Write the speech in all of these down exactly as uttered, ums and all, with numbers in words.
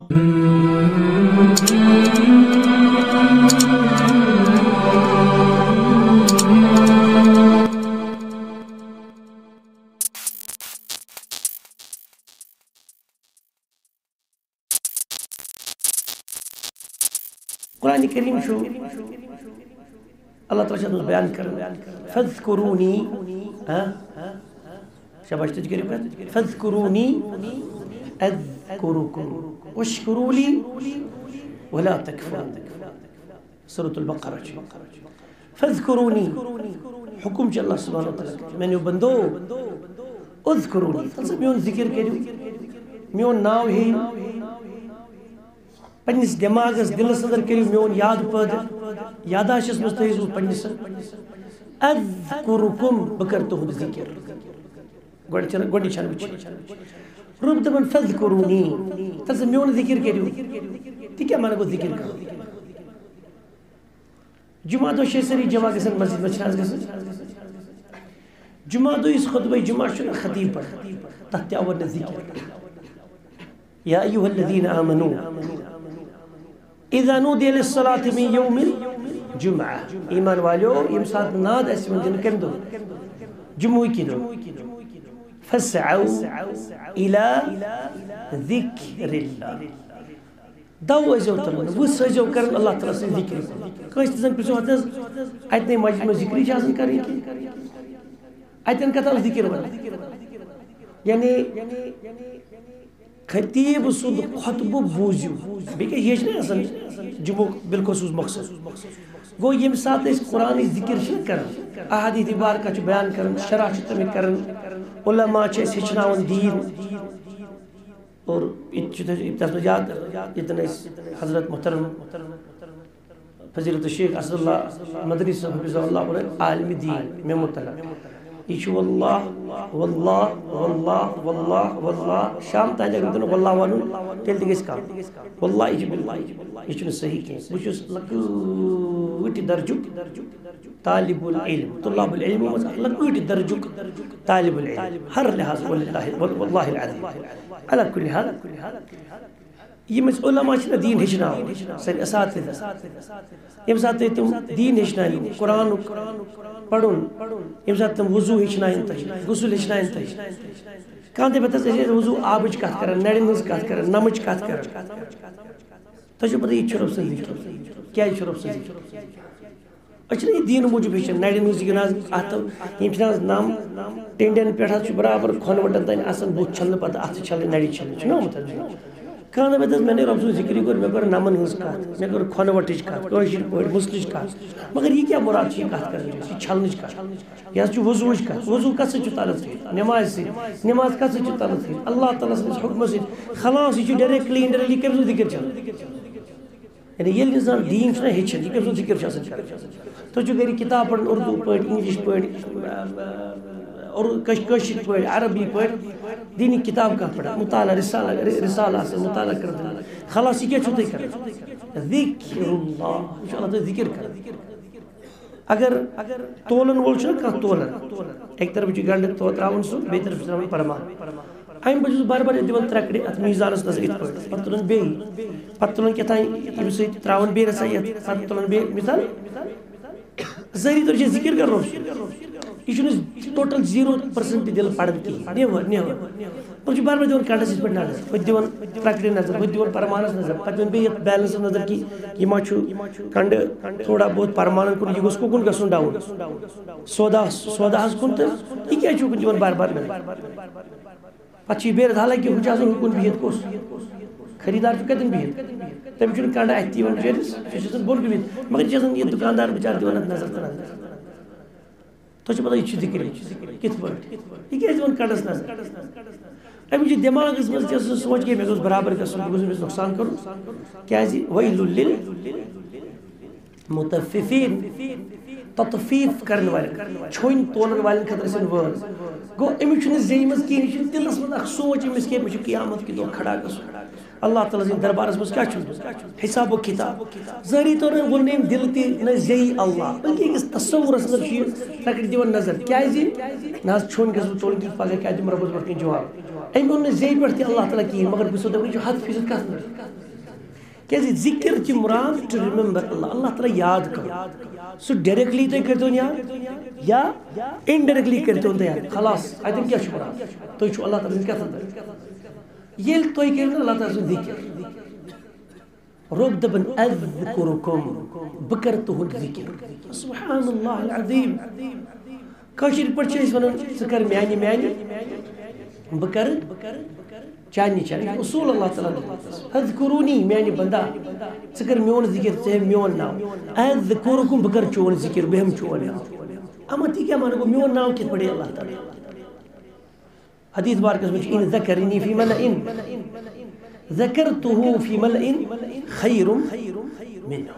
قرآن کریم شو اللہ تعالیٰ شاید بیان کرن فَذْكُرُونِي شاباش تجھ کریو کہت فَذْكُرُونِي أَذْكُرُكُمْ وَاشْكُرُوا لِي وَلَا تَكْفُرُونَ سورة البقرہ فَذْكُرُونِي حکم چھ اللہ سبحانہ وتعالی میں نے بندو اذکرونی تلسا میون ذکر کریو میون ناو ہی پنیس دماغس دلس اندر کریو میون یاد پد یاداشس مستحیز پنیس اذکرکم بکر تہد ذکر گوڑی چھان بچی رب دبن فذکرونی تلسا میون ذکر کریو تی کیا مانا کو ذکر کرو جمعہ دو شیع سری جمعہ کسن مسجد مچناز کسن جمعہ دو اس خطبہ جمعہ شنا خطیب پڑھ تحت اول ذکر یا ایوہ الذین آمنوا اذا نودی للصلاة من یوم الجمعہ ایمان والیو یم ساتھ ناد ایسی من جن کم دو جمعوی کی دو فسعو الى ذکر اللہ دو ازیو تمن وس ازیو کرن اللہ تعالیٰ سے ذکر کس تزن پرسو حتنز اتنے مجلس میں ذکری شاسن کریں کی اتن کتال ذکر ون یعنی خطیب سند خطبہ بوزیو بیکہ یہ نہیں اصلا جمعہ بالخصوص مقصد گو یم ساتھ اس قرآن ذکر شن کرن احادیث بارکہ چھ بیان کرن شرح چھ تمہیں کرن علماء چھ اس ہچناون دین اور ابتداس میں یاد اتنا حضرت محترم فضیلت الشیخ اسد اللہ مدنی صاحب حفظہ اللہ علیہ عالم دین میں مطلع یہ واللہ واللہ واللہ واللہ واللہ شام تاں جگہ دنو واللہ وانون تیل دیگیس کام واللہ یہ باللہ یہ چون صحیح کی بچوس لکوٹی درجک طالب العلم طلاب العلم لکوٹی درجک طالب العلم ہر لحاظ واللہ العظیم على كل حال يمس علماء چھنا دین ہچنا سر اساتذہ یم ساتھ تم دین ہچنا قرآن پڑھن یم ساتھ تم وضو ہچنا غسل ہچنا کان تے بتس وضو آبچ کت کرن نڑن ہز کت کرن نمچ کت کرن تجھ پتہ یہ چھرب سے ذکر کیا چھرب سے ذکر اچھا یہ دین موجب ہچن نڑن ہز گناز ات یم چھنا نام ٹینڈن پیٹھا چھ برابر کھون وٹن تین آسن بوت چھلن پتہ ات چھلن نڑی چھلن چھنا مطلب کان بتس میں نے رب سن ذکر کر میں کر نمن ہز کت میں کر کھون وٹچ کت کشر پڑ مسلج کت مگر یہ کیا مراد چھ کت کرن یہ چھلنچ کت یا چھ وضوچ کت وضو کس چھ تعلق نماز سے نماز کس چھ تعلق اللہ تعالی سن حکم سے خلاص یہ ڈائریکٹلی انڈائریکٹلی کم ذکر چل یعنی یہ انسان دین چھنا ہچن یہ کم ذکر چھ سکتا تو جو میری کتاب پڑھن اردو پڑھ انگلش پڑھ اور کشکش پڑھ عربی پڑھ دینی کتاب کا پڑھا مطالعہ رسالہ رسالہ سے مطالعہ کرتا خلاص یہ کیا چھوٹے کر ذکر اللہ انشاءاللہ تو ذکر کر اگر تولن وول چھنا کان تولن ایک طرف چھ گنڈ تو تراون سو بے طرف تراون پرمان ایم بجوز بار بار دیوان ترکڑے ات میزانس نظر ات پڑھ پتہ تلن بے پتہ تلن کیا تھا یم سے تراون بے رسایت پتہ تلن بے مثال ظاہری طور سے ذکر کر رہا ہوں یہ چھو ٹوٹل زیرو پرسنٹ دل پڑھن کی نیور نیور اور جو بار بار دیوان کانٹس اس پر نظر خود دیوان پرکڑے نظر خود دیوان پرمانس نظر پتہ دیوان بیت بیلنس نظر کی یہ ما چھو کنڈ تھوڑا بہت پرمانن کن یہ گوس کو کن گسن ڈاؤن سودا سودا ہز کن تو یہ کیا چھو کن دیوان بار بار نظر پچھی بیر حالانکہ ہو جاسن کن بیت کوس خریدار چھو کتن بیت تب چھو کنڈ احتی ون چیرس چیزن بول بیت مگر چیزن یہ دکاندار بچار دیوان نظر تنظر تو چھو پتہ یہ چھو ذکر کت پڑھ یہ کیا دیوان کنڈس نظر اب مجھے دماغ اس میں سوچ کے میں اس برابر کا سن گزر میں نقصان کروں کیا جی ویل لل متففین تطفیف کرن والے چھوین تولن والے خطر سن ور گو امی چھن زیمز کی چھن دلس من اخ سوچ امس کے مجھ قیامت کی دو کھڑا گسو اللہ تعالیٰ سن دربارس مز کیا حساب و کتاب ظاہری طور پر ون دل تہ نہ زی اللہ بلکہ اس تصورس اندر لکٹ دِوان نظر کیازِ نہ چھون گژھِ بہٕ تُلُن پگہہ کیٛاہ دِمہٕ رۄبس برونٛٹھ کَنہِ جواب أمۍ ووٚن نہٕ زیٚیہِ پٮ۪ٹھ تہِ اللہ تعالیٰ کِہیٖنۍ مگر بہٕ چھُسو دپان یہِ چھُ ہتھ فیٖصد کتھ منٛز کیازِ ذکر چھِ مراد ٹو ریمبر اللہ اللہ تعالیٰ یاد کرُن سُہ ڈائریکٹلی تُہۍ کٔرۍتون یاد یا انڈائریکٹلی کٔرۍتون تُہۍ یاد خلاص اتٮ۪ن کیٛاہ چھُ مراد تُہۍ چھُو اللہ تعالیٰ سٕنٛدۍ کتھ اندر ییٚلہِ تُہۍ کٔرِو نہ اللہ تعالیٰ سُنٛد ذکر رۄب دپان اذکرکم بہٕ کرٕ تُہُنٛد ذکر سبحان اللہ العظیم کٲشِر پٲٹھۍ چھِ أسۍ ونان ژٕ کر میانہِ میانہِ بہٕ کرٕ چانہِ چانہِ اصوٗل اللہ تعالیٰ اذکرونی میانہِ بندا ژٕ کر میون ذکر ژٕ ہیٚہ میون ناو اذکرکم بہٕ کرٕ چون ذکر بہٕ ہیٚمہٕ چون ناو اما تہِ کیٛاہ مانہٕ گوٚو میون ناو کِتھ پٲٹھۍ اللہ تعالیٰ حدیث بارکس منٛز چھُ ان ذکرنی فی ملئن ذکرتہ فی ملئن خیر منہ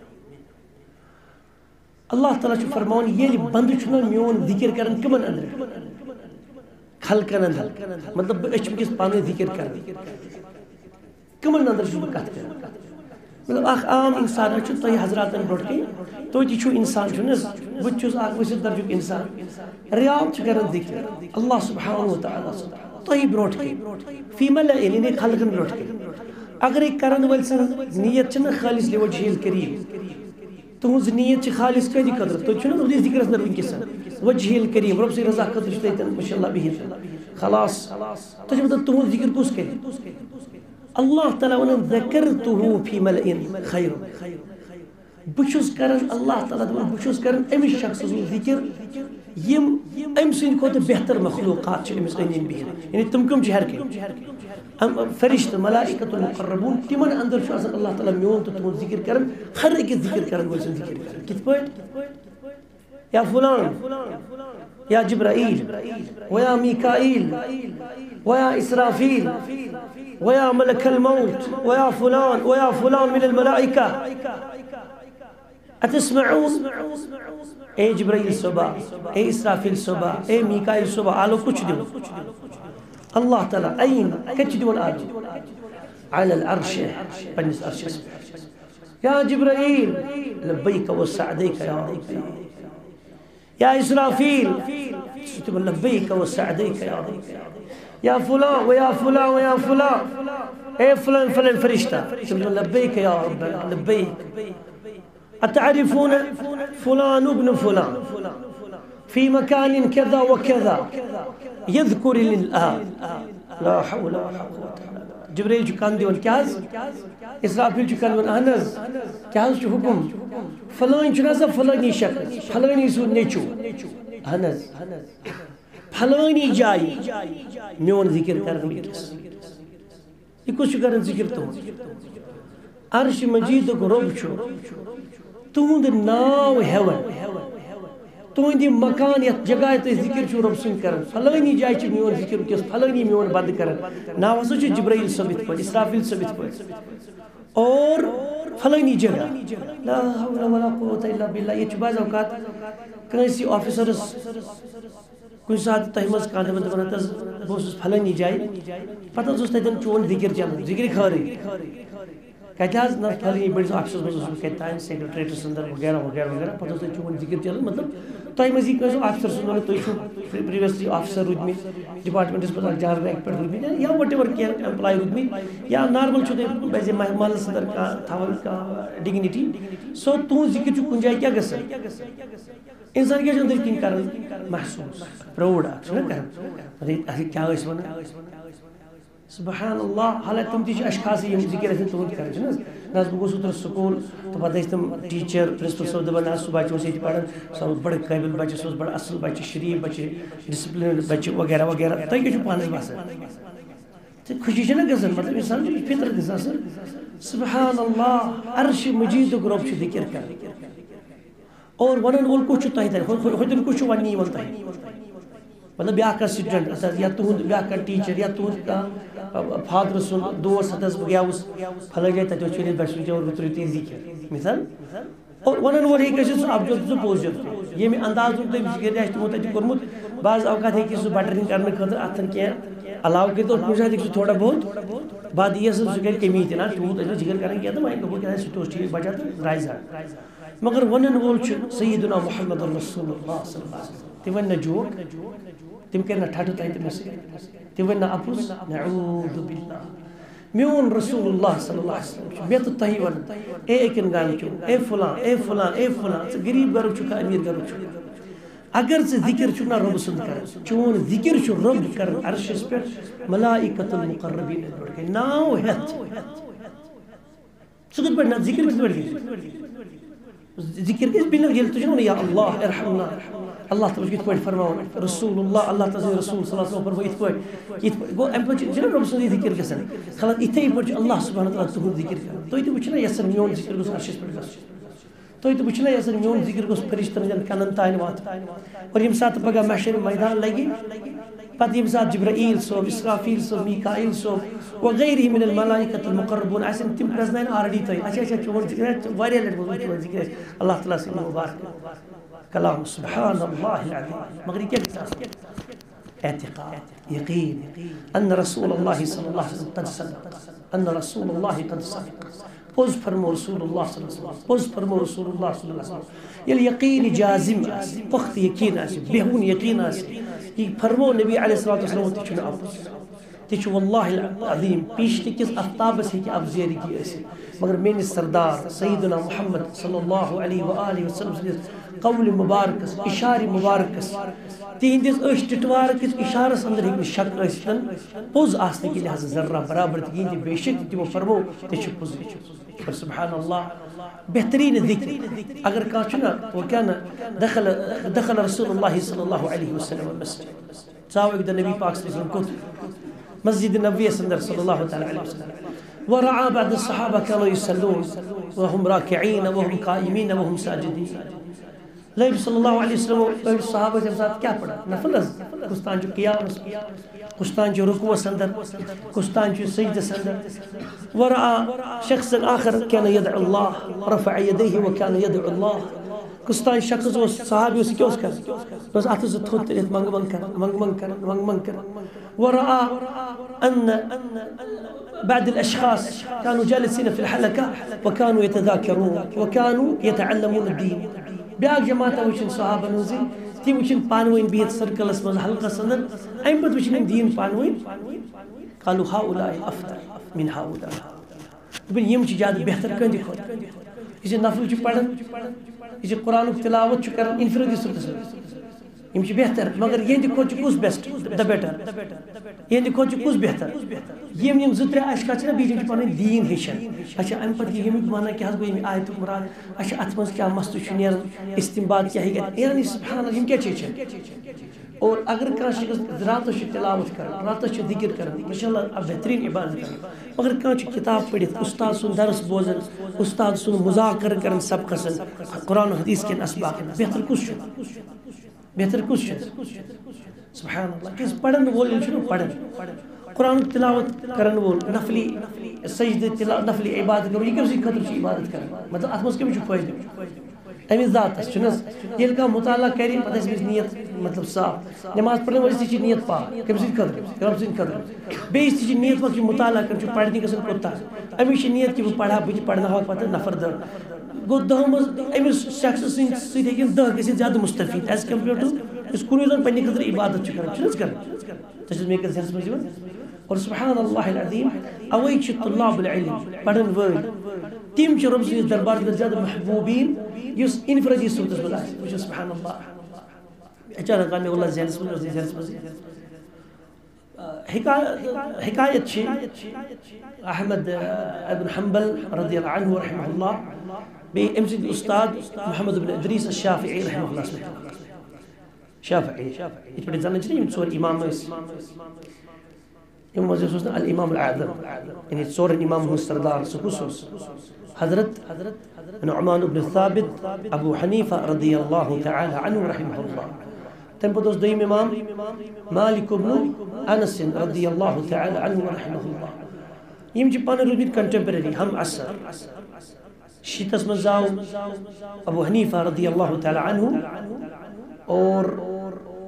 اللہ تعالیٰ چھُ فرماوان ییٚلہِ بندٕ چھُنہ میون ذکر کران کٕمن اندر خلقن اندر مطلب أسۍ چھِ وٕنکیٚس پانہٕ ؤنۍ ذکر کران کٕمن اندر چھُس بہٕ کتھ کران مطلب اکھ عام انسان چھُ تۄہہِ حضراتن برونٛٹھ کَنۍ تُہۍ تہِ چھُو انسان چھُو نہ حظ بہٕ تہِ چھُس اکھ ؤسِت درجُک انسان ریاض چھِ کران ذکر اللہ سبحانہ وتعالیٰ تۄہہِ برونٛٹھ کَنۍ فی ملئن یعنی خلقن برونٛٹھ کَنۍ اگرے کرن وٲلۍ سٕنٛز نیت چھِ نہ خٲلص لِوجہہِ الکریم تُہنٛز نیت چھِ خالص کٔدِ خٲطرٕ تُہۍ چھِو نہ تُہنٛدِس ذِکرس اندر وٕنکیٚس وجہہِ الکریم رۄب سٕنٛدِ رضا خٲطرٕ چھُ تتٮ۪ن ماشاء اللہ بِہِتھ خلاص تۄہہِ چھُو مطلب تُہنٛد ذِکر کُس کرِ اللہ تعالیٰ ونان ذکرتہ فی ملئن خیر بہٕ چھُس کران اللہ تعالیٰ دپان بہٕ چھُس کران أمِس شخصس سُنٛد ذِکر یِم أمۍ سٕنٛدِ کھۄتہٕ بہتر مخلوقات چھِ أمِس أنٛدۍ أنٛدۍ بِہِتھ یعنی تِم کٕم چھِ ہر کینٛہہ فرشتہٕ ملائکۃ المقربون تِمن اندر چھُ آسان اللہ تعالیٰ میون تہٕ تُہنٛد ذِکر کران ہر أکِس ذِکر کرن وٲلۍ سُنٛد ذِکر کران کِتھ پٲٹھۍ یا فلان یا جبرائیل ویا میکائیل ویا اسرافیل ویا ملک الموت ویا فلان ویا فلان من الملائکہ اتسمعون اے جبرائیل صبح اے اسرافیل صبح اے میکائیل صبح آلو کچھ دیو اللہ تعالیٰ این کچھ دیون آلو علی العرش پنس عرشس یا جبرائیل لبیک و سعدیک یا ربی یا اسرافیل لبیک و سعدیک یا ربی یا فلان ویا فلان ویا فلان اے فلان فلان فرشتہ لبیک یا رب لبیک اتعرفون فلان ابن فلان في مكان كذا وكذا يذكر للآن لا حول ولا قوة جبريل جو كان ديون كاز اسرافيل جو كان ديون اهنز كاز جو حكم فلان جو نازا فلاني شخص فلاني سو نيچو اهنز فلاني جاي میون ذکر کرن وکس یہ کچھ کرن ذکر تو عرش مجید کو رب چھو تہند ناو ہیون تہند مکان یتھ جگہ تُہۍ ذکر چھو رب سٕنٛدۍ کران فلٲنی جایہِ چھِ میون ذکر وٕنکیٚس فلٲنی میون بنٛد کران ناو ہسا چھُ جبرائیل صٲب یِتھ پٲٹھۍ اسرافیل صٲب یِتھ پٲٹھۍ اور فلٲنی جگہ لا حول ولا قوة الا باللہ ییٚتہِ چھُ بعض اوقات کٲنٛسہِ آفیسرس کُنہِ ساتہٕ تۄہہِ منٛز کانٛہہ دپان دپان ہت حظ بہٕ اوسُس فلٲنی جایہِ پتہٕ حظ اوس تتٮ۪ن چون ذکر چلان ذکرِ خٲرٕے کتہِ حظ نہ فلٲنی بٔڑِس آفسس منٛز اوسُس بہٕ کتہِ تانۍ سیکرٹریٹس اندر وغیرہ وغیرہ وغیرہ پتہٕ اوس تتہِ چون ذکر چلان مطلب تۄہہِ منٛز یی کٲنٛسہِ آفسر سُنٛد ونان تُہۍ چھُو پریویسلی آفسر روٗدمٕتۍ ڈپارٹمنٹس منٛز اکھ جنرل رینک پٮ۪ٹھ روٗدمٕتۍ یا وٹ ایور کینٛہہ ایمپلاے روٗدمٕتۍ یا نارمل چھُو تۄہہِ پزِ محلس اندر کانٛہہ تھاوان کانٛہہ ڈِگنِٹی سو تُہنٛد ذکر چھُ کُنہِ جایہِ کیٛاہ گژھان انسان کیٛاہ چھُ أنٛدرۍ کِنۍ کران محسوٗس پرٛاوُڈ اکھ چھُنہ کران اَسہِ کیٛاہ ٲسۍ ونان سبحان اللہ حالانکہ تِم تہِ چھِ اشخاص یِم ذکر ٲسۍ تُہُنٛد کران چھِنہٕ حظ نہ حظ بہٕ گوٚژھ اوترٕ سکوٗل تہٕ پتہٕ ٲسۍ تِم ٹیٖچر پرنسپل صٲب دپان حظ سُہ بچہٕ اوس ییٚتہِ پران سُہ اوس بڑٕ قٲبِل بچہٕ سُہ اوس بڑٕ اصٕل بچہٕ شریٖف بچہٕ ڈسپلنڈ بچہٕ وغیرہ وغیرہ تۄہہِ کیٛاہ چھُو پانس باسان تہٕ خوشی چھےٚ نہ گژھان مطلب انسان چھُ فطرت گژھان آسان سبحان اللہ عرشِ مجیدُک رۄب چھُ ذکر کران اور ونن وول کُس چھُ تۄہہِ تتہِ ہوٚتٮ۪ن کُس چھُ وننہِ یِوان تۄہہِ مطلب بیاکھ کانٛہہ سٹوڈنٹ یا تُہُنٛد بیاکھ کانٛہہ ٹیٖچر یا تُہُنٛد کانٛہہ فادر سُنٛد دوس ہت حظ بہٕ گیاوُس فلٲنۍ جایہِ تتہِ اوس چٲنِس بچہٕ سُنٛد اور بہٕ ترٛٲیِو تُہۍ ذِکر مثال اور ونن وول ہیٚکہِ ٲسِتھ سُہ ابجد سُہ پوزِٹ ییٚمہِ اندازُک تٔمۍ ذِکر آسہِ تِمو تتہِ کوٚرمُت بعض اوقات ہیٚکہِ سُہ بٹرِنٛگ کرنہٕ خٲطرٕ اتھن کینٛہہ علاوہ کے تو کچھ ہے تھوڑا بہت بعد یہ سب سکر کمی تھی نا ٹوٹ ایسا ذکر کریں گے تو میں کہوں کہ ایسا ٹوٹ ٹھیک بچا تو رائز ہے مگر ونن وول سیدنا محمد رسول اللہ صلی اللہ علیہ وسلم تم ون جوک تم کرنا ٹھٹو تین تم تم ون اپوز نعوذ باللہ میون رسول اللہ صلی اللہ علیہ وسلم میں تو تہی ون اے اکن گان چو اے فلان اے فلان اے فلان غریب گھر چکا امیر گھر چکا اگر سے ذکر چھنا رب سند کر چون ذکر چھ رب کر عرشس پر ملائکۃ المقربین پڑھ کے ناو ہت سکت پڑھنا ذکر کس پڑھ کے ذکر کس بنا یہ تو جنوں یا اللہ ارحمنا اللہ تعالی کت پڑھ فرماون رسول اللہ اللہ تعالی رسول صلی اللہ علیہ وسلم پر ات پڑھ ات گو ام پڑھ جنوں رب سند ذکر کسن خلق ایتھے پڑھ اللہ سبحانہ و تعالی تو ذکر کر تو تو وچنا یسن میون ذکر گس عرشس پر گس تو یہ وچنا یسن میون ذکر گوس فرشتن جن کنن تان وات اور یم سات پگہ محشر میدان لگی پتہ یم سات جبرائیل صوب اسرافیل صوب میکائیل صوب وغیرہ من الملائکۃ المقربون اسن تم پرزنائن آلریڈی تو اچھا اچھا چون ذکر واریاہ لٹ بول چون ذکر اللہ تعالی سے مبارک کلام سبحان اللہ العظیم مگر یہ کیا اعتقاد یقین ان رسول اللہ صلی اللہ علیہ وسلم قد صدق ان رسول اللہ قد صدق پوز فرمو رسول اللہ صلی اللہ علیہ وسلم پوز فرمو رسول اللہ صلی اللہ علیہ وسلم یہ یقین جازم آسی پخت یقین آسی بہون یقین آسی یہ فرمو نبی علیہ الصلوۃ والسلام تچھو اپوز تچھو واللہ العظیم پیشتی کس افتاب سے کہ اب زیری کی ایسی مگر میں سردار سیدنا محمد صلی اللہ علیہ وآلہ وسلم قول مبارکس اشار مبارکس تہندس اش ٹٹوار کس اشارس اندر ہیک شک ٲسِتن پوز آسنے کے لحاظ ذرہ برابر تھی بے شک تمو فرمو تچھو پوز پر سبحان اللہ بہترین ذکر اگر کہاں چھنا وہ کیا نا دخل دخل رسول اللہ صلی اللہ علیہ وسلم مسجد چاہو ایک دا نبی پاک صلی اللہ علیہ وسلم کت مسجد نبی صلی اللہ علیہ وسلم ورعا بعد الصحابہ كانوا يصلون وهم راكعين وهم قائمين وهم ساجدين نبی صلی اللہ علیہ وسلم اور صحابہ کے ساتھ کیا پڑھا نفل کستان جو قیام کستان جو رکوع اندر کستان جو سجدہ اندر ورعا شخص آخر كان يدعو الله رفع يديه وكان يدعو الله کستان شخص وہ صحابی اسی کیا اس کر بس آتے سے تھوت تلیت منگ منگ کر منگ منگ کر منگ منگ کر ورعا ان بعد الاشخاص كانوا جالسين في الحلقة وكانوا يتذاكرون وكانوا يتعلمون الدين بیاک جماعت وچن صحابہ نوزی تی وچن پانوین بیت سرکلس مز حلقہ سندر ایم پت وچن دین پانوین قالوا هؤلاء افضل من هؤلاء بن یم چھ زیادہ بہتر کندی خود یہ نفل چھ پڑھن یہ قرآن تلاوت چھ کرن انفرادی صورت یم چھ بہتر مگر یہ دی کھوت کس بیسٹ دا بیٹر یہ دی کھوت کس بہتر یم یم زتر اشکا چھ بیجن چھ پنن دین ہیشن اچھا ام پت یہ یم مانا کہ گو یم ایت مراد اچھا ات مز کیا مست چھ نیر استنباط کیا ہے یعنی سبحان اللہ یم کیا چھ اور اگر کان شخص رات چھ تلاوت کرن رات چھ ذکر کرن انشاءاللہ اب بہترین عبادت کرن مگر کان چھ کتاب پڑھت استاد سن درس بوزن استاد سن مذاکر کرن سبق سن قرآن و حدیث کے اسباق بہتر کس چھ بہتر کس چھ سبحان اللہ کس پڑھن وول چھو پڑھن قرآن تلاوت کرن وول نفلی سجدہ تلاوت نفلی عبادت کرن یہ کسی خطر چھ عبادت کرن مطلب ات مز کم چھ فائدہ امی ذات اس چھنس یل کا مطالعہ کری پتہ اس نیت مطلب صاف نماز پڑھنے والی چھ نیت پاک کم سے قدر رب سے قدر بے اس چھ نیت وقت مطالعہ کرن چھ پڑھنے کسن کوتا امی چھ نیت کہ پڑھا بج پڑھنا ہو پتہ نفر در گو دہم امس شخص سن سید ہیکن دہ گژھِتھ زیادہ مستفید ایز کمپیئر ٹو اس کُنہِ زن پننہِ خٲطرٕ عبادت چھُ کران چھُنہٕ کران تۄہہِ چھُ مےٚ کتھ ذہنس منٛز یِوان اور سبحان اللہ العظیم اوے چھِ طلاب العلم پرن وٲلۍ تِم چھِ رۄب سٕنٛدِس دربارس منٛز زیادٕ محبوبیٖن یُس انفرادی صورتس منٛز آسہِ وٕچھو سبحان اللہ اچانک آو مےٚ واللہ ذہنس منٛز ذہنس منٛز حکایت چھِ احمد ابن حنبل رضی اللہ عنہ رحمہ اللہ بیٚیہِ أمۍ سٕنٛدۍ استاد محمد بن ادریس الشافعی رحمہ اللہ شافعی یِتھ پٲٹھۍ زانان چھِنا یِم ژور امام ٲسۍ یِمو منٛز اوس نا الامام العظم یعنی ژورن امامن ہُنٛد سردار سُہ کُس اوس حضرت نعمان بن ثابت ابو حنیفہ رضی اللہ تعالی عنہ رحمہ اللہ تمہِ پتہٕ اوس دوٚیِم امام مالک بن انس رضی اللہ تعالی عنہ رحمہ اللہ یِم چھِ پانہٕ روٗدمٕتۍ کنٹمپرری ہم عصر شیٖتس منٛز زاو ابو حنیفہ رضی اللہ تعالی عنہ اور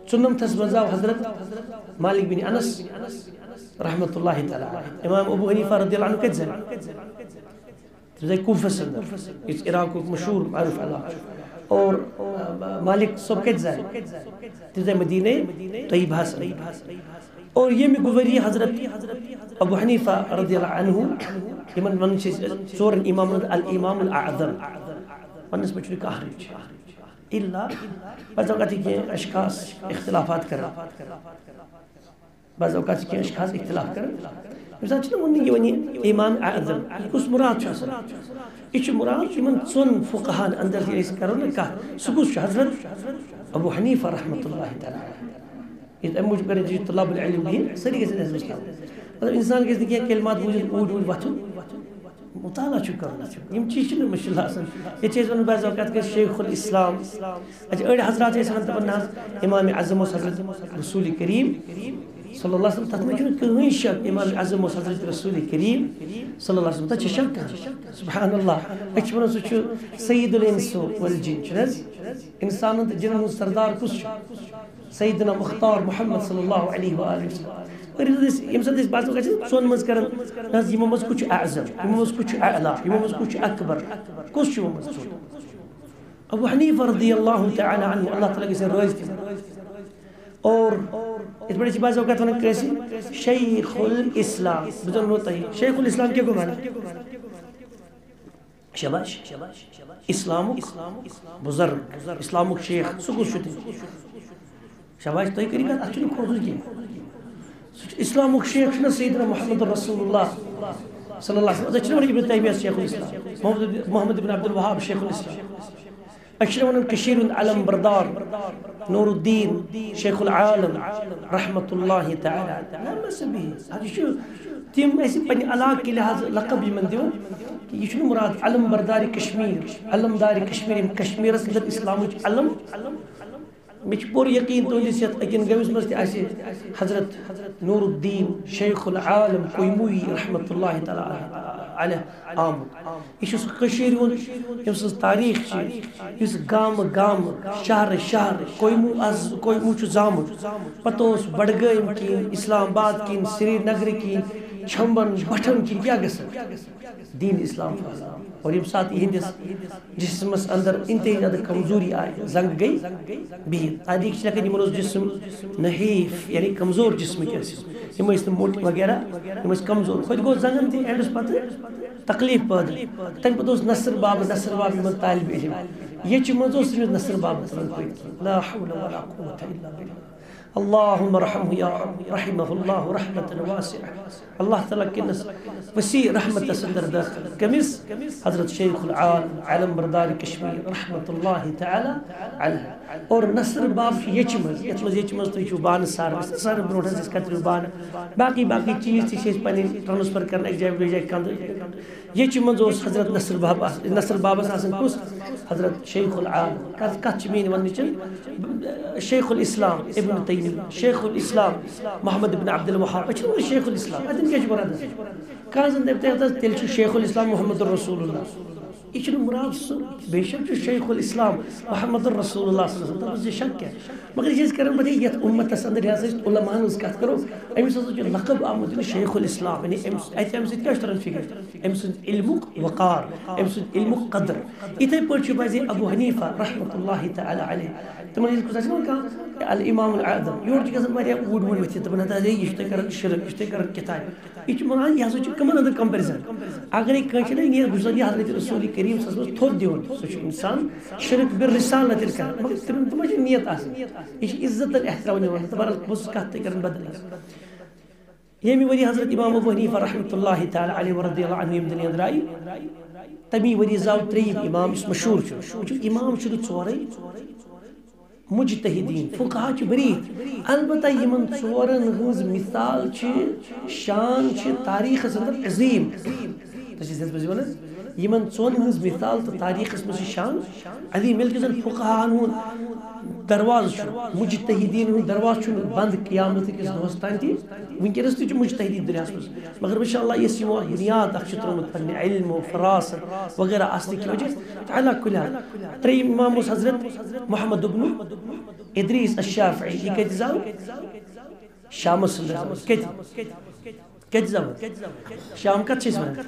ژُنَمتھس منٛز آو حضرت مالک بن انس رحمۃ اللہ تعالیٰ امام ابو حنیفہ رضی اللہ عنہ کتہِ زاے تِم زاے کوفس اندر یُس عراقُک مشہوٗر معروف علاقہٕ اور مالک صٲب کتہِ زاے تِم زاے مدیٖنہ طیبہس اندر اور ییٚمہِ گُوٲری حضرت ابو حنیفہ رضی اللہ عنہ یِمن ونان چھِ أسۍ ژورن امامن الامام الاعظم وننس منٛز چھُنہٕ کانٛہہ رٕچ الا بعض اوقات چھِ کینٛہہ اشخاص اختلافات کران بعض اوقات چھِ کینٛہہ اشخاص اختلاف کران ییٚمہِ ساتہٕ چھُنہ وَننہٕ یہِ وَنہِ امام اعظم کُس مُراد چھُ آسان یہِ چھُ مُراد یِمن ژۄن فقہاہن اندر ییٚلہِ أسۍ کرو نہ کتھ سُہ کُس چھُ حضرت ابو حنیفہ رحمۃ اللہ تعالیٰ ییٚلہِ امہِ موٗجوٗب کران چھِ طلاب العلم بِہِنۍ سٲری گژھن احساس کرٕنۍ مطلب انسان گژھِ نہٕ کینٛہہ کلمات بوٗزِتھ اوٗرۍ اوٗرۍ وۄتھُن مطالعہ چھُ کرُن یِم چیٖز چھِنہٕ مُشکِل آسان ییٚتہِ چھِ أسۍ وَنان بعض اوقات گژھِ شیخ الاسلام اچھا أڑۍ حضرات چھِ أسۍ وَنان دَپان نہ حظ امام اعظم اوس حضرت رسول کریم صلی اللہ علیہ وسلم تَتھ منٛز چھُنہٕ کٕہٕنۍ شک امام اعظم اوس حضرت رسول کریم صلی اللہ علیہ وسلم تَتھ چھِ شک کانٛہہ سبحان اللہ أسۍ چھِ وَنان سُہ چھُ سید الانس والجن چھُنہٕ حظ انسانن تہٕ جنن ہُنٛد سردار کُس چھُ سیدنا مختار محمد صلی اللہ علیہ وآلہ وسلم اور ییٚمہِ ساتہٕ أسۍ بعض اوقات چھِ ژۄن منٛز کران نہ حظ یِمو منٛز کُس چھُ اعظم یِمو منٛز کُس چھُ اعلیٰ یِمو منٛز کُس چھُ اکبر کُس چھُ یِمو منٛز ژوٚر ابو حنیفہ رضی اللہ تعالیٰ عنہ اللہ تعالیٰ گژھِ رٲضۍ تِمن اور یِتھ پٲٹھۍ چھِ بعض اوقات ونان کٲنٛسہِ شیخ الاسلام بہٕ زَن وَنو تۄہہِ شیخ الاسلام کیٛاہ گوٚو وَنان شاباش اسلامُک بُزرگ اسلامُک شیخ سُہ کُس چھُ تیٚلہِ شاباش تُہۍ کٔرِو کَتھ اَتھ چھُنہٕ کھوژُن کینٛہہ اسلامُک شیخ چھُنہ سیدنا محمد رسول اللہ صلی اللہ علیہ وسلم أسۍ چھِنہٕ وَنان ابن تیمیہ شیخ الاسلام محمد محمد ابن عبد الوہاب شیخ الاسلام أسۍ چھِنہٕ وَنان کٔشیٖرِ ہُنٛد علم بردار نور الدین شیخ العالم رحمۃ اللہ تعالیٰ یہِ چھُ تِم اَسہِ پننہِ علاقہٕ کہِ لحاظ لقب یِمن دِوان کہِ یہِ چھُنہٕ مُراد علم بردارِ کشمیٖر علم دارِ کشمیٖر ییٚمہِ کشمیٖرس انٛدر اسلامٕچ علم مےٚ چھُ پوٗرٕ یقیٖن تُہنٛدِس یتھ أکِن گٲمِس منٛز تہِ آسہِ حضرت نور الدین شیخ العالم کویموٗیی رحمۃ اللہ تعالیٰ علیہ آمُت یہِ چھُ سُہ کٔشیٖرِ ہُنٛد ییٚمہِ سٕنٛز تٲریٖخ چھِ یُس گامہٕ گامہٕ شہرٕ شہرٕ کویموٗ آز کویموٗ چھُ زامُت پتہٕ اوس بڈگٲمۍ کِنۍ اسلام آباد کِنۍ سرینگرٕ کِنۍ چھمبن بٹھن کِنۍ کیٛاہ گژھان دین اسلام پھٔہلاو اور ییٚمہِ ساتہٕ یِہنٛدِس جسمس اندر انتہٲیی زیادٕ کمزوری آیہِ زنٛگ گٔے بِہِتھ تاریٖخ چھِ لیکھان یِمن اوس جسم نحیٖف یعنی کمزور جسمٕکۍ ٲسۍ یِم ٲسۍ نہٕ موٚٹۍ وغیرہ یِم ٲسۍ کمزور ہوٚتہِ گوٚو زنٛگن تہِ اینڈس پتہٕ تکلیٖف پٲدٕ تمہِ پتہٕ اوس نصر بابہٕ نصر بابہٕ یِمن طالبہِ علم ییٚچہِ منٛز اوس تٔمِس نصر بابہٕ تُلان پٔتۍ لا حول ولا قوة الا بالله اللهم ارحمه يا رب رحمه الله رحمة واسعة اللہ تعالیٰ کِنس وسیع رحمتس اندر داخل کٔمِس حضرت شیخ العالم علم بردار کشمیٖر رحمۃ اللہ تعالیٰ علیہ اور نصر باب چھُ ییٚچہِ منٛز یتھ منٛز ییٚچہِ منٛز تُہۍ چھِو بانہٕ سارنس سارنہٕ برونٛٹھ حظ أسۍ کترِو بانہٕ باقٕے باقٕے چیٖز تہِ چھِ أسۍ پنٕنۍ ٹرانسفر کران اکہِ جایہِ بیٚیہِ جایہِ کندٕ ییٚچہِ منٛز اوس حضرت نصر باب نصر بابس آسان کُس حضرت شیخ العالم کتھ کتھ چھِ میٲنۍ وننٕچ شیخ الاسلام ابن تیمیہ شیخ الاسلام محمد ابن عبد الوہاب أسۍ چھِنہٕ وَنان شیخ الاسلام اَتٮ۪ن کیٛاہ چھُ مراد کانٛہہ زن دپہِ تۄہہِ تیٚلہِ چھُ شیخ الاسلام محمد رسول اللہ یہ چھُنہٕ مُراد سُہ بے شک چھُ شیخ الاسلام محمد رسول اللہ صلی اللہ علیہ وسلم تتھ منٛز چھِ شک کیٛاہ مگر یہِ چھِ أسۍ کران پتہٕ یتھ اُمتس اندر یہِ ہسا أسۍ علماہن ہٕنٛز کتھ کرو أمِس ہسا چھُ لقب آمُت دِنہٕ شیخ الاسلام یعنی أمِس اَتہِ اَمہِ سۭتۍ کیٛاہ چھُ تران فِکر أمۍ سُنٛد علمُک وقار أمۍ سُنٛد علمُک قدر یِتھے پٲٹھۍ چھُ پزِ ابو حنیفہ رحمۃ اللہ تعالیٰ علیہ تِمن ییٚلہِ کُنہِ ساتہٕ چھِ کانٛہہ الامام العظم یورٕ چھِ گژھان واریاہ اوٗرۍ ووٗرۍ ؤتھِتھ دپان ہتا ہے یہِ چھُ تۄہہِ کران شرک یہِ چھُ تۄہہِ کران کِتابہِ یہِ چھُ وَنان یہِ ہسا چھُ کٕمن اندر کمپیرزن اگرے کٲنٛسہِ چھِ نہ نیرِ بہٕ چھُس یہِ حضرت رسول کریم صلی اللہ علیہ وسلم تھوٚد دِوان سُہ چھُ انسان شرک بالرسالہ تیٚلہِ کران مگر تِمن تِمن چھِ نیت آسان یہِ چھِ عزت احترام دِوان تہٕ بہرحال بہٕ چھُس کتھ تہِ کران بدل ییٚمہِ ؤری حضرت امام ابو حنیفہ رحمۃ اللہ تعالیٰ علیہ ورضی اللہ عنہ ییٚمہِ دُنیا اندر آیہِ تمی ؤری زاو ترٛیٚیِم امام یُس مشہوٗر چھُ وٕچھِو امام چھُنہٕ ژورے مجتہدین فقہا چھِ بٔرِتھ البتہ یِمن ژورن ہٕنٛز مثال چھِ شان چھِ تاریٖخس اندر عظیٖم تۄہہِ چھِ یِتھ پٲٹھۍ ونان یمن ژون ہنز مثال تو تاریخس مز شان علی ملکزن فقہان ہن درواز مجتہدین ہند درواز بند قیامت کس دہس تان تہ ونکس تہ مجتہدین دنیا مز مگر انشاءاللہ اس یمو بنیاد اخ ترومت پنہ علم و فراست وغیرہ آسن کی وجہ علی کل حال تریم امام حضرت محمد ابن ادریس الشافعی یہ کت زاو شام کت کت زاو شام کت چھ ونان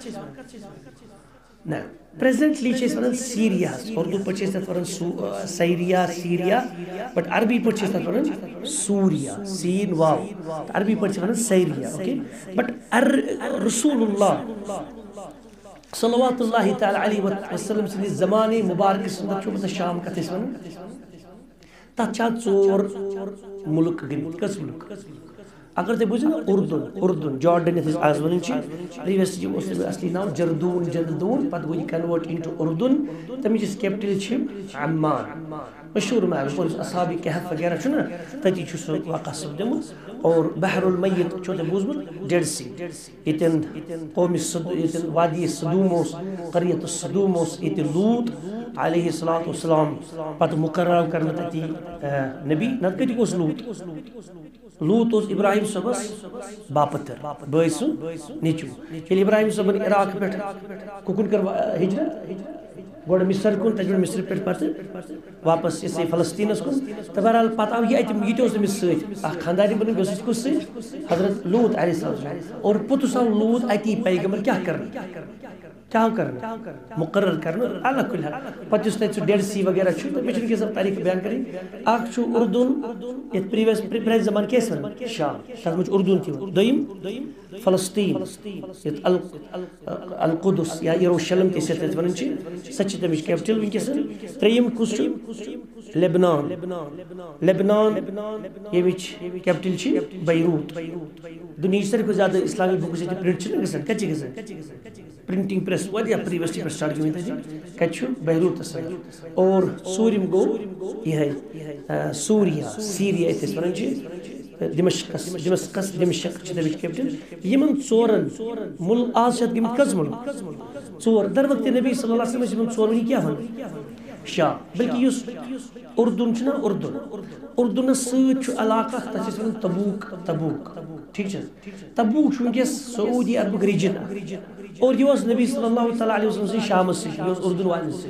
نا پریزنٹلی چھ ونان سیریا اردو پہ چھ تت ونان سیریا سیریا بٹ عربی پہ چھ تت ونان سوریا سین واو عربی پہ چھ ونان سیریا اوکے بٹ رسول اللہ صلوات اللہ تعالی علیہ وسلم سند زمانے مبارک سندر چھ شام کت ونان تت چھ ژور ملک گمت کس ملک اگر تھی بوزن اردن اردن جارڈن یتھ آز ونان پریویسلی اس اصلی ناو جردون جردون پتہ گو یہ کنورٹ انٹو اردن تمچ کیپٹل چھ عمان مشہور میں اصحاب کہف وغیرہ چھنا تتی چھ سو واقع سپدمت اور بحر المیت چھو تہ بوزمت ڈیڈ سی یتن قوم یتن وادی صدوم قریت الصدوم یت لوط علیہ الصلوۃ والسلام پتہ مقرر کرنا تتی نبی نت کتی گوس لوط لوط اس ابراہیم صبس باپتر بٲے سُنٛد نیٚچوٗ ییٚلہِ ابراہیم صبن عراق پٮ۪ٹھ کُکُن کٔر ہجرت گۄڈٕ مصر کُن تتہِ پٮ۪ٹھ مصر پٮ۪ٹھ پتہٕ واپس یِسے فلسطیٖنس کُن تہٕ بہرحال پتہٕ آو یہِ اَتہِ یہِ تہِ اوس أمِس سۭتۍ اکھ خاندارنہِ بنُن بیٚیہِ اوس کُس سۭتۍ حضرت لوط علیہ السلام اور پوٚتُس آو لوط اتی پیغمبر کیٛاہ کرنہٕ کیا کرنا مقرر کرنا اللہ کل حال پتہ اس تک ڈیڈ سی وغیرہ چھو تو میں چونکہ سب تاریخ بیان کریں اخ چھو اردن یہ پریویس پریویس زمان کیس ون شام تر مجھ اردن تھی دویم فلسطین یہ القدس یا یروشلم تی سے ونن چھ سچ تمچ کیپٹل ونکس تریم کس چھ لبنان لبنان یمچ کیپٹل چھ بیروت دنیا ساروی کھۄتہٕ زیادہ اسلامی بکس یہ پرنٹ چھ گژھان کتہ گژھان پرنٹنگ پریس واریاہ پریویسلی پہ سٹارٹ گٔمٕتۍ تتہِ کتہِ چھُ بیروتس اور ژوٗرِم گوٚو یِہے سوریا سیریا یتھ أسۍ ونان چھِ دمشقس دمشقس دمشق چھِ تمِچ کیپٹل یمن ژورن مل آز چھِ گٔمٕتۍ کٔژ ملک ژور در وقت نبی صلی اللہ علیہ وسلم یمن ژورؤنی کیٛاہ ونان شام بلکہ یُس اردن چھُ نا اردن اردنس سۭتۍ چھُ علاقہ تتھ چھِ أسۍ ونان تبوک تبوک ٹھیک چھا تبوک چھُ ونکیٚس سعودی عربُک ریجن اور یہ نبی صلی اللہ تعالیٰ علیہ وسلم شام سے اردن والن سے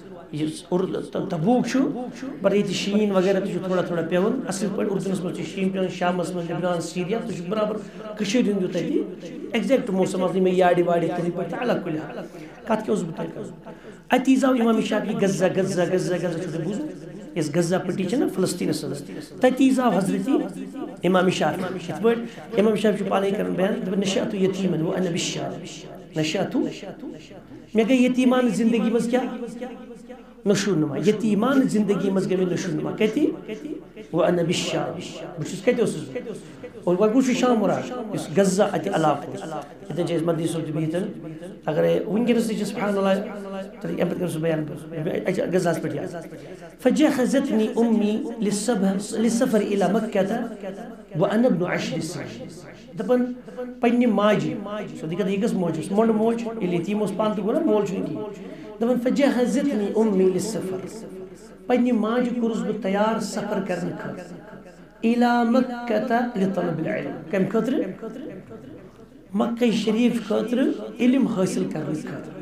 تبوک پر یہ شین وغیرہ تھوڑا تھوڑا پیون اصل پہ اردنس مجھ شین پیون شامس مجھ لبنان سیریا تو برابر کشیر ہند تھی ایگزیکٹ موسم میں یاڑی واڑی تھی پہ الگ کل کت کیا بہت اتی زاو امام شافعی غزہ غزہ غزہ غزہ چھو بوز اس غزہ پٹی چھ نا فلسطینس تتی زاو حضرت امام شافعی امام شافعی پانے کرن بیان نشأت یتیما وانا بالشام نشأت میں گئی یتیمان زندگی مز کیا نشو نما یتیمان زندگی مز گئی نشو نما کہتی وانا بالشام بچس کہتے اس اور وہ گوش شام مراد اس غزہ ات علاقہ اتن چیز مدی صورت بیتن اگر ونگرس سبحان اللہ تری امت کر بیان غزہ پٹھ فجهزتني امي للسفر للسفر الى مكه وانا ابن عشر سنين دپن پنہ ماجی سو دیکھا دیکھس موج مونڈ موج یلی تیم اس پانت گونا مول چھن کی دپن فجهزتني امي للسفر پنہ ماجی کورس بہ تیار سفر کرنے خاطر الى مکہ لطلب العلم کم خاطر مکہ شریف خاطر علم حاصل کرنے خاطر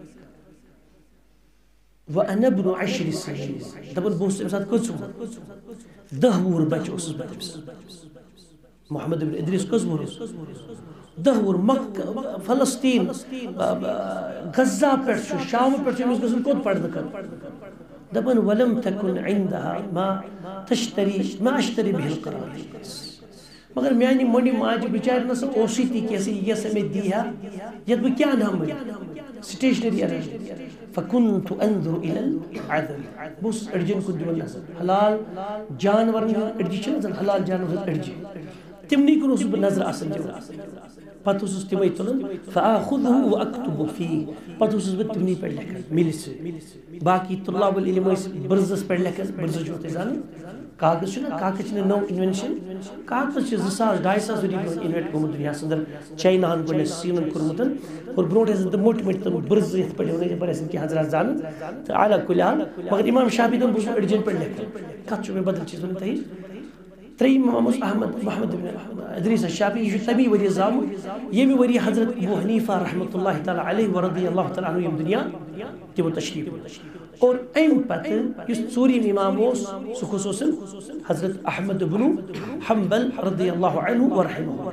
وانا ابن عشر سنين دپن بوس ام سات کچھ دہ وُہُر بچہ اوسُس بہٕ تٔمِس محمد ابن ادریس کس وُہُر دہ وُہُر مکہ فلسطین غزہ پٮ۪ٹھ چھُ شام پٮ۪ٹھ چھُ أمِس گژھُن کوٚت پرنہٕ خٲطرٕ دپن ولم تكن عندها ما تشتري ما اشتري به القرآن مگر میانی مونی ماج بچار نہ سو اوسی تی کیسے یہ سمے دیا جب کیا نام ہے سٹیشنری ارج فكنت انظر الى العدل بس ارجن کو دیون نظر حلال جانور ارجی چھ حلال جانور ارجی تمنی کو نظر اصل جو پتہ اوسُس تِمے تُلان فآخُذہُ وأکتب فیہ پتہ اوسُس بہٕ تِمنٕے پٮ۪ٹھ لیکھان مِلہِ سۭتۍ باقی طلاب العلم ٲسۍ برزس پٮ۪ٹھ لیکھان برزس چھُو تُہۍ زانان کاغذ چھُنہ کاغذ چھِنہٕ نٔو اِنوینشن کاغذ چھِ زٕ ساس ڈاے ساس ؤری برونٛہہ اِنوینٹ گوٚمُت دُنیاہس انٛدر چایناہن گۄڈنٮ۪تھ سیٖنن کوٚرمُت اور برونٛٹھ ٲسۍ تِم موٚٹۍ موٚٹۍ تِم برزٕ یِتھ پٲٹھۍ وَنان یپٲرۍ ٲسۍ کینٛہہ حضرات زانان تہٕ عالیٰ کُلہِ حال مگر اِمام شافعی دوٚپ بہٕ چھُس أڑجن پٮ۪ٹھ لیکھان کتھ چھُ مےٚ بدل چیٖز وَنان تۄہہِ ترٛیٚیِم امام اوس احمد محمد ادریس الشافعی یہِ چھُ تمی ؤریہِ زامُت ییٚمہِ ؤریہِ حضرت ابو حنیفہ رحمۃ اللہ تعالیٰ علیہ ورضی اللہ تعالیٰ عنہ یِم دُنیا تِمو تشریٖف نیوٗ اور امہِ پتہٕ یُس ژوٗرِم امام اوس سُہ کُس اوسُن حضرت احمد بن حنبل رضی اللہ عنہ ورحمہ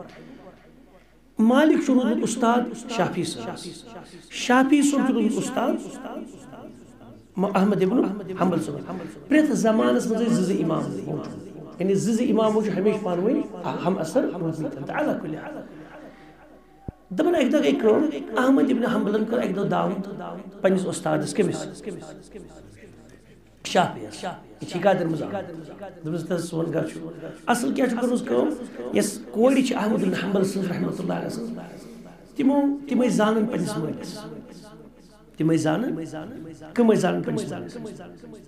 مالک چھُ روٗدمُت اُستاد شافعی صٲبس شافعی صٲب چھُ روٗدمُت اُستاد احمد ابن حنبل صٲبس پرٛٮ۪تھ زمانس منٛز ٲسۍ زٕ زٕ امام موٗجوٗد یعنی زٕ زٕ امامو چھِ ہمیشہِ پانہٕ ؤنۍ ہم اثر روٗدمٕتۍ تہٕ علیٰ کُلہِ حال دپان اکہِ دۄہ گٔے کٲم احمد ابن حنبلن کٔر اکہِ دۄہ دعوت پننِس اُستادس کٔمِس شافعیس یہِ چھِ گادر منٛز آمُت دوٚپمَس تہٕ سون گرٕ چھُ اصل کیٛاہ چھُ کٔرمٕژ کٲم یۄس کورِ چھِ احمد ابن حنبل سٕنٛز رحمۃ اللہ علیہ سٕنٛز تِمو تِم ٲسۍ زانان پننِس مٲلِس تِم ٲسۍ زانان کٕم ٲسۍ زانان پننِس مٲلِس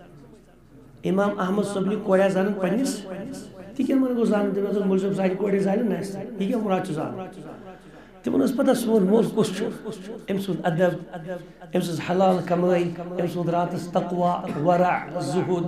امام احمد صٲبنہِ کورِ زانان پننِس تہِ کیٛاہ مگر گوٚو زانان تٔمۍ دوٚپ مولوی صٲب سانہِ کورِ زانن نہ اَسہِ یہِ کیٛاہ مُراد چھُ زانُن تِمن ٲس پتہ سون مول کُس چھُ أمۍ سُنٛد ادب أمۍ سٕنٛز حلال کمٲے أمۍ سُنٛد راتس تقوا ورع زُہد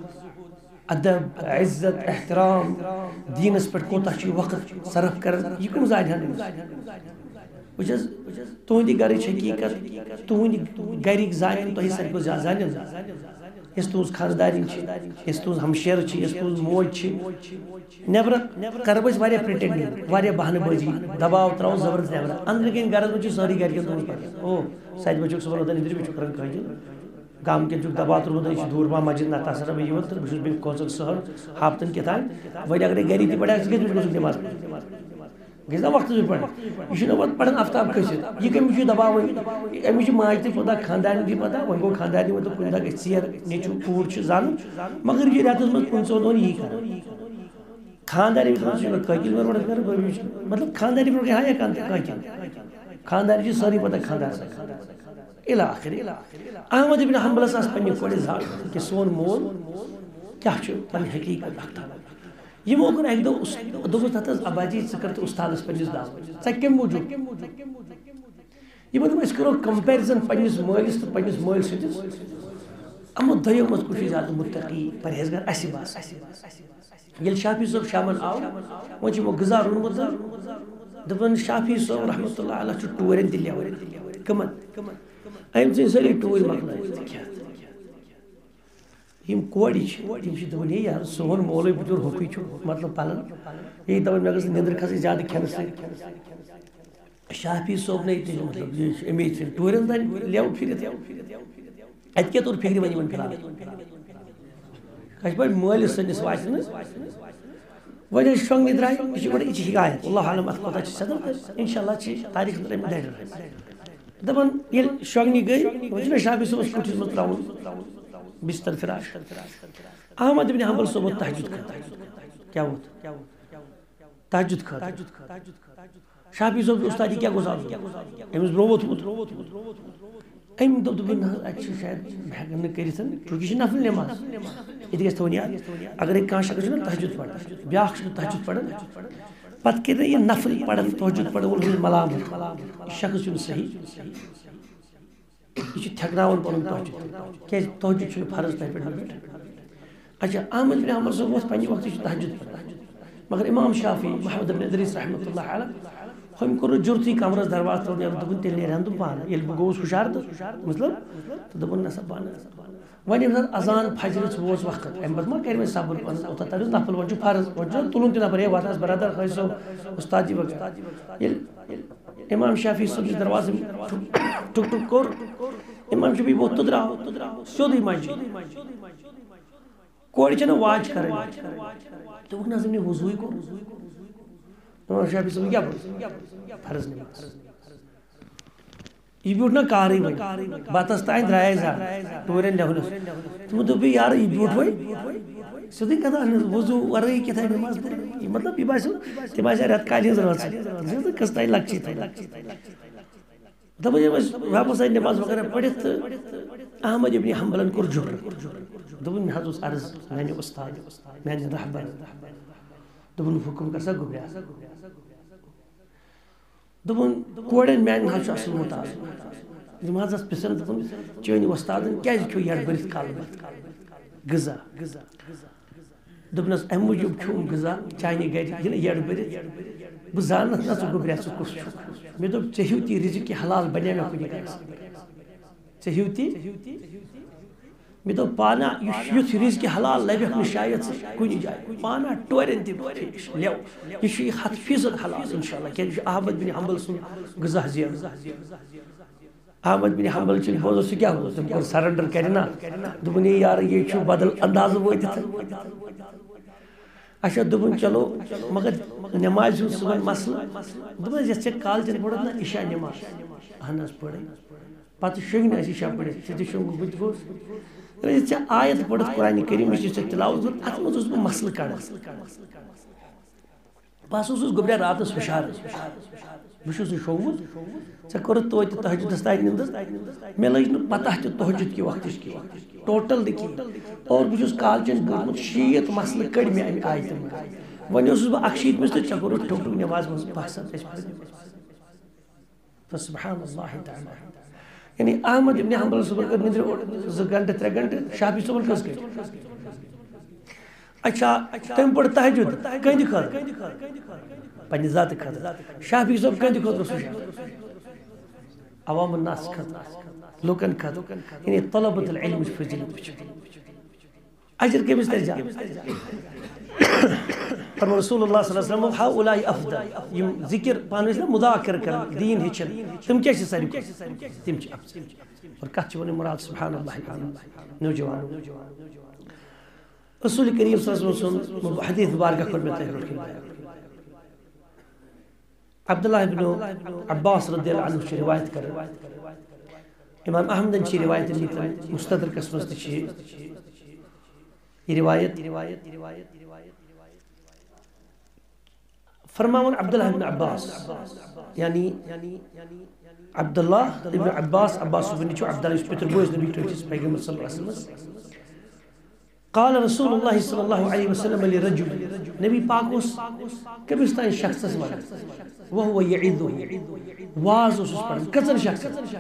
ادب عزت احترام دیٖنس پٮ۪ٹھ کوٗتاہ چھُ یہِ وقت صرف کران یہِ کٕم زانہِ ہن أمِس وٕچھ حظ تُہنٛدِ گرٕچ حقیٖقت تُہنٛدِ گرِکۍ زانن تۄہہِ ساروی کھۄتہٕ زیادٕ زانن یۄس تُہنٛز خانٛدارِنۍ چھِ یۄس تُہنٛز ہمشیرٕ چھِ یۄس تُہنٛز موج چھِ نٮ۪برٕ کرو أسۍ واریاہ پرٛٹینڈِنٛگ واریاہ بہانہٕ بٲزی دباو تراوو زبردست نٮ۪برٕ أنٛدرٕ کَنۍ گرس منٛز چھِ سٲری گرِکٮ۪ن تُہنٛز پتہ او سَتہِ بجہِ چھُکھ صبحن وۄتھان نِندرِ بیٚیہِ چھُکھ کران کٲجِل گامہٕ کٮ۪ن چھُکھ دباو ترٛوومُت یہِ چھُ دوٗر پہم مسجد نتہٕ آسہٕ بہٕ یِوان تہٕ بہٕ چھُس بیٚیہِ کھوژان سہل ہاپتن کیٛاہتام وۄنۍ اگرے گری تہِ پرِ آسہِ کیٛاہ تٔمِس گوٚژھ نٮ۪ماز پرٕنۍ گژھِ نا وقتس پٮ۪ٹھ پرٕنۍ یہِ چھُنہٕ پتہٕ پران آفتاب کھٔسِتھ یہِ کٔمِس چھُ دباو وۄنۍ أمِس چھِ ماجہِ تہِ پتہ خانٛدارنہِ تہِ پتہ وۄنۍ گوٚو خانٛدارنہِ وۄنۍ دوٚپ کُنہِ دۄہ گژھِ ژیر نیٚچوٗ کوٗر چھِ زانُن مگر یہِ رٮ۪تس منٛز پٕنٛژٕہن دۄہن یی کران خانٛدارنہِ چھُ یِوان کٲکِل برونٛٹھ کران مطلب خانٛدارنہِ برونٛٹھ ہا ہٮ۪کان تہِ کٲکِل خانٛدارنہِ چھِ سٲری پتہ خانٛدار اِلہ آخر احمد ابن حنبلس آسہٕ پننہِ کورِ زانُن کہِ سون مول کیٛاہ چھُ پنٕنۍ حقیٖقت اکھ تھاوان یِمو کوٚر اکہِ دۄہ دوٚپُس تتھ حظ اباجی ژٕ کر تہٕ اُستادس پننِس دعوت ژےٚ کمہِ موٗجوٗب یِمن دوٚپ أسۍ کرو کمپیرزن پننِس مٲلِس تہٕ پننِس مٲلۍ سٕنٛدِس یِمو دۄیو منٛز کُس چھُ زیادٕ مُتقی پرہیزگار اَسہِ باسان ییٚلہِ شافعی صٲب شامن آو وۄنۍ چھُ یِمو غذا روٚنمُت دپان شافعی صٲب رحمۃ اللہ علیہ چھُ ٹوٗرٮ۪ن تہِ لیوان کٕمن أمۍ ژھٕنۍ سٲری ٹوٗرۍ مۄکلٲیِتھ یِم کورِ چھِ تِم چھِ دپان ہے یارٕ سون مولوی بِچور ہوٚکھُے چھُ مطلب پلن یہِ دپان مےٚ گٔژھ نِندٕر کھسٕنۍ زیادٕ کھٮ۪نہٕ سۭتۍ شافعی صٲب نے تہِ مطلب یہِ چھُ اَمے ژھٕنۍ ٹوٗرٮ۪ن تانۍ لیو پھِرِتھ اَتہِ کیٛاہ توٚر فِکرِ وۄنۍ یِمن فِلحال کَتہِ پٲٹھۍ مٲلِس سٕنٛدِس واتہِ نہٕ وۄنۍ ٲسۍ شۄنٛگنہِ درٛاے یہِ چھِ گۄڈٕ یہِ چھِ حِکایت اللہ عالم اَتھ کوتاہ چھِ صدر تہٕ اِنشاء اللہ چھِ تاریٖخ منٛز اَمہِ ڈیڈر دپان ییٚلہِ شۄنٛگنہِ گٔے وۄنۍ چھُنہ شافعی صٲبس کوٹھِس منٛز ترٛاوُن بستر فراش احمد ابن حنبل صٲب ووت تہجد خٲطرٕ کیٛاہ ووت تہجد خٲطرٕ شافعی صٲب چھُ اُستاد یہِ کیٛاہ گوٚژھ آسُن أمِس برونٛہہ ووتمُت أمۍ دوٚپ دوٚپُن نہ حظ اَتہِ چھُ شاید بہٕ ہٮ۪کن نہٕ کٔرِتھ چوٗنٛکہِ یہِ چھِ نفل نٮ۪ماز یہِ تہِ گژھِ تھاوُن یاد اگرے کانٛہہ شخص چھُنہ تہجد پران بیٛاکھ چھُنہٕ تہجد پران پتہٕ کٔرۍ نہٕ یہِ نفل پران تہجد پرن وول ہُنٛد ملامت یہِ شخص چھُنہٕ صحیح یہِ چھُ تھٮ۪کناوان پنُن تہجد کیٛازِ تہجد چھُنہٕ فرض تۄہہِ پٮ۪ٹھ مےٚ پٮ۪ٹھ اچھا احمد بن حنبل صٲب اوس پننہِ وقتہٕ چھُ تہجد پران مگر امام شافعی محمد بن ادریس رحمۃ اللہ علیہ ہُمۍ کوٚر نہٕ جُرتھٕے کمرس دروازٕ ترٛوو نیرُن دوٚپُن تیٚلہِ نیرِ ہن تِم پانہٕ ییٚلہِ بہٕ گوٚوُس ہُشار تہٕ مطلب تہٕ دوٚپُن نسا بنہٕ وۄنۍ ییٚمہِ ساتہٕ اذان فجرٕژ ووت وقت اَمہِ پتہٕ ما کرِ وۄنۍ صبر پنُن اوٚتتھ ترِ نفل وۄنۍ چھُ فرض وۄنۍ چھُنہ تُلُن تہِ نفر ہے وَتھ حظ برادر حٲج صٲب اُستاد جی وغیرہ ییٚلہِ امام شافعی صٲبنِس دروازس ٹُک ٹُک کوٚر امام شافعی ووٚتھ تہٕ درٛاو سیوٚدُے مسجد کورِ چھنہٕ واچ کرٕنۍ دوٚپُکھ نہ حظ أمۍ نے وضوٗے کوٚر امام شافعی صٲبن کیٛاہ فرض نٮ۪ماز یہ بیوٹ نا کاری وی باتس تائن درائے زار ٹورین لیونس تم دوپی یار یہ بیوٹ وی سیدھی کتا وضو ورئی کتا نماز پڑھی مطلب یہ باسو تی باسو رات کالی ضرورت سے زیادہ کستائی لگچی تھی دبا جب واپس آئی نماز وغیرہ پڑھت احمد ابن حنبلن کر جھر دبن میں حضوص عرض میں نے استاد میں نے رحبر دبن حکم کرسا گبریا دبن کوڑین میں نے حضوص اصل متاز نماز اس پسند دبن چونی استادن کیا جو یار برید کالبت غذا دبنس ام موجود چھوم غذا چانہ گھر یہ یڑ برید بہ زانت نا ژٕ گوٚبریا ژٕ کُس چھُکھ مےٚ دوٚپ ژےٚ ہیوٗ تی رِزِق حلال بنے مےٚ کُنہِ گژھِ ژےٚ ہیوٗ تی مےٚ دوٚپ پانا یُتھ رِزِق حلال لبیٚکھ نہٕ شاید ژٕ کُنہِ جایہِ پانا ٹورٮ۪ن تہِ لیو یہِ چھُ یہِ ہتھ فیٖصد حلال انشاءاللہ کیٛازِ یہِ چھُ احمد بن حنبل سُنٛد غذا زینُن احمد بن حنبل چھُ بوزو سُہ کیٛاہ گوٚو تٔمۍ کوٚر سرنڈر کرِ نا دوٚپُن ہے یارٕ یہِ چھُ بدل اندازٕ وٲتِتھ اچھا دبن چلو مگر نماز ہوں صبح مسئلہ دبن جس سے کالجن پڑھت نا عشاء نماز اہنس پڑھیں پتہ شنگ نہ عشاء پڑھیں سیدھی شنگ بت گوس جس سے آیت پڑھت قرآن کریم جس سے تلاوت ات مز اس مسئلہ کڑا بس اس گبریا راتس ہوشار بہت شومت ژے کورت توتہ تہجدس تانۍ نندر مے لج نہ پتہ تہ تہجد کہ وقت کی ٹوٹل نکی اور بہت کالچن گومت شیت مسئلہ کڑ مے امہ آیت ون اس بہ اکشیت مس تو ژے کورت ٹھوک ٹھوک نماز مز بحثت فسبحان اللہ تعالی یعنی احمد ابن حنبل صبح کر نندر ز گھنٹہ ترے گھنٹہ شافعی صبح کس گئی اچھا تم پڑھ تہجد کند خاطر پنہ ذات خاطر شافعی صاحب کند خاطر سو عوام الناس خاطر لوکن خاطر یعنی طلبۃ العلم فضیلت اجر کمس تر جا فرمان رسول اللہ صلی اللہ علیہ وسلم ہؤلاء افضل یم ذکر پانس مذاکر کر دین ہچن تم کیا چھ ساری تم چھ افضل اور کتھ چھ ون مراد سبحان اللہ نوجوان رسول کریم صلی اللہ علیہ وسلم حدیث مبارکہ کھول میں تحریر کی عبداللہ ابن عباس رضی اللہ عنہ چھ روایت کر امام احمدن چھ روایت لیکن مستدرک اسمس تہ چھ یہ روایت فرماون عبداللہ ابن عباس یعنی عبداللہ ابن عباس عباس ابن چھ عبداللہ اس پتر بوز نبی تو پیغمبر صلی اللہ علیہ وسلم قال رسول اللہ صلی اللہ علیہ وسلم لرجل نبی پاک اس کبستان شخص اس وقت وهو يعيده واز اس پر کتر شخص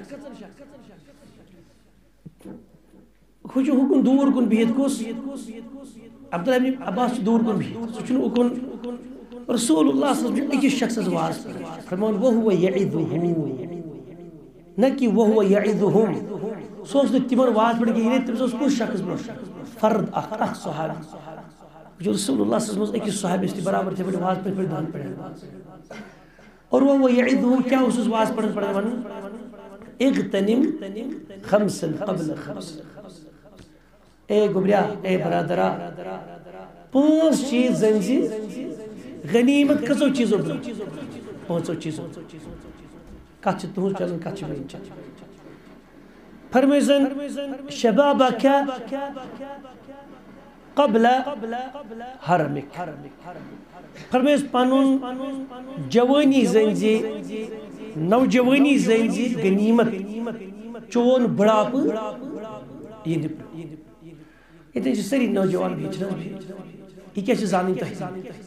خوش حکم دور کن بہت کس عبداللہ ابن عباس دور کن بہت سچن اکن رسول اللہ صلی اللہ علیہ وسلم ایک شخص اس واز پر فرمان وهو يعيده نہ کہ وهو يعيدهم سوز نے تمر واز پڑھ کے یہ تم سوز کس شخص بر فرد اخ اخ صحابی جو رسول اللہ صلی اللہ علیہ وسلم ایک صحابی اس برابر تھے بڑے واز پڑھ دان پڑھے اور وہ یعیدہم کیا اس واز پڑھن پڑھن ون اغتنم خمسا قبل خمس اے گبریا اے برادرہ پانچ چیز زنجی غنیمت کسو چیزوں بلو پانچو چیزوں کچھ تہن چلن کچھ بین چلن فرمیزن شبابک قبل حرمک فرمیز پانون جوانی زنجی نوجوانی زنجی غنیمت چون بڑاپ یہ اتنے سری نوجوان بھی یہ کیا زانی تحت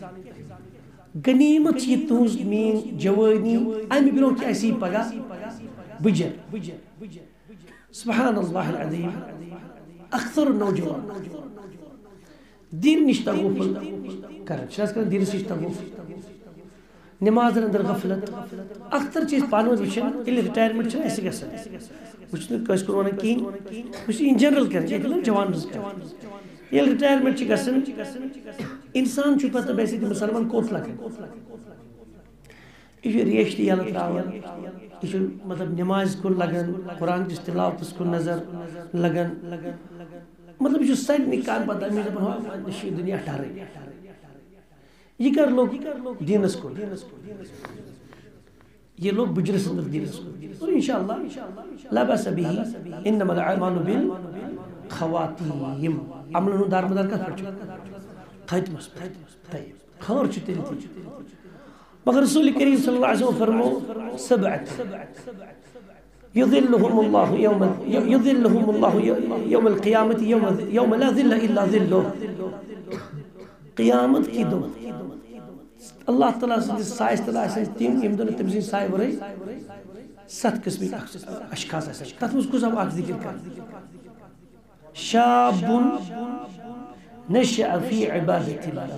غنیمت یہ تہذ مین جوانی امی برو کی ایسی پگا بجر سبحان اللہ العظیم اکثر نوجوان دین نش تغفل کرن شاید کرن دین نش تغفل نماز اندر غفلت اکثر چیز پانو وچن یل ریٹائرمنٹ چھ ایسے گژھن وچن کس کو ونن کین وچ ان جنرل کرن یہ جوان رز کرن یل ریٹائرمنٹ چھ گژھن انسان چھ پتہ بیسے مسلمان کوت لگن یہ ریشتی یل تراون یہ مطلب نماز کو لگن قرآن کی تلاوت کو نظر لگن مطلب یہ ساری نکان پتہ میں دپن دنیا ٹھہرے یہ کر لوگ دینس کو یہ لوگ بجرس اندر دینس کو اور انشاءاللہ لا بأس به انما الاعمال بالخواتیم عمل نو دار مدار کتھ پہ خاتمس پہ خبر چھ تیل تھی مگر رسول کریم صلی اللہ علیہ وسلم فرمو سبعت يظلهم الله يوم يظلهم الله يوم القيامة يوم يوم لا ظل إلا ظله قیامت کی دو اللہ تعالیٰ سے سائز تعالیٰ سے تیم امدن تمزین سائے ورے ست قسمی اشخاص ایسا تطمز کس ہم آگ ذکر کر شاب نشأ فی عبادت اللہ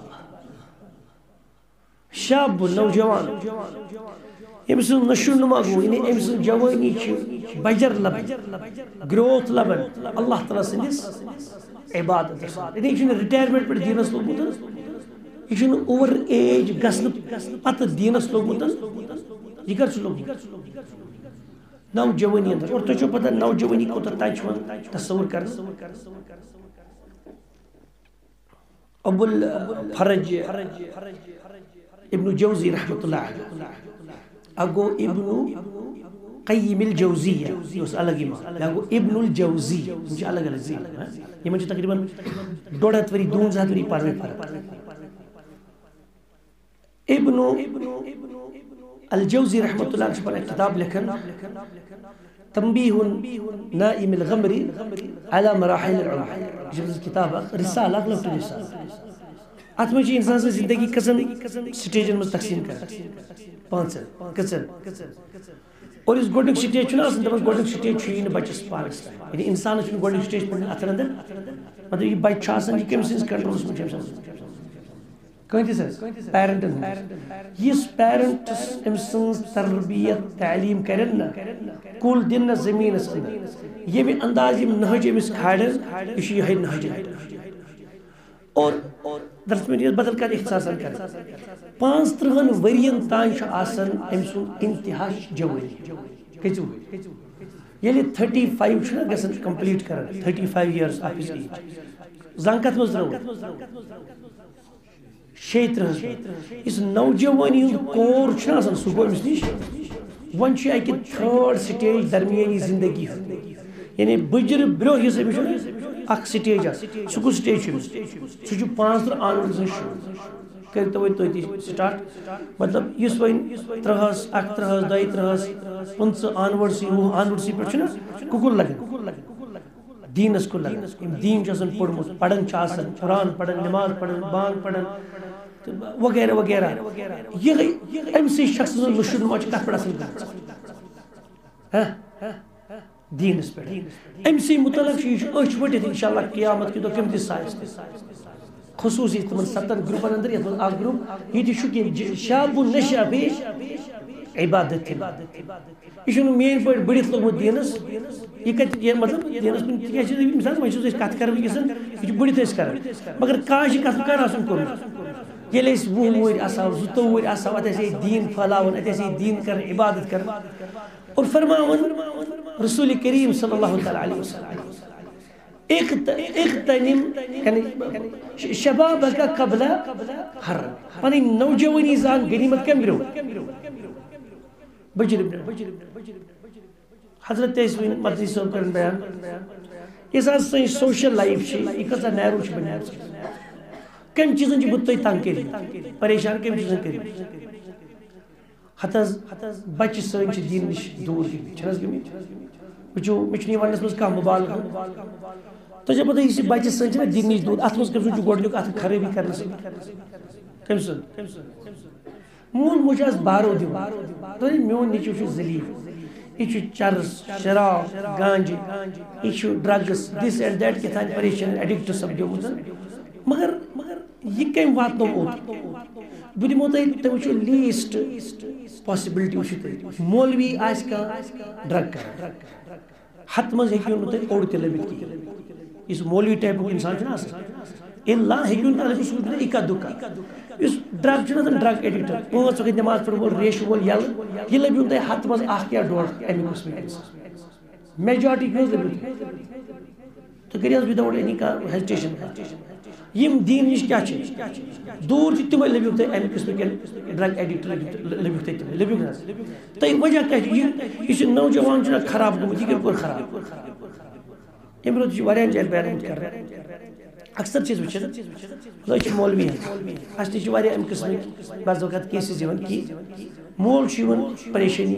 شاب نوجوان امسن نشو نما گو یعنی امسن جوانی چھ بجر لبن گروتھ لبن اللہ تعالیٰ سے عبادت یعنی یہ ریٹائرمنٹ پر دینس لوگمت یہ اوور ایج گسن پتہ دینس لوگمت یہ کر لوگمت نوجوانی اندر اور تو پتہ نوجوانی کو تانچ تصور کر ابو الفرج ابن جوزی رحمۃ اللہ علیہ اگو ابن قیم الجوزیہ یہ اس الگ ایمان اگو ابن الجوزی مجھے الگ الگ زی یہ مجھے تقریباً ڈوڑ ہاتھ وری دون ہاتھ وری پاروے فرق ابن الجوزی رحمۃ اللہ علیہ پر کتاب لکھن تنبیہ نائم الغمر على مراحل العمر جب کتاب رسالہ لکھ رسالہ ات میں انسان سے زندگی کسن سٹیجن میں تقسیم کر پانچن کسن اور اس گوڈنگ سٹیج چھنا آسان دبس گوڈنگ سٹیج چھوئی نہ بچس پانس یعنی انسان چھنا گوڈنگ سٹیج پر اتر اندر مطلب یہ بچ آسان یہ کم سنس کنٹرولس میں چھم سن کہنتی سر پیرنٹن یس پیرنٹس امسن تربیت تعلیم کرن نا کل دن نا زمین اس اندر یہ بھی انداز یہ نہج امس کھاڑن اسی یہ نہج اور درس میں بدل کر اختصاصاً کر پانچ ترہن ورین تان چھ آسان امسن انتہا جوانی کچو یلی تھرٹی فائیو چھنا گسن کمپلیٹ کرن thirty five years of his age زنکت مزرو شیط رہز اس نوجوانی ہند کور چھنا آسان صبح امس نش ون چھ اکی تھرڈ سٹیج درمیانی زندگی یعنی بجر برو یہ سے بچو اک سٹیج آس سکو سٹیج چھو سو پانچ تر آنورڈ سے شروع کرتے ہوئے تو سٹارٹ مطلب اس وین ترہس اک ترہس دائی ترہس پنچ آنورڈ سی وہ آنورڈ سی پر چھنا ککل لگن دینس کو لگن دین چاسن پڑھمت پڑھن چاسن قرآن پڑھن نماز پڑھن بانگ پڑھن وغیرہ وغیرہ یہ ام سی شخص مشہور نما کت پڑھ اصل دینس پہ ام سی متعلق اچھ وٹت انشاءاللہ قیامت کی دو کم تہ سائز خصوصی تمن ستن گروپن اندر یت اک گروپ یہ تہ شکی شاب نشأ فی عبادت یہ مین پہ بڑھت لوگمت دینس یہ کت یہ مطلب دینس مثال وی کت کر ونکسن یہ بڑھت اس کر مگر کاش کت کر آسن کورمت یل وہ ور آسو زو ور آسو ات دین پھلاون ات دین کر عبادت کر اور فرماون رسول کریم صلی اللہ علیہ وسلم اغتنم یعنی شبابک قبل حرم پنی نوجوانی زان غنیمت کم برو بجر حضرت تیسوین مدنی صاحب کرن بیان یہ سان سن سوشل لائف چھ یہ کتا نیرو چھ بنیاد کم چیزن چھ بت تنگ کری پریشان کم چیزن کری حتز بچ سن چھ دین نش دور گئی چھنس گئی وچو مچنی ونس مز کا مبالغہ تو جب پتہ یہ بچ سن چھ دین نش دور ات مز کم سن گڈنیک ات خرابی کرن سن کم سن مول مجاز بارو دیو تو میون نیچو چھ ذلیل یہ چرس شراب گانجہ یہ ڈرگس دس اینڈ دیٹ کے تھان پریشان ایڈکٹ سپدیومت مگر یہ کم واتنو اوت بہ دمو تہ تہ وچھو لیسٹ پاسبلٹی وچھو تہ مولوی آس کا ڈرگ کر ہتھ مز ہیکیو نہ تہ اوڑ تہ لبت کی اس مولوی ٹائپ انسان چھنا آسان اللہ ہیکیو نہ لگی سود اکا دکا اس ڈرگ چھنا تہ ڈرگ ایڈکٹ پانچ وقت نماز پڑھ وول ریش وول یل یہ لبیو تہ ہتھ مز اکھ یا ڈوڑ امی قسم میجارٹی کیوں لبت تو کریاز وداؤٹ اینی ہیزیٹیشن یم دین نش کیا دور تم لبیو تھی امہ قسم کن ڈرگ ایڈکٹ لبیو تھی تم لبیو تھی وجہ کیا یہ نوجوان خراب گومت یہ کور خراب امہ روز واریاہ جائن بیان کر اکثر چیز وچھن لچ مولوی اس نش واریاہ امہ قسم بعض اوقات کیسز یوان کہ مول پریشانی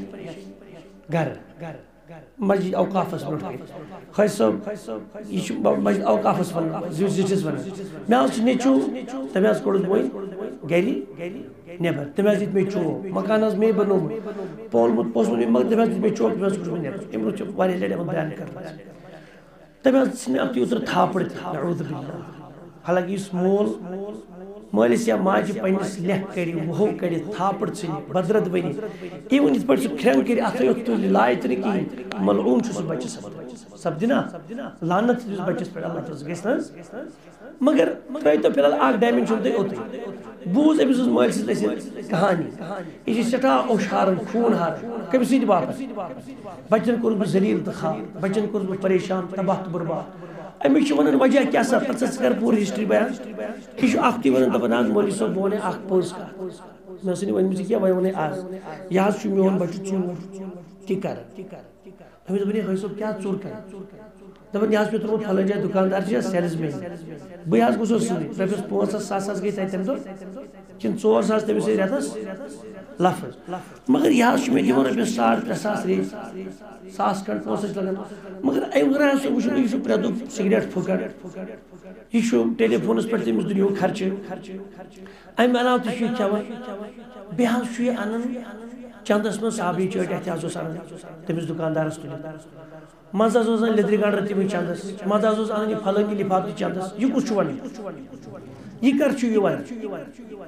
ہیت گھر مسجد اوقافس برونٹ خاص صاحب یہ مسجد اوقافس ون زچس ون مے آس نیچو تم آس کوڑس بوئی گری نیبر تم آس دیت مے چو مکان آس مے بنوم پولمت پوسمت مے مگر تم آس دیت مے چو تم آس کوڑس بوئی نیبر امروز چھ واریاہ لڑے بیان کر تم آس نے اتی اتر تھاپڑ نعوذ باللہ حالانکہ اس مول مالس یا ماجہ پنس لکھ کر وہ کر تھاپڑ ثن بدرد ون ایون ات پہ سہ کھرن کر اتھو تل لائے تو کہین ملعون سہ بچہ سپدنا لعنت اس بچس پہ اللہ تعالی گھس مگر تھو تو فی الحال اخ ڈائمنشن تھی اوت بوز امس مال سز کہانی یہ سٹھا اوشار خون ہار کم سند باپت بچن کور بہ ذلیل تو خار بچن کور بہ پریشان تباہ تو برباد امچ ونان وجہ کیا سا پتہ کر پوری ہسٹری بیان یہ اخ تی ونان دپان مولوی صاحب بہ ونہ اخ پوز کتھ مے سن ون کیا وے ون آز یہ حظ میون بچہ ژور تہ کر امس دپان ہے صاحب کیا ژور کر دپان یہ حظ پہ تروت پھلن جائے دکاندار چھ سیلز مین بہ حظ گوس سن رۄپیس پانژھ ساس ساس ساس گئی تم دۄہ کن ژور ساس تمس رٮ۪تس لفظ مگر یہ حظ مے دِوان رۄپیس ساڑ ترٛےٚ ساس ریٹ ساس کھنڈ پونسہٕ لگان مگر امہ حظ وٕچھُن یہ پرٛٮ۪تھ دۄہ سگریٹ پھٕکر یہ ٹیلی فونس پہ تمس دنیا خرچہ امہ علاوہ تہ کھٮ۪وان بیٚیہِ حظ چھُ یہِ انان چندس من صابنہِ چٲٹۍ اتھ حظ اوس انان تمس دکاندارس تُلِتھ مز حظ اوس انان لیدرِ گنڈر تمے چندس مز حظ اوس انان یہ پھلٲنی لفاف تہ چندس یہ کس چھُ ونان یہ کر چھُ یہ ونان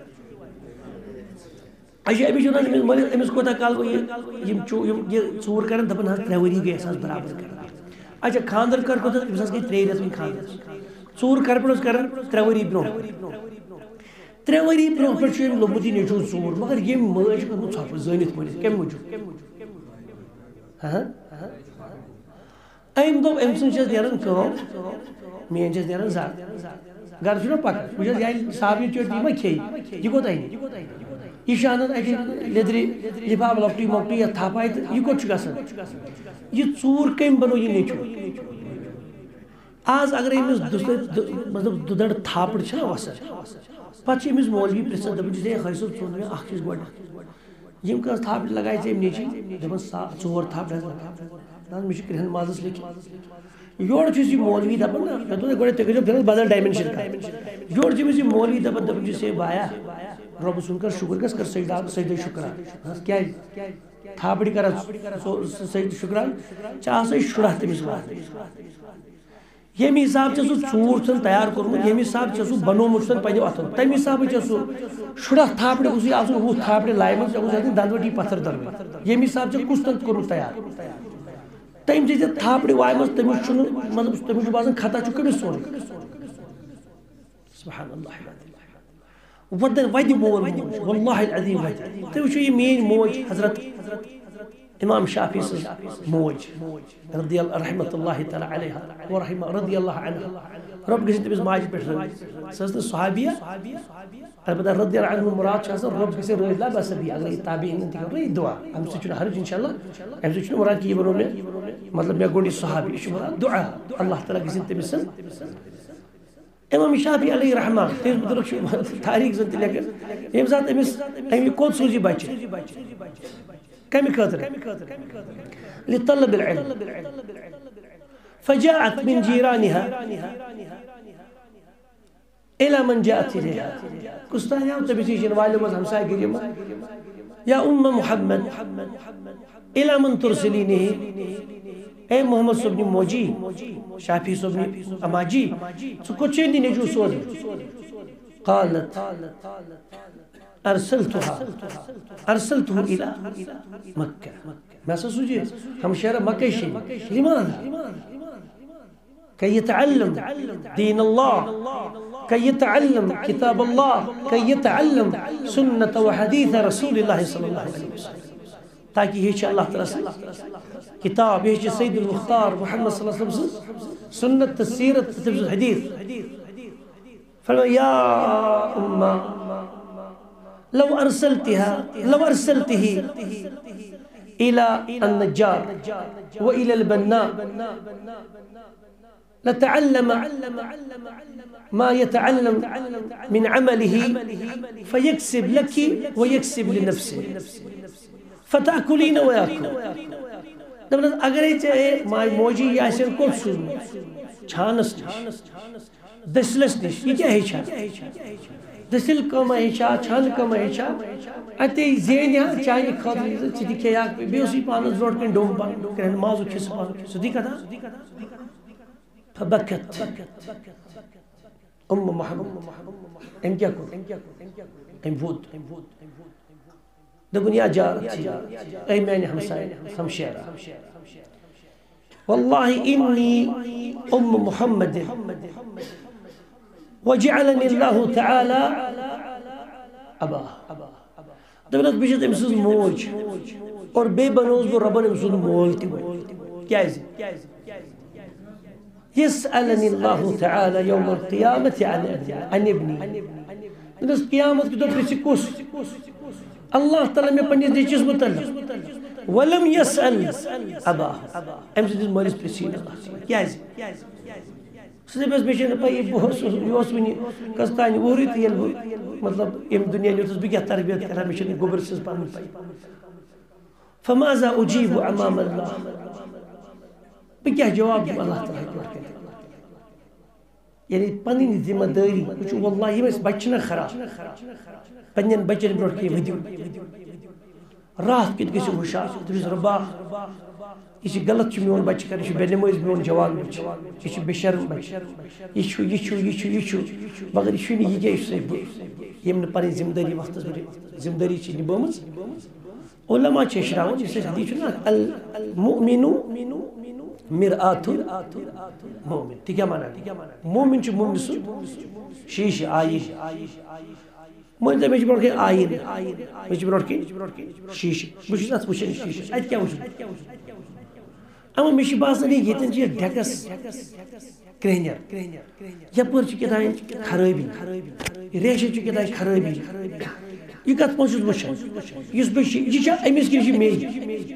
اچھا امس ونان امس امس کوتاہ کال گوٚو یہ یہ ژوٗر کران دپان حظ ترٛےٚ ؤری گٔے اسہِ برابر کران اچھا خاندر کر کوتاہ امس حظ گٔے ترٛیٚیہِ رٮ۪تھ وۄنۍ خاندر ژوٗر کر پٮ۪ٹھ اوس کران ترٛےٚ ؤری برونٛہہ ترٛےٚ ؤری برونٛہہ پٮ۪ٹھ چھُ أمۍ لوٚبمُت یہِ نیٚچوٗ ژوٗر مگر ییٚمۍ مٲج چھِ کٔرمٕژ ژھۄپہٕ زٲنِتھ مٔرِتھ کمہِ موٗجوٗب أمۍ دوٚپ أمۍ سٕنٛز چھَس نیران کٲم میٛٲنۍ چھَس نیران زَر گرٕ چھُنہ پکان بہٕ چھَس ییٚلہِ صابنہِ چٲٹۍ یہِ ما کھیٚیہِ یہِ کوٚت اَنہِ یہ چھُ انان اتہِ لیدرِ لفاف لۄکٹُے مۄکٹُے یتھ تھپھ آیہِ تہٕ یہِ کوٚت چھُ گژھان یہ ژوٗر کٔمۍ بنوو یہِ نیٚچوٗ آز اگر أمِس مطلب دُدر تھاپڑ چھنہ وسان پتہٕ چھِ أمِس مولوی پرژھان دپان چھِس ہے حٲج صٲب ژٕ وَن مےٚ اکھ چیٖز گۄڈٕ یِم کٔژ تھاپڑ لگایہِ ژےٚ أمۍ نیٚچوۍ دپان ژور تھاپڑ حظ لگایہِ مےٚ چھُ کرٛہن مازس لیٚکھِتھ یورٕ چھُس یہِ مولوی دپان نہ مےٚ دوٚپ گۄڈٕ تُہۍ کٔرِو فِلحال بدل ڈایمینشن کتھ یورٕ چھُ أمِس یہِ مولوی دپان دپان چھُس ہے بایا رۄبہٕ سُنٛد کر شُکر گژھ کر سجدہ سجدہ شُکران کیٛازِ تھاپڑِ کر سجدہ شُکران ژےٚ آسے شُراہ تٔمِس واتان ییٚمہِ حساب ژےٚ سُہ ژوٗر چھُن تیار کوٚرمُت ییٚمہِ حساب ژےٚ سُہ بنوومُت چھُن پننیو اَتھو تمہِ حسابہٕ ژےٚ سُہ شُراہ تھاپڑِ گوٚژھُے آسُن وُہ تھاپڑِ لایمژ ژےٚ گوٚژھ آسٕنۍ دندوٹی پتھر دۄنوَے ییٚمہِ حساب ژےٚ کُس تن کوٚرمُت تیار تٔمۍ چھِ ژےٚ تھاپڑِ وایمژ تٔمِس چھُنہٕ مطلب تٔمِس چھُ باسان خطا چھُ کٔمِس سورُے سبحان اللہ ودن وتہِ مول موج واللہ العظیٖم وتہِ تُہۍ وٕچھِو یہِ میٛٲنۍ موج حضرت امام شافی سٕنٛز موج رضی اللہ رحمۃ اللہ تعالیٰ علیہ ورحمہ رضی اللہ عنہ رۄب گٔژھِنۍ تٔمِس ماجہِ پٮ۪ٹھ رٲضۍ سۄ ٲس نہٕ صحابیہ البتہ رضی اللہ عنہ مراد چھُ آسان رۄب گٔژھِنۍ رٲضۍ لا بس ابھی اگر یہِ تابعیٖنن تہِ کرو یہِ دعا اَمہِ سۭتۍ چھُنہٕ حرج انشاء اللہ اَمہِ سۭتۍ چھُنہٕ مراد کہِ یہِ بنوو مےٚ مطلب مےٚ گوٚو یہِ صحابی یہِ چھُ مراد دعا اللہ تعالیٰ گٔژھِنۍ تٔمِس سۭتۍ امام شافی علیہ رحمہ تٔمِس متعلق چھُ تاریٖخ زن تہِ لیکھان ییٚمہِ ساتہٕ أمِس أمۍ کوٚت سوٗز یہِ بچہِ كم خاطر لطلب العلم فجاءت من جيرانها إلى من جاءت إليها كستان يا تبيشين والو مز همساي گريما يا أم محمد إلى من ترسلينه اے محمد صبنی موجی شافی صبنی اماجی سو کچھ نہیں نجو سوز قالت ارسلتها ارسلته الى مكة ما سوجي هم شهر مكة شيء لماذا كي يتعلم دين الله كي يتعلم كتاب الله كي يتعلم سنة وحديث رسول الله صلى الله عليه وسلم تاکہ یہ اللہ تعالیٰ سے کتاب یہ سید المختار محمد صلی اللہ علیہ وسلم سنت سیرت تفسیر حدیث فرمایا یا امہ لو ارسلتها لو ارسلته الى النجار والى البناء لتعلم ما يتعلم من عمله فيكسب لك ويكسب لنفسه فتأكلين ويأكل اگر یہ ماج موجی یہ آسن کوت سوزمت چھانس نش دسلس نش یہ کیا ہیچا دسل کما ہیچا چھان کما ہیچا اتے زین یا چاہیے خاطر چیتی کیا بیوسی پانس روٹ کن ڈوم پان کرن مازو کھس پان سدی کدا فبكت ام محمد ام کیا کو ام بود دبن یا جارتي اي ماني همساي همشيرة والله اني ام محمد وجعلني الله تعالى ابا دبنت بجد امسوز موج اور بے بنوز بو ربن امسوز مول تي كيازي يسألني الله تعالى يوم القيامة عن ابني نس قيامت کی دو پرسی کس اللہ تعالیٰ میں پنیس دیچیس متعلق ولم يسأل ابا ام سے دیز مالس پرسین اللہ کیا ہے سنے بس بیشن پا یہ بہت یوس منی کستانی ووری تھی مطلب ام دنیا لیوتس بھی کیا تربیت کرا بیشن گوبر سز پانن پائی فماذا اجیب امام اللہ بکیا جواب دیم اللہ تعالیٰ کی یعنی پنین ذمہ داری کچھ واللہ یہ میں بچنا خراب پنین بچن بروٹ کی ودیو رات کت گسی ہوشا تبیز ربا یہ غلط چھ میون بچ کر یہ بے نماز میون جوان بچ یہ بے شرم بچ یہ چھو یہ چھو یہ چھو یہ چھو مگر یہ نہیں یہ سے یم نے پنین ذمہ داری وقت ذمہ داری چھ نبامت علماء چھ شراون یہ حدیث نا المؤمن مرآت مومن تی کیا مانا مومن چھ مومن سو شیش آئین مومن تا میچ بروٹ کے آئین میچ بروٹ کے شیش بچھ ات وچھن شیش ات کیا وچھن اما میچ باس نہیں یہ تن چھ ڈھکس کرینر یپر چھ کتائی خرابی ریش چھ کتائی خرابی یہ کت پوچھ وچھن یس بچ یہ چھ امس کی چھ میج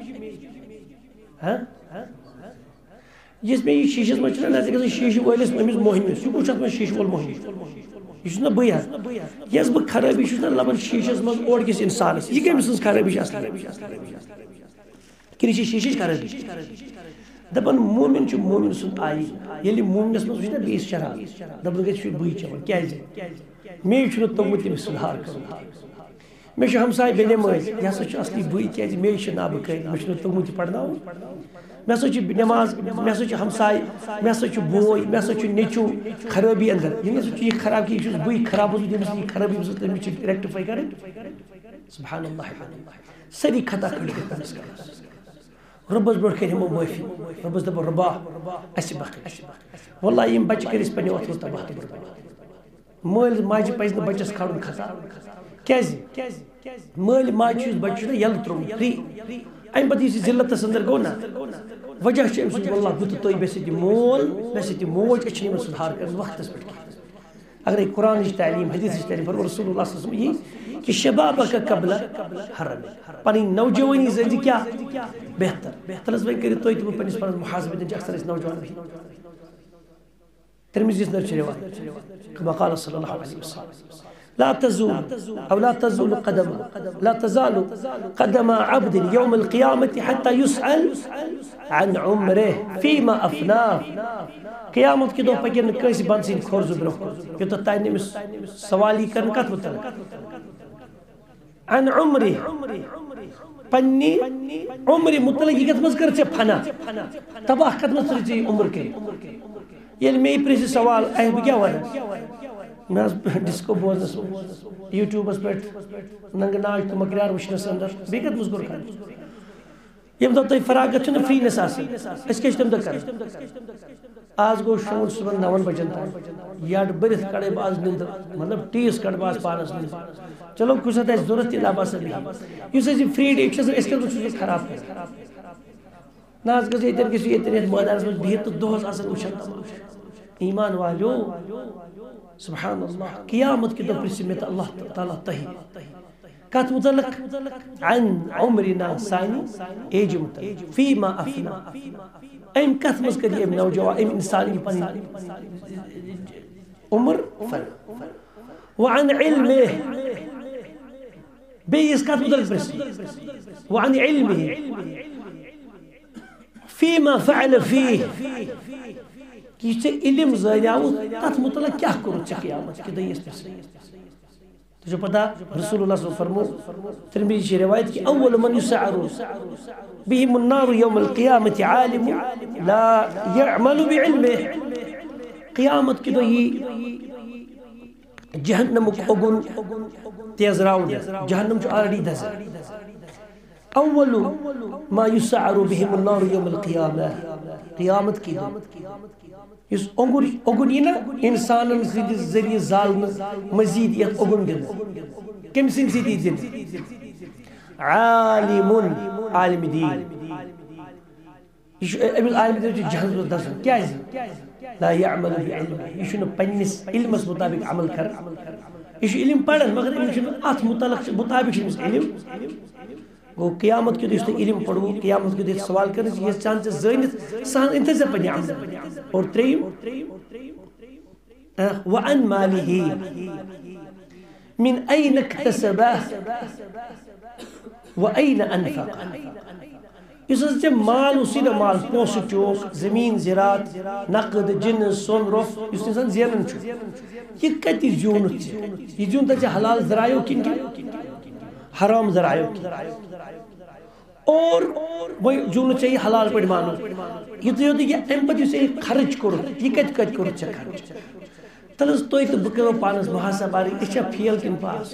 ہاں جس میں یہ شیشس میں چھنا نزدیک شیش وٲلِس أمِس موہنوِس یہ کُس اتھ شیش وول موہنی یہ چھُ نہ بٕے حظ یس بہٕ خرٲبی چھُس نہ لبان شیشس منٛز اور کِس انسانس یہ کٔمۍ سٕنٛز خرٲبی چھِ اصلی کِنہٕ یہِ چھِ شیشِچ خرٲبی دپان مومن چھُ مومن سُنٛد آیی ییٚلہِ مومنس منٛز وٕچھ نہ بیٚیِس شراب دپان گژھِ چھُ بٕے چٮ۪وان کیازِ مے چھُنہٕ توٚگمُت تٔمِس سُدھار کرُن مے چھُ ہمساے بے نمٲز یہِ ہسا چھُ اصلی بٕے کیازِ مے چھُ نابہٕ کٲری مےٚ چھُنہٕ توٚگمُت یہِ پرناوُن میں سوچ نماز میں سوچ ہمسائے میں سوچ بوئی میں سوچ نیچو خرابی اندر یہ میں سوچ یہ خراب کی بوئی خراب ہو جائے یہ خرابی بس تم چھ ریکٹیفائی کریں سبحان اللہ سری خطا کھڑی کر ربس بڑھ کے ہمو معافی ربس دب ربا اس بخش والله یم بچ کرس پنی وقت تباہ مول ماج پز نہ بچس کھڑن خطا کیاز مول ماج چھ بچ نہ یل ترو فری ایم پتہ یہ ذلت اندر گو نا وجہ چھ امس والله بت تو بیس دی مول بیس دی موج اچھنی من سدھار کر وقت اس پٹ اگر قرآن کی تعلیم حدیث کی تعلیم پر رسول اللہ صلی اللہ علیہ وسلم یہ کہ شبابک قبل حرم پنی نوجوانی زندگی کیا بہتر بہتر اس وقت کرے تو تم پنس پر محاسبہ دین اکثر اس نوجوان بھی ترمذی اس نر روایت كما قال صلى الله عليه وسلم لا تزول أو لا تزول قدم لا تزال قدم عبد يوم القيامة حتى يسأل عن عمره فيما أفناه قیامت کی دو پکن کیسی بنسین کھورز برو کہ تو تائنے میں سوالی کرن کت مطلق عن عمری پنی عمری مطلق یہ کت مذکر سے پھنا تباہ کت مذکر سے عمر کے یہ میں پریسی سوال اے بھی کیا وانا میں ڈسکو بوزنس یوٹیوب اس پر ننگ ناج تو مکریار وشنس اندر بیکت مذکر کھانا یم دو تھی فراغت چھو نا فرینس آسان اس کے تم دہ کر آج گو شون صبح نون بجن تام یاڈ برت کڑے باز نند مطلب ٹیس کڑ باز پانس نند چلو کچھ ہے ضرورت تھی لاباس نہیں اس فری ڈے اس کے بچ خراب کر ناز گز یتن کس یتن میدانس مز بہت تو دہس آسان وچھان تماشا ایمان والو سبحان اللہ قیامت کے دہ پرسہ مت اللہ تعالیٰ تہی کت متعلق عن عمرنا سانی ایج متعلق فیما افنا ام کت مز کری ام نوجوان ام انسان کی پنی عمر فن وعن علمه بیس کت متعلق پرسہ وعن علمه فیما فعل فیه کہ یہ علم زیاو تت متعلق کیا کرو چھ قیامت کہ دئیس پرسہ جو پتا رسول اللہ صلی اللہ علیہ وسلم فرمو ترمذی کی روایت کی اول من يسعر بهم النار يوم القيامة عالم لا يعمل بعلمه قیامت کی دو یہ جہنم کو اگن تیز راؤنڈ جہنم جو آلریڈی دھس اول ما يسعر بهم النار يوم القيامة قیامت کی دو اس اگن یہ نا انسان ذریعہ ظالم مزید یہ اگن دن کم سن سی دن عالم عالم دین یہ عالم دین جہنم دسن کیا ہے لا يعمل بعلم یہ پنس علمس مطابق عمل کر یہ علم پڑھن مگر یہ ات متعلق مطابق علم گو قیامت کے دن علم پڑھو قیامت کے دن سوال کرنے یہ چانس زینت سہن انتظر پنی عمل اور تریم وعن ماله من اين اكتسبه واين انفقه اس سے مال اسی نہ مال پوس چوک زمین زراعت نقد جن سون رف اس انسان زینن چھ یہ کتی جونت یہ جونت حلال ذرائع کن کن حرام ذرائع اور وہ جو چاہیے حلال پہ مانو یہ تو ہوتی ہے ام پتہ سے خرچ کرو یہ کت کت کرو چھ خرچ تلس تو تو بکرو پانس محاسبہ اری اچھا فیل کن پاس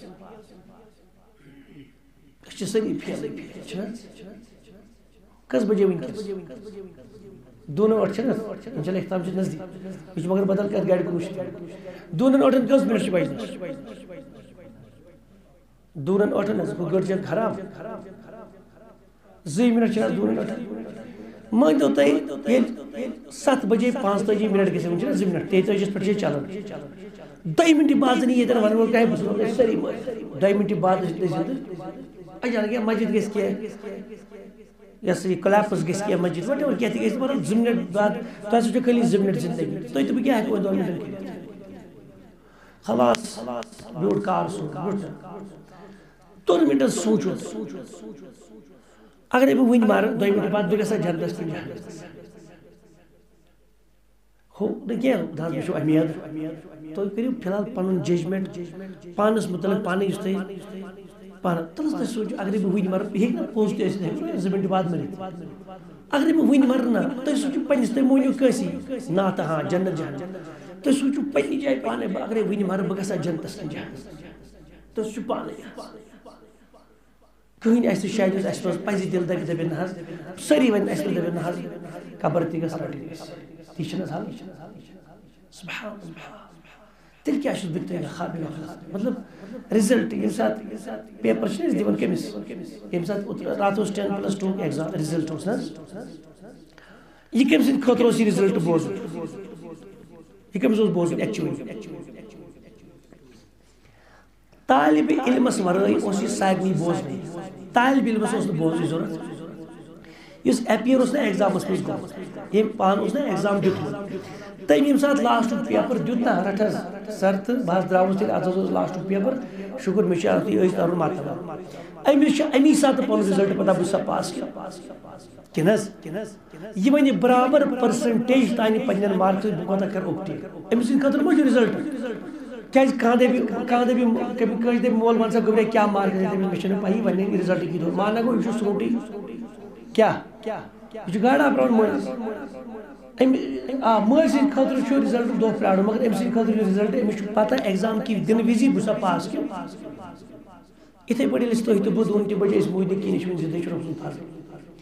اچھا سری فیل چھنا کس بجے ونکس دونوں اٹھ چھنا انشاءاللہ اختتام چھ نزدیک کچھ مگر بدل کر گاڑی کو مشت دونوں اٹھن کس منٹ چھ بجے دونن اٹھن اس کو گڑ خراب زی منٹ چھ دونن اٹھن مان تو تھی ست بجے پانچ تجی منٹ گھن وجہ زی منٹ تی تجس پہ چلان دہ منٹ بعد نہیں یہ ون وول کہ سری دہ منٹ بعد اچانک کیا مسجد گھس کی یس یہ کلیپس گھس کی مسجد وٹ ایور کیا گھس مطلب زی منٹ بعد تہ سو خالی زی منٹ زندگی تھی تو بہ کیا ہوں دون منٹ خلاص بیوٹ کار سو دون منٹ سوچو اگر بہ ون مار دہ منٹ بعد بہ گھا جنتس کن جہنمس ہو کیا دس بچو امید تو کرو فی الحال پن ججمنٹ پانس متعلق پانے اس تھی پان تلس تھی سوچو اگر بہ ون مر ہیک نا پوز تھی زی منٹ بعد مرت اگر بہ ون مر نا تھی سوچو پنس تھی مونیو کسی نا تو ہاں جنت جہنم تھی سوچو پنہ جائے پانے اگر ون مر بہ گھا جنتس کن جہنمس تھی سوچو پانے کہیں ایسے شاید اس روز پزی دل دگ دبن حظ سری ون اس دبن حظ قبر تہ گس رٹن تی چھنس حال سبحان اللہ تیل کیا چھس بکتے خواب مطلب رزلٹ یم سات پیپر چھنس دیون کمس یم سات رات اس ten plus two exam result اس یہ کم سن خطر اس رزلٹ بوز یہ کم سن بوز ایکچولی طالب علم اس ورائے اس سارنی بوز نہیں طالب علم اس بوز ضرورت اس اپیئر اس نے ایگزام اس مز گومت یم پان اس نے ایگزام دیت تم یم سات لاسٹ پیپر دیت نا رٹس سر تو بہت دراؤس تیل اتھ لاسٹ پیپر شکر مے ٲسۍ ترُن مرتبہ أمِس چھُ امی ساتہٕ پنُن رِزلٹ پتہ بہٕ چھُسا پاس کِنہٕ حظ یہِ وَنہِ برابر پٔرسنٹیج تانۍ پنٕنٮ۪ن مارکسن بہٕ کوتاہ کرٕ اوپٹین أمۍ سٕنٛدِ خٲطرٕ ما چھُ رِزلٹ کیٛازِ کانٛہہ دَپہِ کانٛہہ دَپہِ کٲنٛسہِ دَپہِ مول وَن سا گوٚبرے کیٛاہ مارکس دِتۍ أمِس مےٚ چھَنہٕ پَیی وۄنۍ نِنہِ رِزلٹ کِہیٖنۍ مانا گوٚو یہِ چھُ سرٛوٗنٛٹٕے کیٛاہ یہِ چھُ گاڑا پرٛاوُن مٲلِس أمۍ آ مٲلۍ سٕنٛدِ خٲطرٕ چھُ رِزلٹُک دۄہ پرٛارُن مگر أمۍ سٕنٛدِ خٲطرٕ چھُ رِزلٹ أمِس چھُ پتہ ایٚگزام کہِ دِنہٕ وِزی بہٕ چھُسا پاس کِنہٕ یِتھَے پٲٹھۍ ییٚلہِ أسۍ تُہۍ تہٕ بہٕ دۄن تہِ بجے أسۍ موٗدۍ نہٕ کِہیٖنۍ یہِ چھُ وۄنۍ زِندگی چھُ رۄب سُنٛد فضل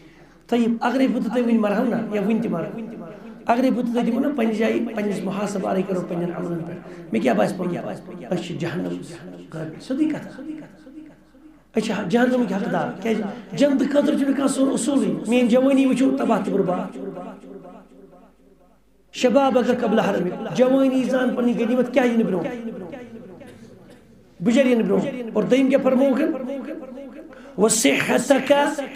طيب اگر بہت تھی ون مرہو نا یا ون تہ مرہو اگر بہت تھی دمو نا پنہ جائیں پنس محاسب آئی کرو پنن عملن پہ مے کیا باس پن اس جہنم قابل سیدھی کتھ اچھا جہنم کی حقدار کیا جنت خاطر چھ کانٛہہ سون اصول مین جوانی وچھو تباہ تہ برباد شباب اگر قبل حرم جوانی زان پنی غنیمت کیا ین برو بجر ین برو اور دیم کیا فرمو وصحتك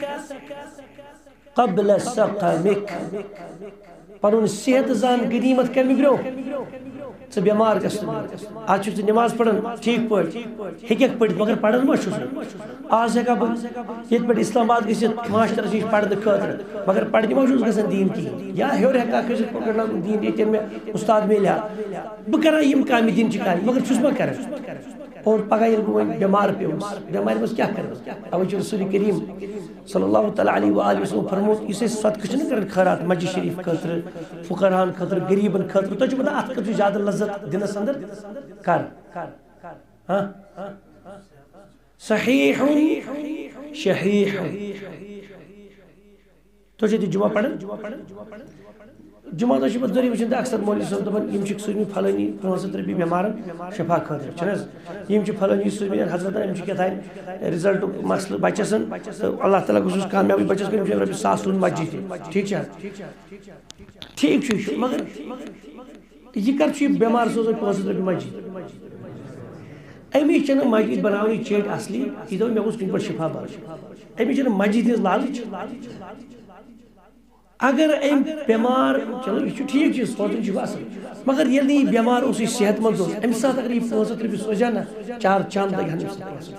قبل سقمك پنن صحت زان غنیمت کمی برو ژٕ بیمار گژھِ آج چھُ ژٕ نماز پڑھان ٹھیک پٲٹھۍ ہیٚککھ پٔرِتھ مگر پران ما چھُس آز ہیٚکا بہٕ ییٚتہِ پٮ۪ٹھ اسلام آباد گٔژھِتھ ماشٹرس نِش پرنہٕ خٲطرٕ مگر پرنہِ ما چھُس گژھان دیٖن کِہیٖنۍ یا ہیوٚر ہیٚکا کھٔسِتھ پکڑنا دیٖن ییٚتٮ۪ن مےٚ استاد میلہِ ہا بہٕ کران یِم کامہِ دیٖنچہِ کامہِ مگر چھُس ما کران اور پگہ ییٚلہِ بہٕ وۄنۍ بٮ۪مار پیوٚوُس بٮ۪مارِ منٛز کیٛاہ کرٕ اوے چھُ رسول کریم صلی اللہ تعالیٰ علیہ وآلہ وسلم فرموت یُس أسۍ صدقہٕ چھِنہٕ کران خٲرات مسجد شریف خٲطرٕ فقراہن خٲطرٕ غریٖبن خٲطرٕ تُہۍ چھِو پتہ اتھ خٲطرٕ چھُ زیادٕ لذت دِنس اندر کر صحیح شحیح تُہۍ چھِو جمعہ پران جمعہ دۄہ چھِ پتہٕ ضروٗری وٕچھان تہٕ اکثر مولوی صٲب دپان یِم چھِکھ سوٗزمٕتۍ فلٲنی پانٛژھ ہتھ رۄپیہِ بٮ۪مارن شفا خٲطرٕ چھِنہٕ حظ یِم چھِ فلٲنی سوٗزمٕتۍ حضرتن یِم چھِ کیٛاہتانۍ رِزلٹُک مسلہٕ بچس تہٕ اللہ تعالیٰ گوٚژھُس کامیابی بچس کٔرِتھ یِم چھِ رۄپیہِ ساس روٗد مسجد ٹھیٖک چھا ٹھیٖک چھُ یہِ چھُ مگر یہِ کر چھُ یہِ بٮ۪مار سوزان پانٛژھ ہتھ رۄپیہِ مسجد أمِس چھنہٕ مسجد بناوٕنۍ یہِ چیٹ اصلی یہِ دوٚپ مےٚ گوٚژھ کُنہِ پٲٹھۍ شفا بنُن أمِس چھنہٕ مسجد ہٕنٛز لالٕچ اگر ام بیمار چلو یہ ٹھیک چیز سوچن چھ اصل مگر ییٚلہِ یہ بیمار اوس صحت مند اوس امہِ ساتہٕ اگر یہ پانٛژھ ہتھ رۄپیہِ سوزا نا چار چاند لگہِ ہن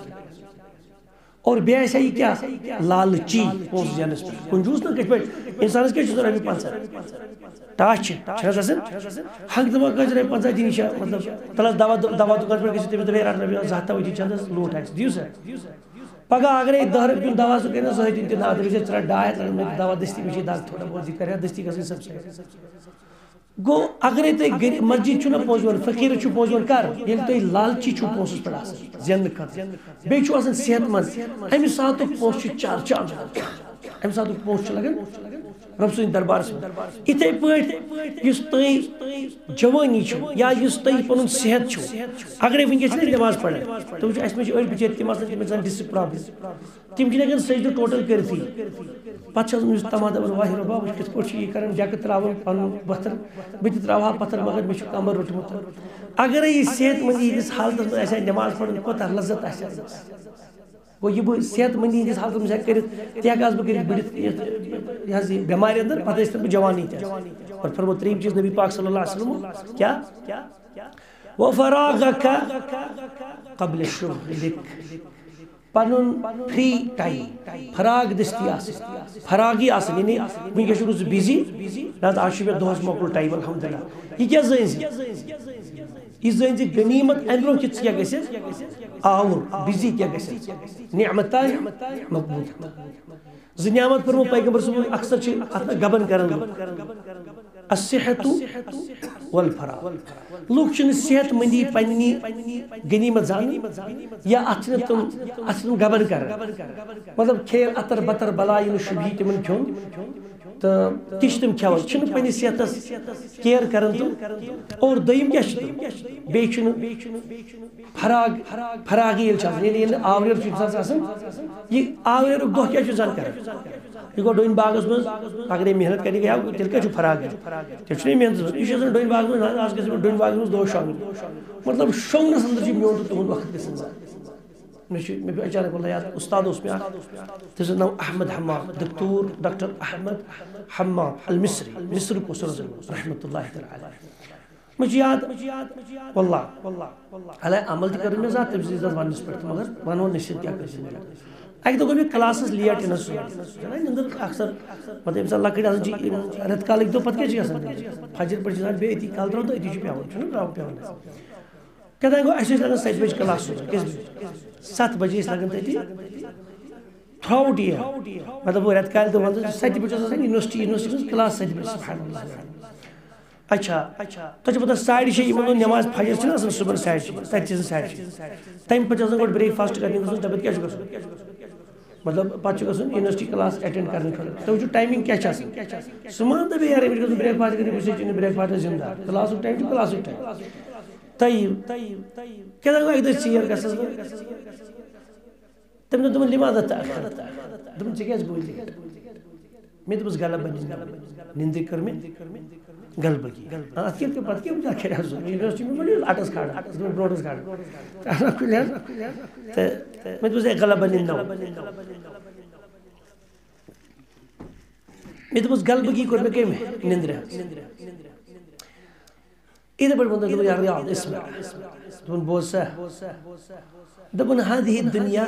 اور بیٚیہِ آسہِ یہِ کیٛاہ لالچی پونٛسہٕ زینس پٮ۪ٹھ کنجوٗس نا کِتھ پٲٹھۍ انسانس کیٛاہ چھُ رۄپیہِ پنٛژاہ ٹاچ چھِ چھِ حظ آسان ہنٛگہٕ دپان کٲنٛسہِ رۄپیہِ پنٛژاہ دِنہِ چھا مطلب تلہٕ حظ دوا دوا دُکانس پٮ۪ٹھ گٔژھِتھ تٔمِس دپے رٹ رۄپیہِ زٕ ہتھ تھاوَے دِ چندس لوٗٹھ آسہِ دِیِو سا پگہ اگر دہ رۄپیہِ دوا سُہ کرِ زٕہٕنۍ دِنۍ تہِ نا دپیس ژٕ رٹ ڈاے ہتھ دوا دستی مےٚ چھِ دگ تھوڑا بہت یہِ کرِ ہا دستی گژھٕنۍ سبسایڈ گوٚو اگرے تُہۍ مسجد چھُو نا پونٛسہٕ یِوان فقیٖرس چھُ پونٛسہٕ یِوان کر ییٚلہِ تُہۍ لالچی چھُو پونٛسس پٮ۪ٹھ آسان زیننہٕ خٲطرٕ بیٚیہِ چھُو آسان صحت منٛد امہِ ساتُک پونٛسہٕ چھُ چار چاند امہِ ساتُک پونٛسہٕ چھُ لگان رۄب سٕنٛدِس دربارس منٛز یِتھے پٲٹھۍ یُس تُہۍ جوٲنی چھُو یا یُس تُہۍ پنُن صحت چھُو اگرے وٕنکیٚس چھِنہٕ نٮ۪ماز پران تُہۍ وٕچھِو اَسہِ منٛز چھِ أڑۍ بِچٲرۍ تِم آسان تِم آسان ڈِسک پرابلم تِم چھِنہٕ ہٮ۪کان سجدٕ ٹوٹل کٔرِتھٕے پتہٕ چھِ آسان یُس تما دپان واہ رۄبا وٕچھ کِتھ پٲٹھۍ چھُ یہِ کران ڈٮ۪کہٕ تراوان پنُن پتھر بہٕ تہِ تراوٕ ہا پتھر مگر مےٚ چھُ کمر روٚٹمُت اگرے یہِ صحت مندی ہٕنٛدِس حالتس منٛز آسہِ ہا نٮ۪ماز پرُن کوتاہ لذت آسہِ ہا گوٚو یہِ بہٕ صحت مندی ہٕنٛدِس حالتس منٛز ہٮ۪کہٕ کٔرِتھ تہِ ہٮ۪کہٕ ہس بہٕ کٔرِتھ بٔڑِتھ یہِ حظ یہِ بٮ۪مارِ انٛدر پتہٕ ٲسۍ تن بہٕ جوانی تہِ اور فرموو ترٛیٚیِم چیٖز نبی پاک صلی اللہ علیہ وسلم کیٛاہ وفراغک قبل شغلک پنُن فری ٹایم فراغ دٔستی آسٕنۍ فراغی آسٕنۍ یعنی وٕنکیٚس چھُکھ ژٕ بِزی نہ تہٕ آز چھُ مےٚ دۄہس مۄکُل ٹایم الحمدللہ یہِ کیٛاہ زٲنۍ زِ یہِ زٲنۍ زِ غنیٖمت امہِ برونٛہہ کہِ ژٕ کیٛاہ گٔژھِتھ آوُر بِزی کیٛاہ گٔژھِتھ نعمتان مقبوٗل زٕ نعمت فرمو پیغمبر صٲبن اکثر چھِ اتھ منٛز گبن کران الصحت والفراغ لُکھ چھِنہٕ صحت مندی پننہِ غنیٖمت زانان یا اتھ چھِنہٕ تِم اتھ چھِ تِم گبن کران مطلب کھیل اتر بتر بلا یہِ نہٕ شُبہِ تِمن کھیوٚن تہٕ تہِ چھِ تِم کھٮ۪وان چھِنہٕ پننِس صحتس کیر کران تِم اور دوٚیِم کیٛاہ چھِ تِم بیٚیہِ چھُنہٕ فراغ فراغی ییٚلہِ چھِ آسان ییٚلہِ ییٚلہِ آوریر چھُ اِنسانس آسان یہِ آوریرُک دۄہ کیٛاہ چھُ اِنسان کران یہِ گوٚو ڈوٗنۍ باغس منٛز اگرے محنت کرنہِ گٔیو تیٚلہِ کیٛاہ چھُ فراغ تیٚلہِ چھُنہ محنت یہِ چھُ آسان ڈوٗنۍ باغس منٛز آز گژھِ ڈوٗنۍ باغس منٛز دۄہ شۄنٛگُن مطلب شۄنٛگنس انٛدر چھُ میون تہٕ تُہُنٛد وقت گژھان ضایع مےٚ چھُ مےٚ پیوٚو اچانک واللہ یاد استاد اوس مےٚ اکھ تٔمۍ سُنٛد ناو احمد حمام دکتور ڈاکٹر احمد حمام المصری مصرُک اوس رحمتہ اللہ تعالیٰ مےٚ چھُ یاد واللہ علیہ عمل تہِ کٔرٕن مےٚ زیادٕ تٔمۍ سٕنٛدِس وننس پٮ۪ٹھ مگر ونو نٔصیحت کیٛاہ کٔرۍ مےٚ اکہِ دۄہ گوٚو مےٚ کلاسس لیٹ یِنس نندٕر اکثر مطلب ییٚمہِ ساتہٕ لۄکٕٹۍ آسان چھِ رٮ۪تہٕ کالٕکۍ دۄہ پتہٕ کیٛاہ چھِ گژھان فجر پٮ۪ٹھ چھِ آسان بیٚیہِ أتی کالہٕ ترٛاوُن تہٕ أتی چھُ پیٚوان چھُنہ ترٛاوُن پیٚوان کیٛاہ گوٚو اَسہِ ٲسۍ لگان سَتہِ بجہِ کلاس سوزان کٔژِ بجہِ سَتھ بجے ٲسۍ لگان تٔتی تھرٛوٗ آوُٹ یِیر مطلب رٮ۪تہٕ کالہِ دۄہ ونان سَتہِ بجہِ اوس آسان یونیورسٹی یونیورسٹی منٛز کلاس سَتہِ بجہِ سبحان اللہ اچھا تۄہہِ چھو پتہ ساڑِ شیٚیہِ یِمن دۄہن نٮ۪ماز فجر چھِنہ آسان صبحن ساڑِ شیٚیہِ تَتہِ چھِ آسان ساڑِ شیٚیہِ تَمہِ پتہٕ چھِ آسان گۄڈٕ برٛیک فاسٹ کرنہِ گژھُن تَمہِ پتہٕ کیٛاہ چھُ گژھُن مطلب پتہ گژھُن یونیورسٹی کلاس اٹینڈ کرنے خٲطرٕ تۄہہِ وٕچھِو ٹایمِنگ کیٛاہ چھِ آسان سُہ مان دَپے یار أمِس گژھُن بریک فاسٹ کٔرِتھ بہٕ چھُس بریک فاسٹ زِندٕ دار کلاسُک ٹایم چھُ کلاسُک ٹایم طیب کیٛاہ دَپہٕ اَکہِ دۄہ ژیر گژھس بہٕ تٔمۍ دوٚپ دوٚپُن لِماذا تأخر دوٚپُن ژےٚ کیٛازِ گوٚو لیٹ مےٚ دوٚپُس غلبہٕ نِندرِ کٔر مےٚ غلبگی اَتھ کیٛاہ پَتہٕ کیٛاہ بہٕ کَرٕ ہا سُہ یونیورسٹی منٛز مےٚ اَٹَس کھارا برونٛٹھَس کھارا تہٕ مےٚ دوٚپُس ہے غلبہٕ نِنٛدناو مےٚ دوٚپُس غلبگی کوٚر مےٚ کٔمۍ نِندرِ یِتھَے پٲٹھۍ ووٚن تٔمۍ دوٚپُن یا ریاض اسمع دوٚپُن بوز سا دوٚپُن هذه الدنيا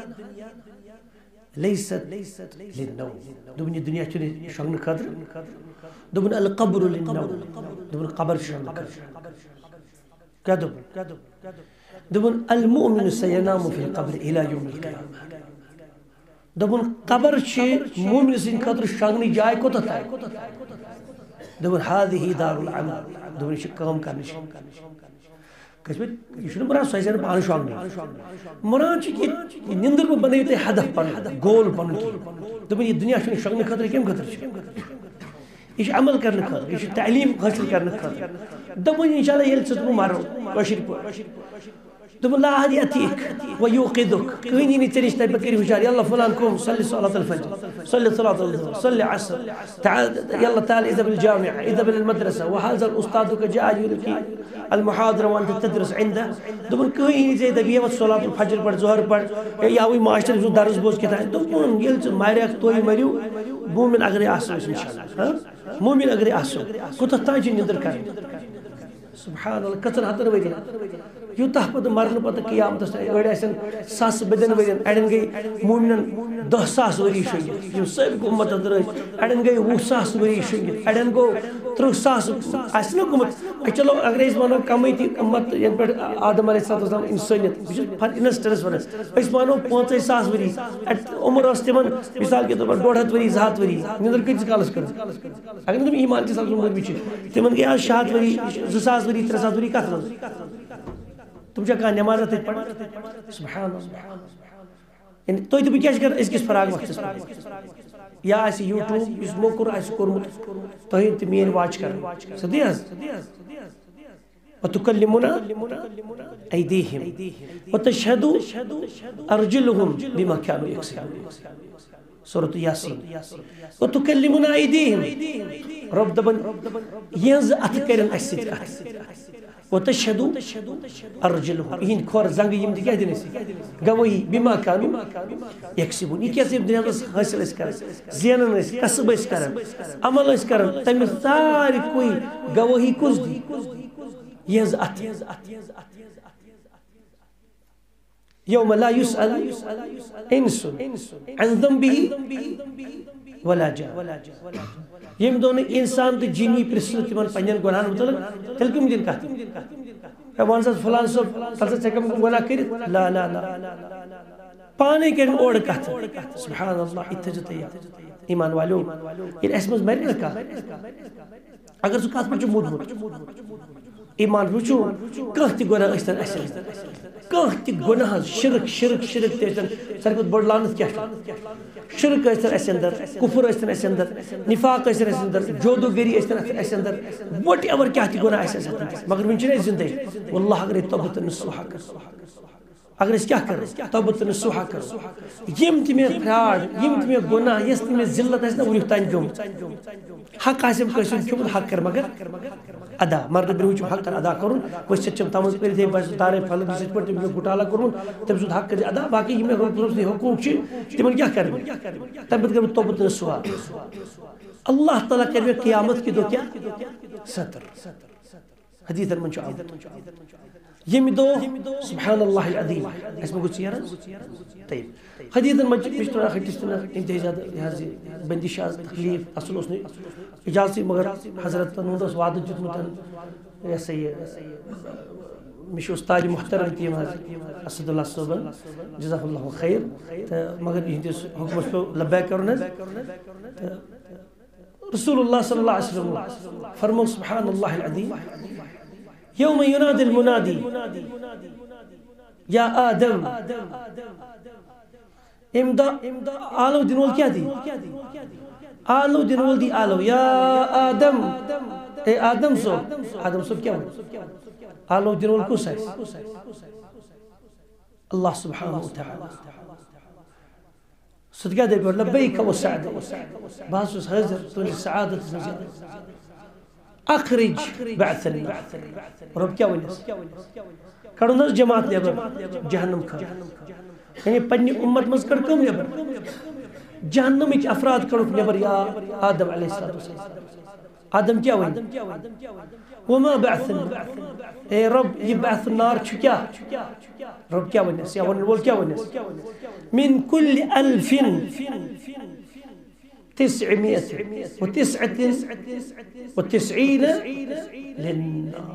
ليست للنوم دوٚپُن یہِ دُنیا چھُنہٕ شۄنٛگنہٕ خٲطرٕ دوٚپُن القبر للنوم دوٚپُن قبر چھُ شۄنٛگنہٕ خٲطرٕ کیٛاہ دوٚپُن دوٚپُن المؤمن سينام في القبر الى يوم القيامة دوٚپُن قبر چھِ مومنہِ سٕنٛدِ خٲطرٕ شۄنٛگنٕچ جاے کوٚتاہ تام دوٚپُن هذه دار العمل دوٚپُن یہِ چھِ کٲم کرنٕچ یہ چھُنہٕ مراد سۄ آسہِ نہٕ پانہٕ شۄنٛگنٕے مراد چھُ کہِ نِندٕر مہ بنٲیِو تُہۍ ہدف پنُن گول پنُن کینٛہہ دوٚپُن یہِ دُنیا چھُنہٕ شۄنٛگنہٕ خٲطرٕ کَمہِ خٲطرٕ چھُ یہ چھُ عمل کرنہٕ خٲطرٕ یہِ چھُ تعلیٖم حٲصِل کرنہٕ خٲطرٕ دوٚپُن اِنشاء اللہ ییٚلہِ ژٕ بہٕ مَرو کٲشِرۍ پٲٹھۍ دوٚپُن لا أحد يأتيك ويوقظك کٕہٕنۍ یی نہٕ ژےٚ نِش تَتہِ پَتہٕ کٔرِو ہُشار يلا فلان قوم صلي صلاة الفجر صلي صلاة الظهر صلي عصر تعال يلا تعال اذهب الجامعة اذهب للمدرسة وهذا الأستاذك جاء يلقي المحاضرة وأنت تدرس عنده دوٚپُن کٕہٕنۍ یی نہٕ ژےٚ دَپہِ یوت صلاة الفجر پَر ظہر پَر یاوٕے ماشٹر یُس درس بوز کیٛاہ دوٚپُن ییٚلہِ ژٕ مَریکھ تُہۍ مٔرِو مومِن اگرے آسو أسۍ اِنشاء اللہ مومِن اگرے آسو کوٗتاہ تام چھِ نِندٕر کَرٕنۍ سبحان اللہ کٔژَن ہَتَن ؤرۍیَن یوٗتاہ پَتہٕ مرنہٕ پَتہٕ قیامتَس تام أڑۍ آسن ساسہٕ بٔدٮ۪ن ؤرۍیَن اَڑٮ۪ن گٔے مومنَن دہ ساس ؤری شۄنٛگِتھ یِم سٲری اُمتَن درٛٲے اَڑٮ۪ن گٔے وُہ ساس ؤری شۄنٛگِتھ اَڑٮ۪ن گوٚو تٕرٛہ ساس آسہِ نا گوٚمُت چلو اگرے أسۍ وَنو کَمٕے تہِ اُمت یَنہٕ پٮ۪ٹھ آدم علیہ السلام وسلام اِنسٲنیت بہٕ چھُس فار اِنسٹنس وَنان أسۍ مانو پانٛژَے ساس ؤری عمر ٲس تِمن مِثال کے طور پر ڈۄڈ ہَتھ ؤری زٕ ہَتھ ؤری نِندٕر کۭتِس کالس کٔرٕکھ اگر نہٕ تِم ایٖمان کِس حالس منٛز مٔرمٕتۍ چھِ تِمن گٔے آز شےٚ ہَتھ ؤری زٕ ساس ؤری ترٛےٚ ساس ؤری کَتھ منٛز تِم چھا کانٛہہ نٮ۪مازا تَتہِ پَران سبحان اللہ یعنی تُہۍ تہٕ بہٕ کیٛاہ چھِ کران أزکِس فراق وقتس منٛز یا آسہِ یوٗٹیوٗب یُس موٚکُر آسہِ کوٚرمُت تُہۍ تہِ میٲنۍ واچ کران صحیح حظ وتكلمنا أيديهم وتشهد أرجلهم بما كانوا يكسبون سورة ياسين وتكلمنا أيديهم رب دبن ينز أتكرن أسد وتشهد أرجلهم إن كور زنگ يم دي كده نسي گواہی بما كانوا يكسبون یہ کیسے دنیا میں حاصل اس کرن زینن اس کسب اس کرن عمل اس کرن تم ساری کوئی گواہی کس دی ينز أت يوم لا يسأل إنس عن ذنبه ولا جان یم دون انسان تو جنی پرسن تمن پنن گناہن متعلق تیل کم دن کت ون سا فلان صاحب تل سا کم گناہ کرت لا لا لا پانے کرن اوڑ کت سبحان اللہ اتھے ایمان والو یہ اس مز مر کا اگر سو کت پہ مودمت ایمان وچو کانٛہہ تہِ گۄناہ ٲسۍتن اَسہِ کانٛہہ تہِ گۄناہ شرک شرک شرک تہِ ٲسۍتن ساروی کھۄتہٕ بٔڑ لعنت کیٛاہ چھِ شرک ٲسۍتن اَسہِ انٛدر کُفر ٲسۍتن اَسہِ انٛدر نفاق ٲسۍتن اَسہِ انٛدر جودوگری ٲسۍتن اَسہِ انٛدر وٹ ایور کیٛاہ تہِ گۄناہ آسہِ اَسہِ انٛدر مگر وٕنہِ چھِنہٕ أسۍ زِندَے واللہ اگرے توبہ تہٕ نصوحا کرو اگر أسۍ کیٛاہ کرو توبہ تہٕ نصوحا کرو یِم تہِ مےٚ فراڈ یِم تہِ مےٚ گۄناہ یۄس تہِ مےٚ ذلت آسہِ نا وٕنیُک تانۍ پیوٚمُت حق آسٮ۪م کٲنٛسہِ ہُنٛد کھیوٚمُت حق کر مگر ادا مرد برونٛہہ چھُم حق کر ادا کرُن ؤسِتھ چھم تھاومٕژ کٔرِتھ ہے بہٕ تارے پھلہٕ بہٕ یِتھ پٲٹھۍ تٔمۍ مےٚ گُٹالا کوٚرمُت تٔمۍ سُنٛد حق کٔرِتھ ادا باقٕے یِم مےٚ رۄب سٕنٛدۍ حقوٗق چھِ تِمن کیٛاہ کرٕ بہٕ تَمہِ پتہٕ کَرٕ بہٕ توبہ تہٕ نصوحا اللہ تعالیٰ کرِ مےٚ قیامت کہِ دۄہ کیٛاہ ستر حدیثن منٛز چھُ آمُت ییٚمہِ دۄہ سبحان اللہ العظیٖم اَسہِ ما گوٚو ژیر حظ طیب حدیثن منٛز چھِ مےٚ چھِ تھوڑا ہٹِس تہِ انتہٲیی زیادٕ یہِ حظ یہِ بندش آز تکلیٖف اصل اوس نہٕ اجازتٕے مگر حضرتن ہُنٛد اوس وعدٕ دیُتمُت یہِ ہسا یہِ مےٚ چھُ اُستاد محترم تہِ یِم حظ اسد اللہ صٲبن جزاہ اللہ خیر تہٕ مگر یِہنٛدِس حُکمس پیوٚو لبیک کرُن حظ تہٕ رسول اللہ صلی اللہ علیہ وسلم فرمو سبحان اللہ العظیم يوم ينادي المنادي يا آدم امدا آلو دن وول کیا دی آلو دن وول دی آلو یا آدم اے آدم صاحب آدم صاحب کیا ہوئی آلو دن وول کس ہے اللہ سبحانہ وتعالی صدقہ دے پر لبیک و سعد باسوس حضر تونی سعادت نزید اخرج بعثنی رب کیا ونیس کڑو نس جماعت نیبر جہنم کھر یعنی پنی امت مز کڑ کم نیبر جہنم اچ افراد کڑو نیبر یا آدم علیہ السلام آدم کیا ونی وما بعثنی اے رب یہ بعث النار چھو کیا رب کیا ونیس یا ون کیا ونیس من کل الف تسعمائة وتسعة وتسعين للنار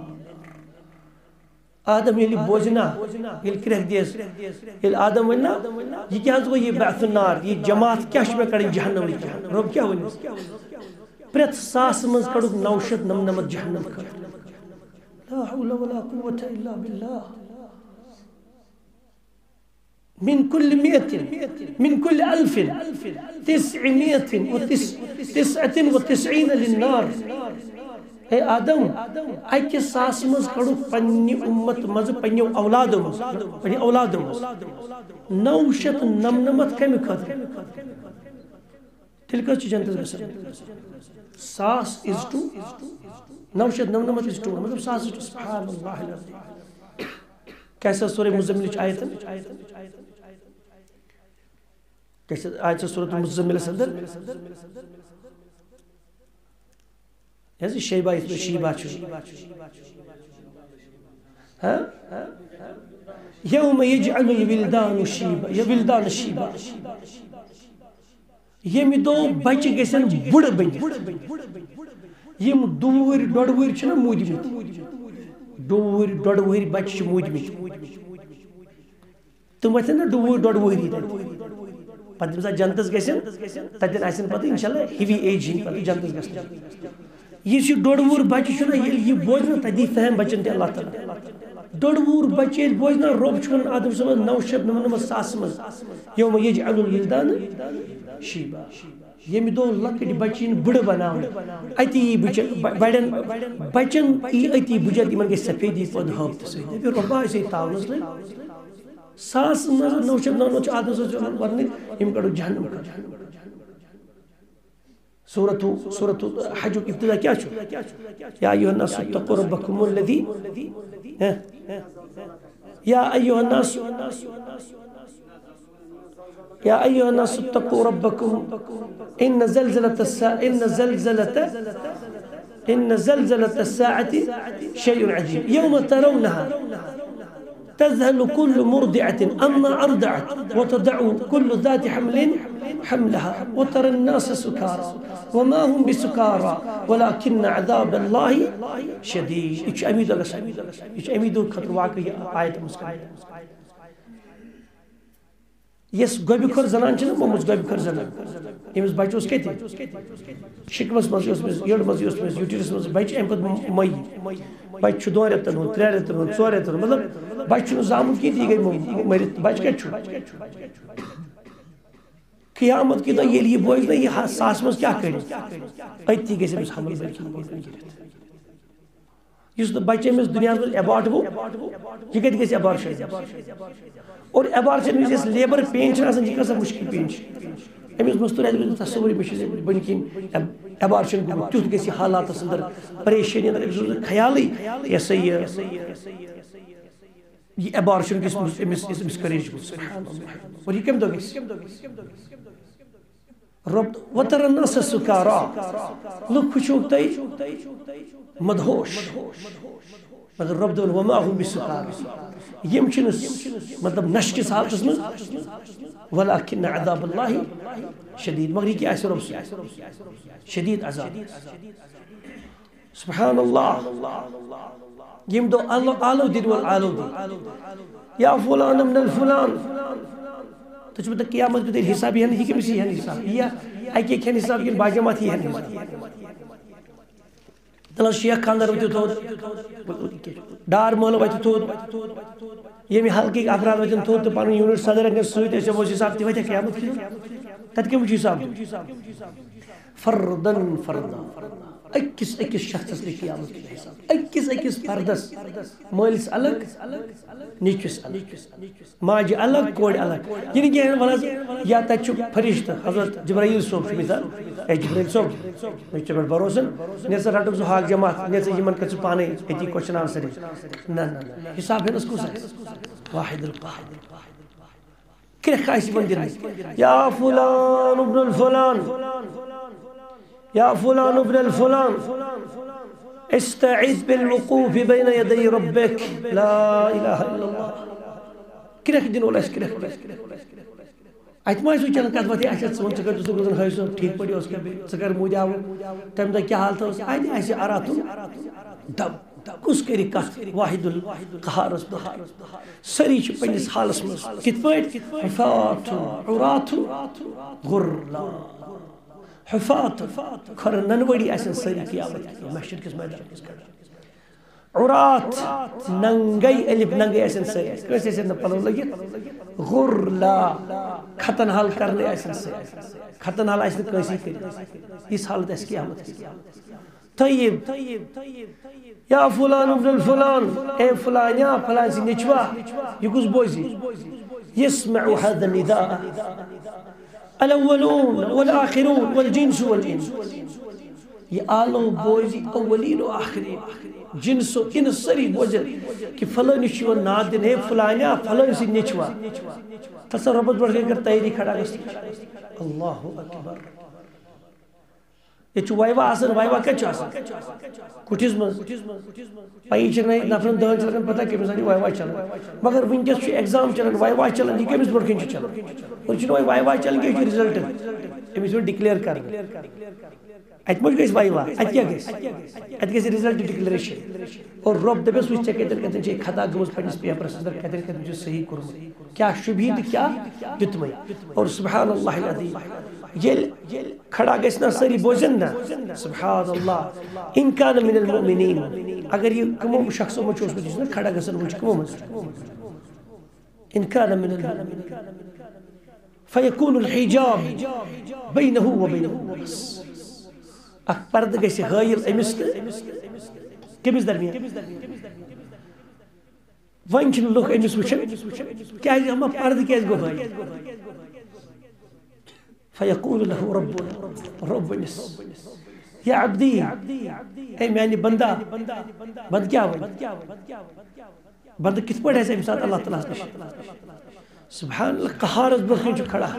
آدم يلي بوزنا يلي كره ديس يلي آدم ونا یہ کیا ہو یہ بعث النار یہ جماعت کیا شبہ کڑی جہنم لکھا رب کیا ونیس پرت ساس منز کڑو نوشت نمنمت جہنم کڑ لا حول ولا قوة إلا بالله من كل مئة من كل ألف تسعمائة وتسعة وتسعين للنار اے آدم اکی ساس مز کڑو پنی امت مز پنی اولاد مز پنی اولاد مز نوشت نمنمت کمی خطر تلکہ چی جنتز بسر ساس از ٹو نوشت نمنمت از ٹو مطلب ساس از ٹو سبحان اللہ العظیم کیسا سورہ مزمل چ آیت کیسا آیت سورۃ المزمل صدر یعنی شیبہ اس میں شیبہ چھو یوم یجعل الولدان شیبہ یا ولدان شیبہ یمی دو بچ گیسن بڑ بنگ یم دور ڈوڑور چھنا مودمت دور ڈوڑور بچ مودمت تم وتھن نا دور ڈوڑوری پتہ تمہ سات جنتس گژھن تتن آسن پتہ انشاءاللہ ہیوی ایجنگ پتہ جنتس گژھن یہ ڈوڑور بچہ چھنا ییٚلہِ یہِ بوزِ نا تتی فہم بچن تہ اللہ تعالیٰ ڈوڑور بچہ ییٚلہِ بوزِ نا رب چھُ آدم صٲبس نو شیٚتھ نمنمتھ ساس منٛز یوم یجعل الولدان شیبہ ییٚمہِ دۄہ لۄکٕٹۍ بچہ یِن بٕڑٕ بناونہٕ اتی یی بڑٮ۪ن بچن یی اتی بُجت یِمن گژھِ سفیدی پٲدٕ ہٲبتہٕ سۭتۍ دٔپِو رۄبا أسۍ ہے تاونس لٔگۍ ساس منٛز نو شیٚتھ نمنمتھ چھُ آدم صٲبس وننہٕ یِم کڑو جہنم کڑ سورة سورة حج ابتداء کیا چھو یا ایوہ الناس اتقوا ربکم الذی یا ایوہ الناس یا ایوہ الناس اتقوا ربکم ان زلزلة الساعة ان زلزلة ان زلزلة الساعة شيء عجيب يوم ترونها تذهل كل مرضعة أما أرضعت وتضع كل ذات حمل حملها وترى الناس سكارى وما هم بسكارى ولكن عذاب الله شديد ايش اميد الله ايش اميد خطر واقعي آية مسكين يس گوبي کھر زنان چھنا ممز گوبي کھر زنان امس بچہ اس کتی شکمس مز اس یڑ مز اس مز یوٹیلس مز بچہ ام پت مئی بچہ چھ دو ریتن ہن ترے ریتن ہن ژور ریتن مطلب بچہ چھ زامن کی دی گئی مرت بچہ کت چھ قیامت کی دۄہ ییٚلہِ یہِ بوزِ نا یہِ ساس منٛز کیٛاہ کٔرِتھ أتی گژھِ أمِس حمل بٔرِتھ یُس نہٕ بچہ أمِس دُنیاہس منٛز ایباٹ گوٚو یہِ کتہِ گژھِ ایبارشن اور ایبارشن یُس اَسہِ لیبر پین چھِ آسان یہِ کۭژاہ مُشکِل پین چھِ أمِس مستور اَسہِ تصوُر مےٚ چھُ بٔنۍ کِنۍ ایبارشن گوٚمُت تیُتھ گژھِ یہِ حالاتس اندر پریشٲنی اندر أمِس روٗد نہٕ خیالٕے یہِ ہسا یہِ یہ ایبارشن کس امس کریج اور یہ کم دو گس رب وتر الناس سکارا لوگ خوش ہوتے مدہوش مگر رب دون وما هم بسکارا یم چھنس مطلب نش کس حالتس من ولكن عذاب الله شدید مگر یہ کیا رب شدید عذاب سبحان اللہ یم دو آلو دید والآلو دید یا فلان من الفلان تو چھو بتا قیامت کو دیر حساب یہ نہیں کہ کسی ہے حساب یا ایک ایک ہے حساب یہ باجمات ہی ہے تلس شیخ خاندر وتھ تھود ڈار مول وتھ تھود یمی حلقی افراد وتھ تھود تو پن یونٹ صدر اگر سوت اس وہ حساب تہ وتھ قیامت کی تت کم حساب فردن فردا اکس اکس شخص کی قیامت کی حساب اکس اکس فردس مالس الگ نیچس الگ ماج الگ کوڑ الگ یعنی کہ ونس یا تت فرشتہ حضرت جبرائیل صوب مثال اے جبرائیل صوب مجھ پہ بھروسہ نیسا رٹک سو حاق جماعت نیسا یمن کر پانے اتی کوشچن آنسر نہ نہ حساب ہے کس واحد القاہر کرہ کاسی بن دن یا فلان ابن الفلان یا فلان ابن الفلان استعذ بالوقوف بين يدي ربك لا اله الا الله کرہ دن ولا اس کرہ ات ما سو چلن کت وتی اچھا سون چکر تو گزن ہے سو ٹھیک پڑی اس کے چکر مو جاو تم دا کیا حال تھا اس ائی ایسے اراتو دب کس کری کت واحد القہار سری چھ پنس حالس مز کت پٹ حفات عرات غرلا حفات کھر ننوڑی ایسن سری قیامت محشر کس میدان کس کر عرات ننگئی الف ننگئی ایسن سری کیسے ایسن پلو لگی غرلا ختن حال کرنے ایسن سری ختن حال ایسن کیسی کری اس حالت اس قیامت کی طیب یا فلان ابن الفلان اے فلان یا فلان سی نچوا یہ کس بوزی يسمع هذا النداء الاولون والآخرون والجنس والانس یہ آلو بوزی اولین و آخرین جنس و انس سری بوزر کہ فلان نشوا نادن ہے فلان یا فلان سی نچوا تصور ربط بڑھ کے کر تیری کھڑا گستی اللہ اکبر یہ چھ وائیوا آسن وائیوا کیا چھ آسن کٹھیز من پائی چھ نہیں نفرن دہن چلن پتہ کہ مثلا وائیوا چلن مگر ونکس چھ ایگزام چلن وائیوا چلن یہ کمس بڑکن چھ چلن اور چھ وائیوا چلن کہ رزلٹ امس ڈکلیئر کر ات مجھ گئی وائیوا ات کیا گئی ات گئی رزلٹ ڈکلیریشن اور رب دبس وچ چھ کتن کتن چھ خطا گمس پنس پیپرس اندر کتن کتن چھ صحیح کرم کیا شبہید کیا دتمے اور سبحان اللہ العظیم یل کھڑا گسنا سری بوزن نا سبحان اللہ ان کان من المؤمنین اگر یہ کمو شخصوں میں چوس بجیس نا کھڑا گسن وچ کمو من ان کان من المؤمنین فیکون الحجاب بینه و بینه اک پرد گسی غیر امس کمس درمیان ونچن لوگ امس وچن کیا ہم پرد کیس گو غیر فيقول له ربنا رب نس يا عبدي اي معني بندا بند کیا ہوئی بند کس پڑھ ہے امساد اللہ تعالیٰ سبحان اللہ قہارز برکن جو کھڑا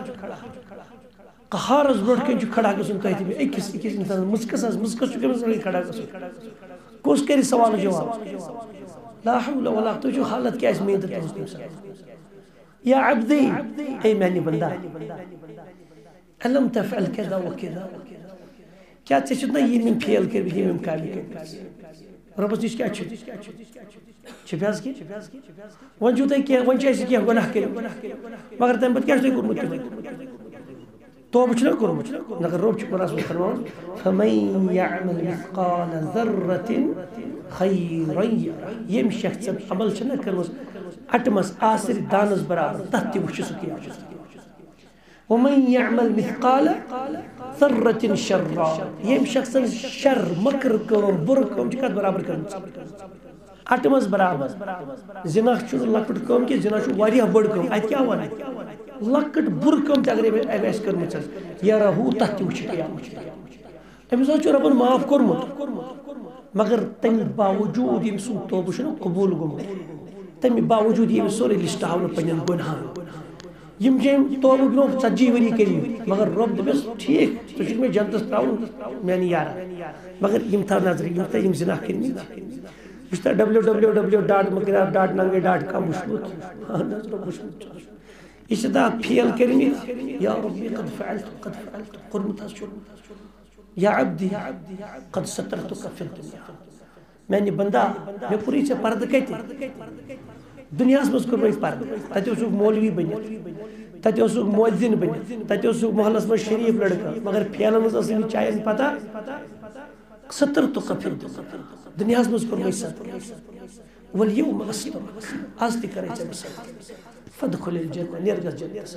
قہارز برکن جو کھڑا گسن کہتی بھی ایک کس ایک انسان مسکس از مسکس جو کمس کھڑا گسن کوس کری سوال جواب لا حول ولا قوة جو حالت کیا اس میں یا عبدی اے معني بندا ألم تفعل كذا وكذا كيا تشدنا يمين فيل كير يمين كامل كير ربنا نيش كيا تشد شبياز كي وانجو تاي كيا وانجو أيش كيا غناه كير مگر تام بد كيا تاي كور مت تو بچنا كور مت نگر روب چكور راس فرمان فمن يعمل مثقال ذرة خيرا يم شخص عمل چنا کرمس اتمس آسر دانس برابر تحتي وشسو كيا ومن يعمل مثقال ذرة شرا يم شخص شر مكر كوم بر كوم چكات برابر كرن اتمس برابر زنا چھ لکٹ كوم کہ زنا چھ واریاہ بڑ كوم ات کیا ون لکٹ بر كوم تہ اگر ایس کرمچ یا رہو تحت وچ قیامت امس چھ ربن معاف کرمت مگر تم باوجود یم سن توبہ چھ قبول گوم تم باوجود یم سوري لسٹ آو پنن گناہن یم جیم توبہ گنو ژتجی وری کریم مگر رب دبس ٹھیک تو چھ میں جنتس تراون میانی یار مگر یم تھا نظر یم تہ یم زنا کرمی بس ڈبلیو ڈبلیو ڈبلیو ڈاٹ مکرا ڈاٹ ننگے ڈاٹ کم وشمت نظر وشمت اس دا فیل کرمی یا ربی قد فعلت قد فعلت قرمت اس یا عبدی قد سترتک فی الدنیا میں نے بندہ میں پوری سے پرد کہتے دنیا اس مسکر میں پرد تاتے اسو مولوی بنی تاتے اسو مؤذن بنی تاتے اسو محلس میں شریف لڑکا مگر پھیلن مز اصلی چاہیے پتا سترتک فی الدنیا دنیا مز کوٚرمے ستر والیوم استرک آز تہِ کرے ژےٚ بہٕ ستر فادخل الجنہ نیر گژھ جنتس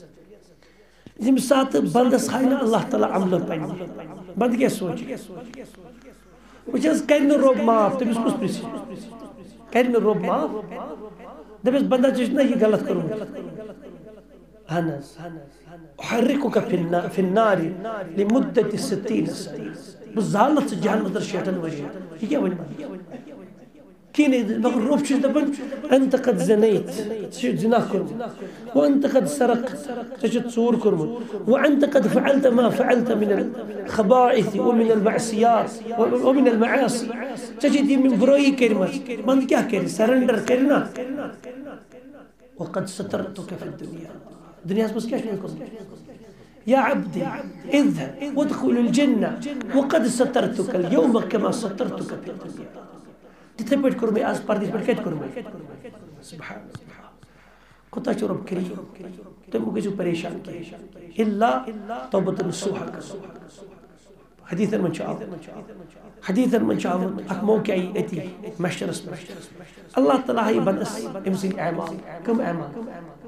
ییٚمہِ ساتہٕ بندس ہاے نہٕ اللہ تعالیٰ عملہٕ پننہِ بنٛد کیٛاہ سونٛچہِ وٕچھ حظ کرِ نہٕ رۄب معاف تٔمِس کُس پرٛژھِ کرِ نہٕ رۄب معاف دپٮ۪س بندا ژےٚ چھُ نہ یہِ غلط کوٚرمُت اہن حظ احرقک فی النار لمدت ستین سنہ بہٕ زالتھ ژٕ جہنمس منٛز شیٹھن ؤرین یہِ کیٛاہ وَنہِ کِہیٖنۍ مگر رۄب چھُس دپان انت قد زنیت ژےٚ چھُتھ زِنا کوٚرمُت وانت قد سرقت ژےٚ چھُتھ ژوٗر کوٚرمُت وانت قد فعلت ما فعلت من الخبائث ومن المعصیات ومن المعاصی ژےٚ چھِتھ یِم یِم بُرٲیی کٔرمژ بنٛد کیٛاہ کرِ سرنڈر کرِ نا وقد سترتک فی الدنیا دنیاہس منٛز کیٛاہ چھُ مےٚ کوٚرمُت یا عبدی اذهب وادخل الجنة وقد سترتك اليوم كما سترتك في الدنيا تِتھے پٲٹھۍ کوٚر مےٚ آز پردِس پٮ۪ٹھ کتہِ کوٚر مےٚ سبحان اللہ کوٗتاہ چھُ رۄب کریٖم تُہۍ مہٕ گٔژھِو پریشان کینٛہہ الا توبۃ نصوحا حدیثن منٛز چھُ آمُت حدیثن منٛز چھُ آمُت اکھ موقعہ یی أتی محشرس منٛز اللہ تعالیٰ ہایہِ بنٛدس أمۍ سٕنٛدۍ اعمال کٕم اعمال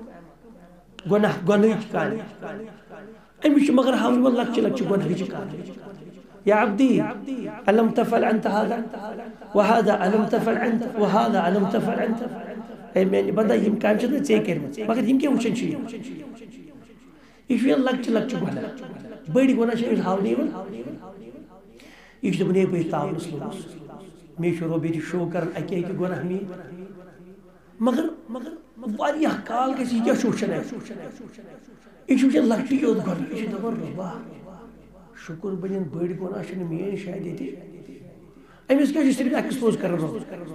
گۄناہ گۄنہٕچ کامہِ أمِس چھُ مگر ہاوُن یِمن لۄکچہِ لۄکچہِ گۄنہٕچ کامہِ یا عبدی الم تفعل انت هذا وهذا الم تفعل انت وهذا الم تفعل انت اے میانہِ بندا یِم کامہِ چھِ نہ ژےٚ کٔرمٕژ مگر یِم کیٛاہ وٕچھان چھِ یِم یہِ چھُ یِوان لۄکچہِ لۄکچہِ گۄناہ بٔڑۍ گۄناہ چھِ أمِس ہاونہٕ یِوان یہِ چھُ دپان ہے بہٕ چھُس تاونس لوٚگمُت مےٚ چھُ رۄب ییٚتہِ شو کران اکہِ اکہِ گۄناہ میٛٲنۍ مگر مگر واریاہ کال گژھِ یہِ کیٛاہ چھُ وٕچھان یہِ چھُ وٕچھان لۄکٹی یوت گۄناہ یہِ چھُ دپان رۄبا شُکر بنٮ۪ن بٔڑۍ گۄناہ چھِنہٕ میٛٲنۍ شاید ییٚتہِ أمِس کیٛاہ چھُ صرف ایکسپوز کران رۄب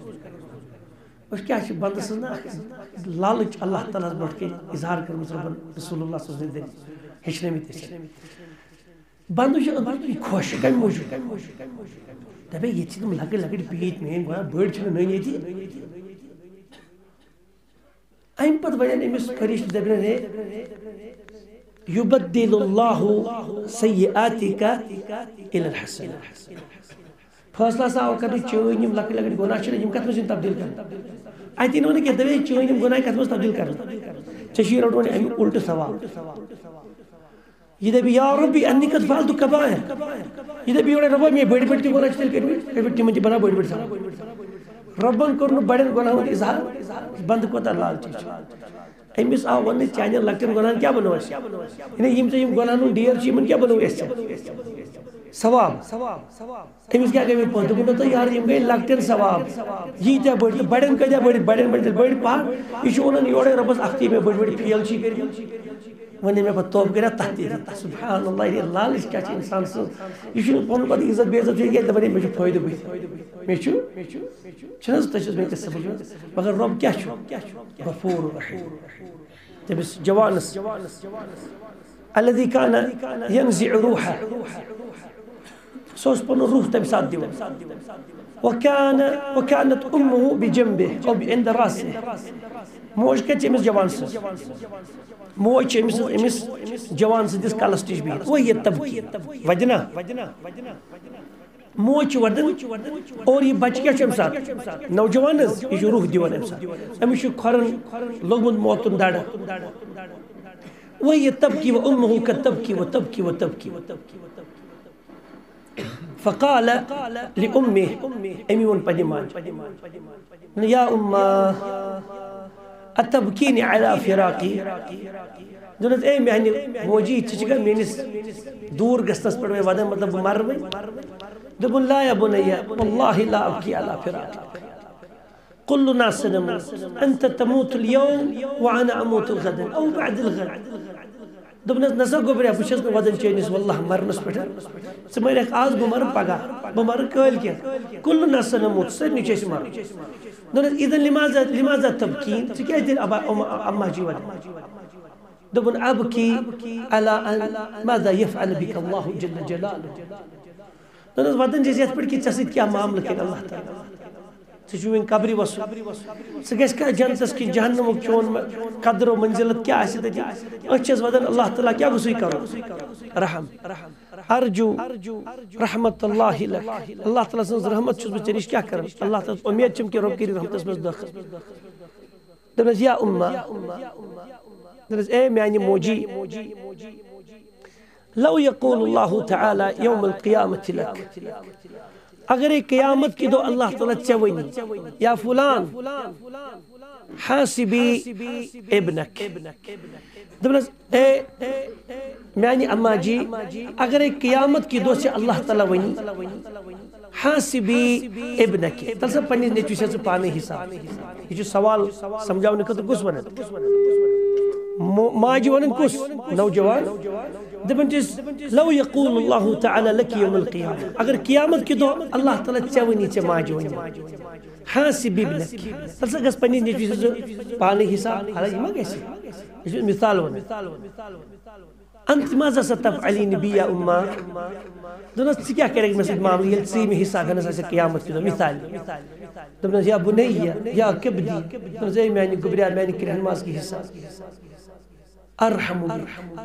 أسۍ کیٛاہ چھِ بنٛدٕ سٕنٛز نہ لالٕچ اللہ تعالیٰ ہس برونٛٹھ کَنۍ اظہار کٔرمٕژ رۄبن رسول اللہ صلی اللہ علیہ وسلم ہیٚچھنٲومٕتۍ أسۍ بنٛدٕ چھُ أنٛدرۍ کِنۍ خۄش کمہِ موٗجوٗب دپے ییٚتہِ چھِ تِم لۄکٕٹۍ لۄکٕٹۍ پیٖتۍ میٛٲنۍ گۄناہ بٔڑۍ چھِنہٕ نٔنۍ ییٚتہِ امہِ پتہٕ ونن أمِس فرشتہٕ دپن ہے یُبدل اللہ سیئاتک الی الحسنات فٲصلہٕ ہسا آو کرنہٕ چٲنۍ یِم لۄکٕٹۍ لۄکٕٹۍ گۄناہ چھِ یِم کتھ منٛز یِن تبدیل کرنہٕ اتی نہٕ ونہٕ کینٛہہ دپے چٲنۍ یِم گۄناہ کتھ منٛز تبدیل کرنہٕ ژےٚ چھُے رٹُن وۄنۍ امیُک الٹہٕ ثواب یہِ دپہِ یا ربی انی قد فعلت کبائر یہِ دپہِ یورے رۄبا مےٚ بٔڑۍ بٔڑۍ تہِ گۄناہ چھِ تیٚلہِ کٔرمٕتۍ تیٚلہِ تِمن تہِ بناو بٔڑۍ بٔڑۍ ثواب رۄبن کوٚر نہٕ بڑٮ۪ن گۄناہن ہُنٛد اظہار بنٛدٕ کوتاہ لالچی چھُ أمِس آو وننہٕ چانٮ۪ن لۄکٹٮ۪ن گۄناہن کیٛاہ بنوو اَسہِ یعنی یِم ژےٚ یِم گۄناہن ہُنٛد ڈیر چھِ یِمن کیٛاہ بنوو اَسہِ ثواب أمِس کیٛاہ گٔے مےٚ پوٚز دوٚپُن نہ تہٕ یارٕ یِم گٔے لۄکٹٮ۪ن ثواب ییٖتیاہ بٔڑۍ تہٕ بڑٮ۪ن کۭتیاہ بٔڑۍ بڑٮ۪ن بٔڑۍ تیٚلہِ بٔڑۍ پہن یہِ چھُ ونان یورے رۄبس اکھ تی مےٚ بٔڑۍ بٔڑۍ فیل چھِ کٔرمٕتۍ وۄنۍ مےٚ پتہٕ توبہٕ کٔرِتھ تتھ تہِ سبحان اللہ یہِ لالٕچ کیٛاہ چھِ انسان سٕنٛز یہِ چھُنہٕ پنُن پتہٕ عزت بے عزت کینٛہہ دپان ہے مےٚ چھُ فٲیدٕ بٕتھِ مےٚ چھُ چھُنہٕ حظ تۄہہِ چھُس بہٕ قصہٕ بوٗزمُت مگر رۄب کیٛاہ چھُ غفور رحیٖم تٔمِس جوانس الذی کان ینزع روحہ سُہ اوس پنُن روح تمہِ ساتہٕ دِوان وکان وکانت امہ بجنبہ او عند راسہ موج کتہِ چھِ أمِس جوان سٕنٛز موج چھِ أمِس أمِس جوان سٕنٛدِس کلس نِش بِہِتھ وہی تبکی ودنا موج چھِ ودان اور یہِ بچہِ کیٛاہ چھُ أمۍ ساتہٕ نوجوان حظ یہِ چھُ روح دِوان أمۍ ساتہٕ أمِس چھُ کھۄرن لوگمُت موتُن دڑٕ وہی تبکی و امہ کتبکی و تبکی و تبکی فقال لأمه أمي ون پننہِ ماجہِ یا امہ اتبکینی علی فراقی دوٚپنس اے میانہِ موجی ژٕ چھکھا میٲنِس دوٗر گژھنس پٮ۪ٹھ مےٚ ودان مطلب بہٕ مرٕ وۄنۍ دوٚپُن لا یا بنیہ واللہ لا ابکی علی فراقی كل ناس نموت انت تموت اليوم وانا اموت غدا او بعد الغد دوٚپنس نسا گوٚبریا بہٕ چھس نہٕ ودان چٲنِس واللہ مرنس پٮ۪ٹھ ژٕ مرکھ آز بہٕ مرٕ پگاہ بہٕ مرٕ کٲلۍ كل ناس نموت سارنٕے چھِ أسۍ مرُن دوٚپنس اذا لماذا لماذا تبکین ژٕ کیٛازِ تیٚلہِ ابا اماں جی ودان دوٚپُن ابکی علی ان ماذا يفعل بك الله جل جلاله دوٚپنس ودان چھِ أسۍ یتھ پٮ۪ٹھ کہِ ژےٚ سۭتۍ کیٛاہ معاملہٕ کرِ اللہ تعالیٰ ژٕ چھُ وۄنۍ قبرِ وسُن ژٕ گژھکھا جنتس کِنۍ جہنمُک چون قدر و منزلت کیٛاہ آسہِ تتہِ أسۍ چھِ ودان اللہ تعالیٰ کیٛاہ گوٚژھُے کرُن رحم ارجو رحمت اللہ لک اللہ تعالیٰ سنز رحمت چھس بہ ژےٚ کیا کرن اللہ تعالیٰ امید چھم کہ رب کری رحمتس مز داخل دپنس یا امہ دپنس اے میانہ موجی لو یقول اللہ تعالی یوم القیامت لک اگر قیامت کی دو اللہ تعالیٰ ژےٚ ونی یا فلان حاسبی ابنک دپنس اے میانی اما جی اگر قیامت کی دو سے اللہ تعالیٰ ونی حاسبی ابنک تل سا پنی نیچو سے پانے حساب یہ جو سوال سمجھاؤ نکتر کس ونن ماجی ونن کس نوجوان دپن چیز لو یقول اللہ تعالی لکی یوم القیامت اگر قیامت کی دو اللہ تعالیٰ ژےٚ ونی ژےٚ ماجی ونی حاسب ابنک تل سا گس پنی نیچو سے پانے حساب حالانکہ ما گیسی یہ مثال ون انت ماذا ستفعلين بي يا امه دونس ژٕ کیٛاہ کرکھ مےٚ سۭتۍ معاملہٕ ییٚلہِ ژٕ مےٚ حصہ گنس آسہِ قیامت کہِ دۄہ مثال دپنس یا بنیہ یا کبدی دپنس اے میانہِ گوبریار میانہِ کرہن ماز کی حصہ ارحم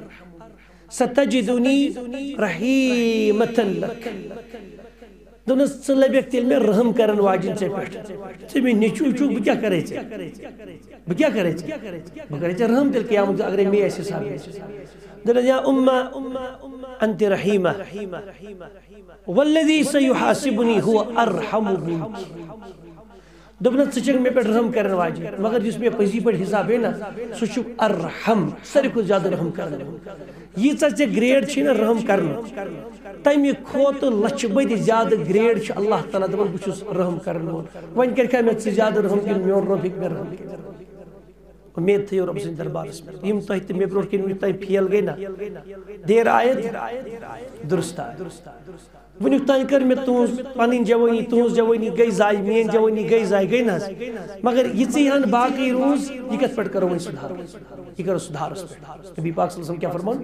ستجدني رحیمة لك دونس ژٕ لبیکھ تیٚلہِ مےٚ رحم کرن واجن ژےٚ پٮ۪ٹھ ژٕ مےٚ نیٚچوٗ چھُکھ بہٕ کیٛاہ کرے ژےٚ بہٕ کیٛاہ کرے ژےٚ بہٕ کرے ژےٚ رحم تیٚلہِ قیامت اگرے مےٚ آسہِ حساب دپنس یا امہ انت رحیمہ والذی سیحاسبنی هو ارحم منک دپنس ژٕ چھکھ مےٚ پٮ۪ٹھ رحم کرن واجن مگر یُس مےٚ پٔزی پٲٹھۍ حساب ہے نا سُہ چھُ ارحم ساروی کھۄتہٕ زیادٕ رحم کرن ییٖژاہ ژےٚ گریڈ چھے نا رحم کرنُک تمہِ کھۄتہٕ لچھِ بٔدِ زیادٕ گریڈ چھُ اللہ تعالیٰ دپان بہٕ چھُس رحم کرن وول وۄنۍ کرکھا مےٚ ژٕ زیادٕ رحم کِنہٕ میون رب ہیٚکہِ مےٚ رحم کٔرِتھ امید تھٲیِو رب سٕنٛدِ دربارس منٛز یِم تۄہہِ تہٕ مےٚ برونٛٹھ کِنۍ وٕنیُک تام فیل گٔے نا دیر آیت درست آیت ونیُک تام کٔر مےٚ تُہنٛز پنٕنۍ جوٲنی تُہنٛز جوٲنی گٔے ضایہِ میٲنۍ جوٲنی گٔے ضایہِ گٔے نہ حظ مگر یِژٕے ہن باقٕے روٗز یہِ کتھ پٮ۪ٹھ کرو وۄنۍ سُدھار یہِ کرو سُدھارس پٮ۪ٹھ نبی پاک صلی اللہ علیہ وسلم کیٛاہ فرمون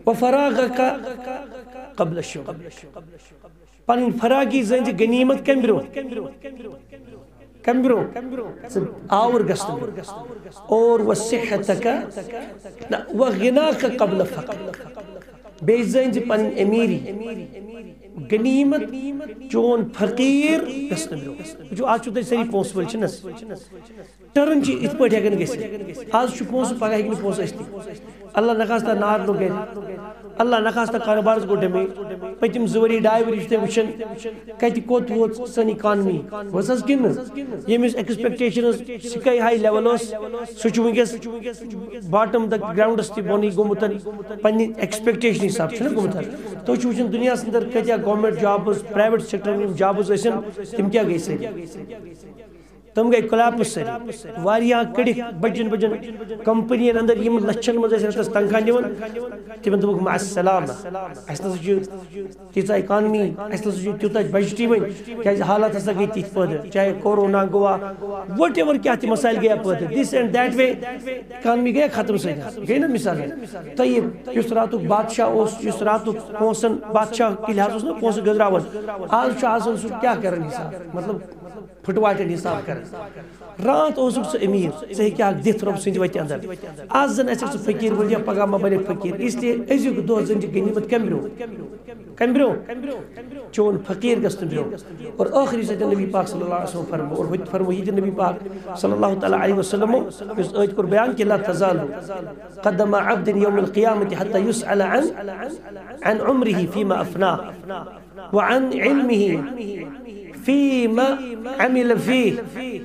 وفراغک قبل الشغل پنٕنۍ فراغی زٲنۍ غنیمت کمہِ برونٛہہ کم برو آور گژھنہٕ اور وصحتک وغناک قبل فقر بیٚیہِ زٲنۍ زِ پنٕنۍ امیٖری غنیمت چون فقیٖر گژھنہٕ برونٛہہ وٕچھو آز چھُو تۄہہِ سٲری پونٛسہٕ وٲلۍ چھِنہٕ حظ ٹٔرٕن چھِ یِتھ پٲٹھۍ ہٮ۪کان گٔژھِتھ آز چھُ پونٛسہٕ پگاہ ہیٚکہِ نہٕ پونٛسہٕ ٲسۍتھٕے اللہ نخواستہ نار لوٚگ گرِ اللہ نخواستہ کاروبارس گوٚو ڈیمیج پٔتِم زٕ ؤری ڈاے ؤری چھِ تُہۍ وٕچھان کتہِ کوٚت ووت سٲنۍ اِکانمی ؤژھ حظ کِنہٕ ییٚمِس ایکسپیکٹیشن ٲس سِکاے ہاے لیول ٲس سُہ چھُ وٕنکیٚس باٹم د گراونڈس تہِ بۄنٕے گوٚمُت پننہِ ایکسپیکٹیشن حساب چھُنہ گوٚمُت تُہۍ چھِو وٕچھان دُنیاہس انٛدر کۭتیاہ گورمنٹ جابٕز پرایویٹ سیکٹرن یِم جابٕز ٲسِن تِم کیٛاہ گٔے سٲری تم گٔے کولیپس سٲری واریاہ کٔڑِکھ بجن بجن کمپنین اندر یِم لچھن منٛز ٲسۍ رٮ۪تس تنخواہ نِوان تِمن دوٚپُکھ مع السلامہ اسہِ نسا چھُ تیٖژاہ اِکانمی اسہِ نسا چھُ تیوٗتاہ بجٹٕے وۄنۍ کیٛازِ حالات ہسا گٔے تِتھۍ پٲدٕ چاہے کورونا گوٚوا وٹ ایور کیٛاہ تہِ مسایل گٔیا پٲدٕ this and that way economy گٔیا ختم سۭتۍ گٔے نا مثال تۄہہِ یُس راتُک بادشاہ اوس یُس راتُک پونٛسن بادشاہ کہِ لحاظ اوس نا پونٛسہٕ گٔزراوان آز چھُ آسان سُہ کیٛاہ کران حساب مطلب پھٹواٹن حساب کران رات اوسُکھ ژٕ أمیٖر ژٕ ہیٚکہِ ہاکھ دِتھ رۄب سٕنٛدِ وتہِ اندر آز زن آسٮ۪کھ ژٕ فقیٖر بٔنِتھ یا پگاہ ما بنکھ فقیٖر اس لیے أزیُک دۄہ زن چھِ غنیمت کمہِ برونٛہہ کمہِ برونٛہہ چون فقیٖر گژھنہٕ برونٛہہ اور ٲخری سۭتۍ نبی پاک صلی اللہ علیہ وسلم فرمو اور ہوٚتہِ فرمو یہِ تہِ نبی پاک صلی اللہ تعالیٰ علیہ وسلمو یُس ٲدۍ کوٚر بیان کہِ لا تزالُ قدم عبد یوم القیامة حتى يسأل عن عن عمره فيما أفناه وعن علمه فيما عمل فيه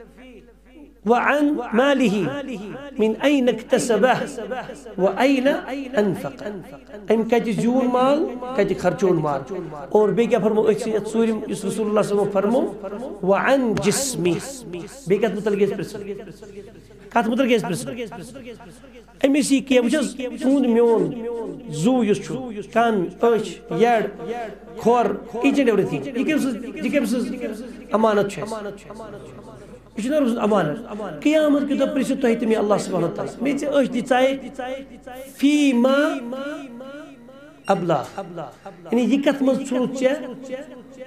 وعن ماله من أين اكتسبه وأين أنفق أم كتي زيون مال كتي خرجون مال اور بيجا فرمو أكسي تصوري رسول الله صلى الله عليه وسلم فرمو وعن جسمي بيجا متلقيس برسل كات متلقيس برسل أمسي كي وجز تون ميون زو يسشو كان أش يد خور each and everything ये كيف أمانة شيء یہ چھُ نہ روزُن امانت قیامت کہِ دۄہ پرژھِو تۄہہِ تہِ مےٚ اللہ سبحانہ تعالیٰ مےٚ ژےٚ أچھ دِژاے فی ما ابلا یعنی یہِ کتھ منٛز ژھُنُتھ ژےٚ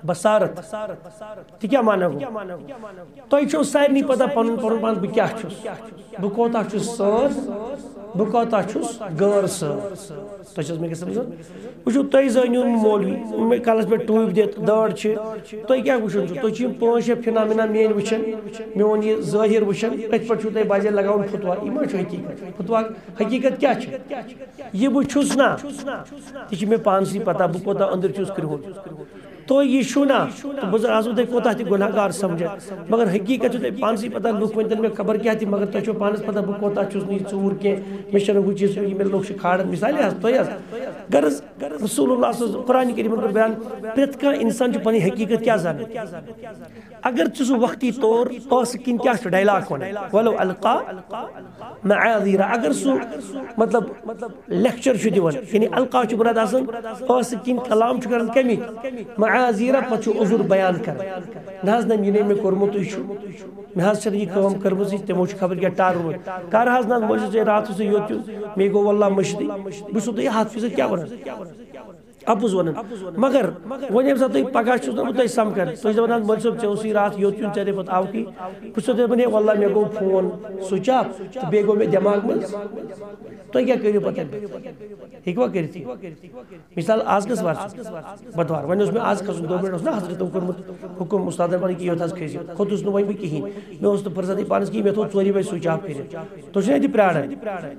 بصارت تہ کیا معنی گو تۄہہِ چھو سارنٕے پتہ پنُن پنُن پان بہٕ کیاہ چھُس بہٕ کوتاہ چھُس سٲر بہٕ کوتاہ چھُس غٲر سٲر تۄہہِ چھِ حظ مےٚ کیٛاہ سمجھ وٕچھو تُہۍ زٲنِو مولوی مےٚ کلس پٮ۪ٹھ ٹوٗپۍ دِتھ دٲڑ چھِ تُہۍ کیاہ وٕچھان چھُو تُہۍ چھِ یِم پانٛژھ شےٚ فِنامِنا میٲنۍ وٕچھان میون یہِ ظٲہِر وٕچھان أتھۍ پٮ۪ٹھ چھُو تۄہہِ بجے لگاوُن فتوا یہِ ما چھُ حقیٖقت فتوا حقیٖقت کیاہ چھِ یہِ بہٕ چھُس نا یہِ چھِ مےٚ پانسٕے پتہ بہٕ کوتاہ أنٛدرۍ چھُس کرٛہُن تو یہ چھو نا تو بہٕ آسو تۄہہِ کوتاہ تہِ گۄناہ گار سمجھان مگر حقیٖقت چھُ تۄہہِ پانسٕے پتہ لُکھ ؤنۍتن مےٚ خبر کیاہ تہِ مگر تۄہہِ چھو پانس پتہ بہٕ کوتاہ چھُس نہٕ یہِ ژوٗر کینٛہہ مےٚ چھنہٕ ہُہ چیٖز یہِ مےٚ لُکھ چھِ کھالان مثالے حظ تۄہہِ حظ غرض رسول اللہ صلی قرآن کریٖمن کوٚر بیان پرٛٮ۪تھ کانٛہہ انسان چھُ پنٕنۍ حقیٖقت کیاہ زانان اگر ژٕ سُہ وقتی طور ٲسہٕ کِنۍ کیاہ چھُ ڈایلاگ ونان ولو القا معاذیرا اگر سُہ مطلب لیکچر چھُ دِوان یعنی القا چھُ مُراد آسان ٲسہٕ کِنۍ کلام چھُ کران کمِکۍ معاذیرا پتہٕ چھُ عذر بیان کران نہ حظ نہ یہِ نے مےٚ کوٚرمُتٕے چھُ مےٚ حظ چھنہٕ یہِ کٲم کٔرمٕژٕے تِمو چھُ خبر کیاہ ٹارومُت کر حظ نہ بہٕ چھُس راتس یوت مےٚ گوٚو واللہ مٔشدٕے بہٕ چھُسو تۄہہِ ہتھ فیٖصد کیاہ ونان اپُز ونان مگر وۄنۍ ییٚمہِ ساتہٕ تُہۍ پگہہ چھُس نہ بہٕ تۄہہِ سمکھان تُہۍ چھِو دپان حظ مولوی صٲب ژےٚ اوسُے راتھ یوت یُن ژےٚ پتہٕ آوکھٕے بہٕ چھُسو تۄہہِ دپان ہے واللہ مےٚ گوٚو فون سُچ آف تہٕ بیٚیہِ گوٚو مےٚ دٮ۪ماغ منٛز تُہۍ کیاہ کٔرِو پتہٕ ہیٚکوا کٔرِتھ مثال آز کٔژ وار چھُ بۄدوار وۄنۍ اوس مےٚ آز کھسُن دۄہ برونٛٹھ اوس نا حضرتو کوٚرمُت حُکُم اُستادن ونُن کہِ یوت حظ کھٔسِو کھوٚتُس نہٕ وۄنۍ بہٕ کِہینۍ مےٚ اوس نہٕ فرصتٕے پانس کِہینۍ مےٚ تھوٚو ژورِ بجہِ سُچ آف کٔرِتھ تُہۍ چھِو نہ اَتہِ پیاران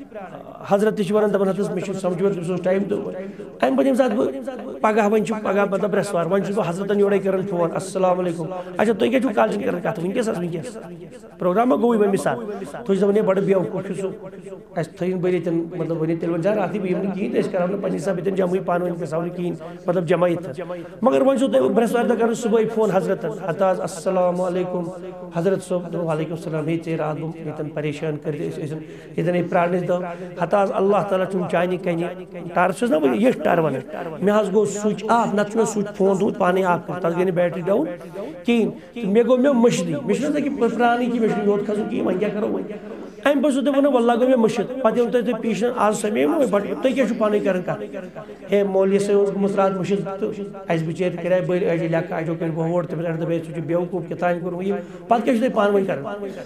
حضرت تہِ چھِ ونان دپان حضرت مےٚ چھُنہٕ سمجھوٕ تٔمِس اوس ٹایم تہٕ امہِ پتہٕ ییٚمہِ ساتہٕ بہٕ پگہہ وۄنۍ چھُ پگہہ مطلب برٛٮ۪سوار وۄنۍ چھُس بہٕ حضرتن یورے کران فون السلام علیکم اچھا تُہۍ کیٛاہ چھُو کالچن کران کتھ ؤنکیٚس حظ ؤنکیٚس پروگراما گوٚوٕے وۄنۍ مثال تُہۍ چھِو دپان ہے بڑٕ بیوقوٗف چھُ سُہ اَسہِ تھٲیِن بٔرِتھ مطلب ؤنِتھ تیٚلہِ ؤنۍ زِ راتھٕے بہٕ یِمہٕ نہٕ کِہینۍ تہٕ أسۍ کرہاو نہٕ پننہِ حسابہٕ ییٚتٮ۪ن جمعٕے پانہٕ ؤنۍ گژھہاو نہٕ کِہینۍ مطلب جمع ییٚتھس مگر وۄنۍ چھُو تۄہہِ برٛٮ۪سوارِ دۄہ کرُن صبحٲے فون حضرتن ہتا حظ السلام علیکم حضرت صٲب دوٚپ وعلیکم السلام ہے ژےٚ راتھ گوٚو ییٚتٮ۪ن پریشان کٔرِتھ أسۍ ٲسۍ ییٚتٮ۪ن ہے پرٛارنٲوۍ دۄہ ہتا حظ اللہ تعالیٰ چھُم چانہِ کَنہِ ٹر چھُس نا بہٕ یٔٹھ ٹر ونان مےٚ حظ گوٚو سُچ آف نتہٕ چھُ مےٚ سُچ فون تھوٚمُت پانے آف کٔرِتھ تتھ گٔے نہٕ بیٹری ڈاوُن کِہینۍ تہٕ مےٚ گوٚو مےٚ مٔشدٕے مےٚ چھُنہ تۄہہِ پرٛانٕے کہِ مےٚ چھُنہٕ یوت کھسُن کِہینۍ وۄنۍ کیاہ کرو وۄنۍ امہِ پتہٕ چھُو تُہۍ ونان واللہ گوٚو مےٚ مٔشِد پتہٕ ییٚلہِ تۄہہِ تُہۍ پیشن آز سمیو نہٕ وۄنۍ بٹ تُہۍ کیٛاہ چھُو پانے کران کتھ ہے مولوی صٲب اوس گوٚمُت راتھ مٔشِد تہٕ اسہِ بِچٲرۍ کرے بٔلۍ أڑۍ لیکھہٕ اڑیو کٔرۍ بہوڑ تٔمِس اڑِ دوٚپ ہے ژٕ چھُکھ بیوقوٗف کیٛاہ تانۍ کوٚرمُت یہِ پتہٕ کیٛاہ چھُو تُہۍ پانہٕ ؤنۍ کران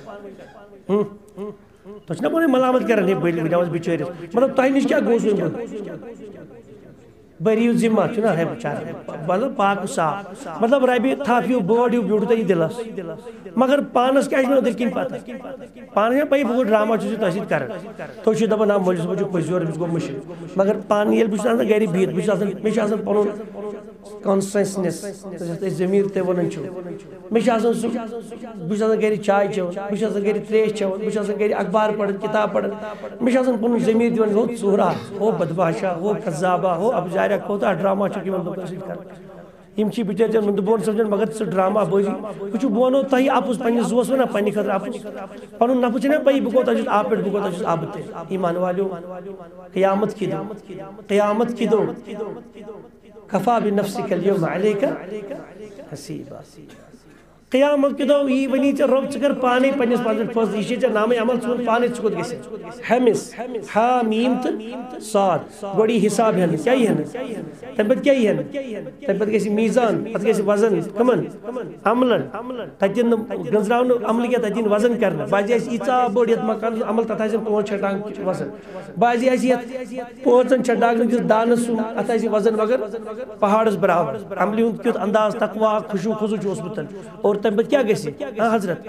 تُہۍ چھِو نا پانہٕ ملامت کران ہے بٔلۍ ؤنۍہوس بِچٲرِس مطلب تۄہہِ نِش کیاہ گوٚو سوٗنٛچمُت بٔرِو ذِمہ چھُنہ ہے بچار مطلب پاک صاف مطلب ربہِ تھپھ ہیوٗ بٲڈ ہیوٗ بیوٗٹھوٕ تۄہہِ یہِ دِلس مگر پانس کیٛاہ چھِ مےٚ أنٛدٕرۍ کِنۍ پتہ پانس چھےٚ پیی بہٕ کوٚت ڈرامہ چھُس یہِ تۄہہِ سۭتۍ کران تُہۍ چھِو دپان نہ مولوی صٲبَس چھُ پٔزۍ یورٕ أمِس گوٚو مٔشِد مگر پانہٕ ییٚلہِ بہٕ چھُس آسان گرِ بِہِتھ بہٕ چھُس آسان مےٚ چھُ آسان پنُن کانسنسنس یتھ أسۍ ضمیٖر تہِ ونان چھِو مےٚ چھُ آسان سُہ بہٕ چھُس آسان گرِ چاے چٮ۪وان بہٕ چھُس آسان گرِ تریش چٮ۪وان بہٕ چھُس آسان گرِ اخبار پران کِتاب پران مےٚ چھُ آسان پنُن ضمیٖر دِوان ہو ژوٗرا ہو بدماشا ہو قذابا ہو ابزاریا کوتاہ ڈرامہ چھُکھ یِمن لُکن سۭتۍ کران یِم چھِ بِچٲرۍ ژےٚ بہٕ بہٕ سمجھان مگر ژٕ ڈرامہ بٲزی وٕچھِو بہٕ ونو تۄہہِ اپُز پننِس زُوس ونہ پننہِ خٲطرٕ اپُز پنُن نفس چھِ نا پیی بہٕ کوتاہ چھُس آبہٕ پٮ۪ٹھ بہٕ کوتاہ چھُس آبہٕ تہِ ایمان والیو قیامت کی دۄہ قیامت کی دۄہ کفا بنفسک اليوم علیکَ حسیبا قیامت کہ دۄہ یی ونی ژےٚ رۄب ژٕ کر پانے پننِس پانس فٲصلہٕ یہِ چھے ژےٚ نامے عمل ژٕ وَن پانے ژٕ کوٚت گژھِ حمِس ہا میٖم تہٕ صاد گۄڈٕ یی حساب ہٮ۪نہٕ کیاہ یی ہٮ۪نہٕ تمہِ پتہٕ کیاہ یی ہٮ۪نہٕ تمہِ پتہٕ گژھِ میٖزان پتہٕ گژھِ وزن کٕمن عملن تتہِ یِن نہٕ گنٛزراونہٕ عملہٕ کینٛہہ تتہِ یِن وزن کرنہٕ بعضے آسہِ ییٖژاہ بٔڑ یتھ مکانس عمل تتھ آسن پانٛژھ شےٚ ٹانٛگہٕ وزن بعضے آسہِ یتھ پانٛژن شےٚ ٹانٛگن کِس دانس سُم اتھ آسہِ وزن مگر پہاڑس برابر عملہِ ہُنٛد کیُتھ انداز تقوا خُشوٗع خضوٗع چھُ اوسمُت اور تمہِ پتہٕ کیاہ گژھِ ہاں حضرت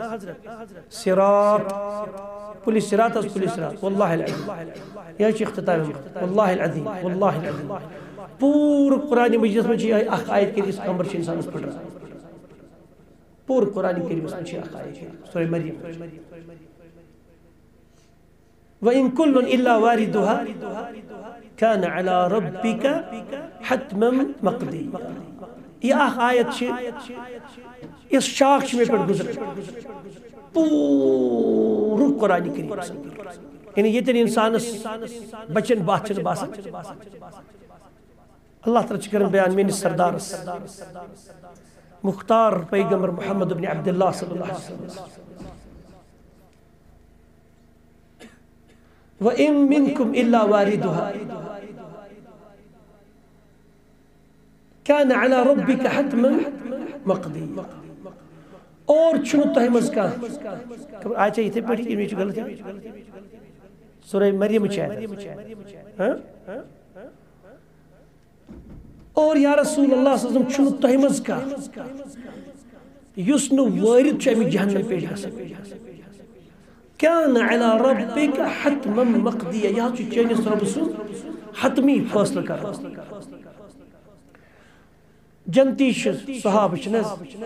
صراط پُلہِ صراط حظ پُلہِ صراط واللہ العظیم یہِ حظ چھُ اختتام واللہ العظیم واللہ العظیم پوٗرٕ قرآنِ مجیدس منٛز چھِ یِہے اکھ آیت کٔرِتھ یُس کمبر چھِ انسانس پھٕٹراوان پوٗرٕ قرآنِ کریٖمس منٛز چھِ اکھ آیت کٔرِتھ سورہ مریم وَإِن كُلٌّ إِلَّا وَارِدُهَا كَانَ عَلَى رَبِّكَ حَتْمًا مَقْضِيًّا یہ اکھ آیت چھِ یۄس شاخ چھِ مےٚ پٮ۪ٹھ گُزران پوٗرٕ قرآنِ کریٖمس یعنی ییٚتٮ۪ن انسانس بچن باتھ چھنہٕ باسان اللہ تعالیٰ چھُ کران بیان میٲنِس سردارس مختار پیغمبر محمد ابن عبداللہ صلی اللہ علیہ وسلم وَإِن مِّنكُمْ إِلَّا وَارِدُهَا كَانَ عَلَى رَبِّكَ حَتْمًا مقضية اور چھنو تہ مز کا آج یہ پہ یہ غلط سورہ مریم چاہے اور یا رسول اللہ صلی اللہ علیہ وسلم چھنو تہ مز کا یس نو وارد چھ امی جہنم پیش گژھان کان علی ربک حتما مقضیہ یہ چھ چانس رب سن حتمی فیصلہ کر جنتی صحابہ چھ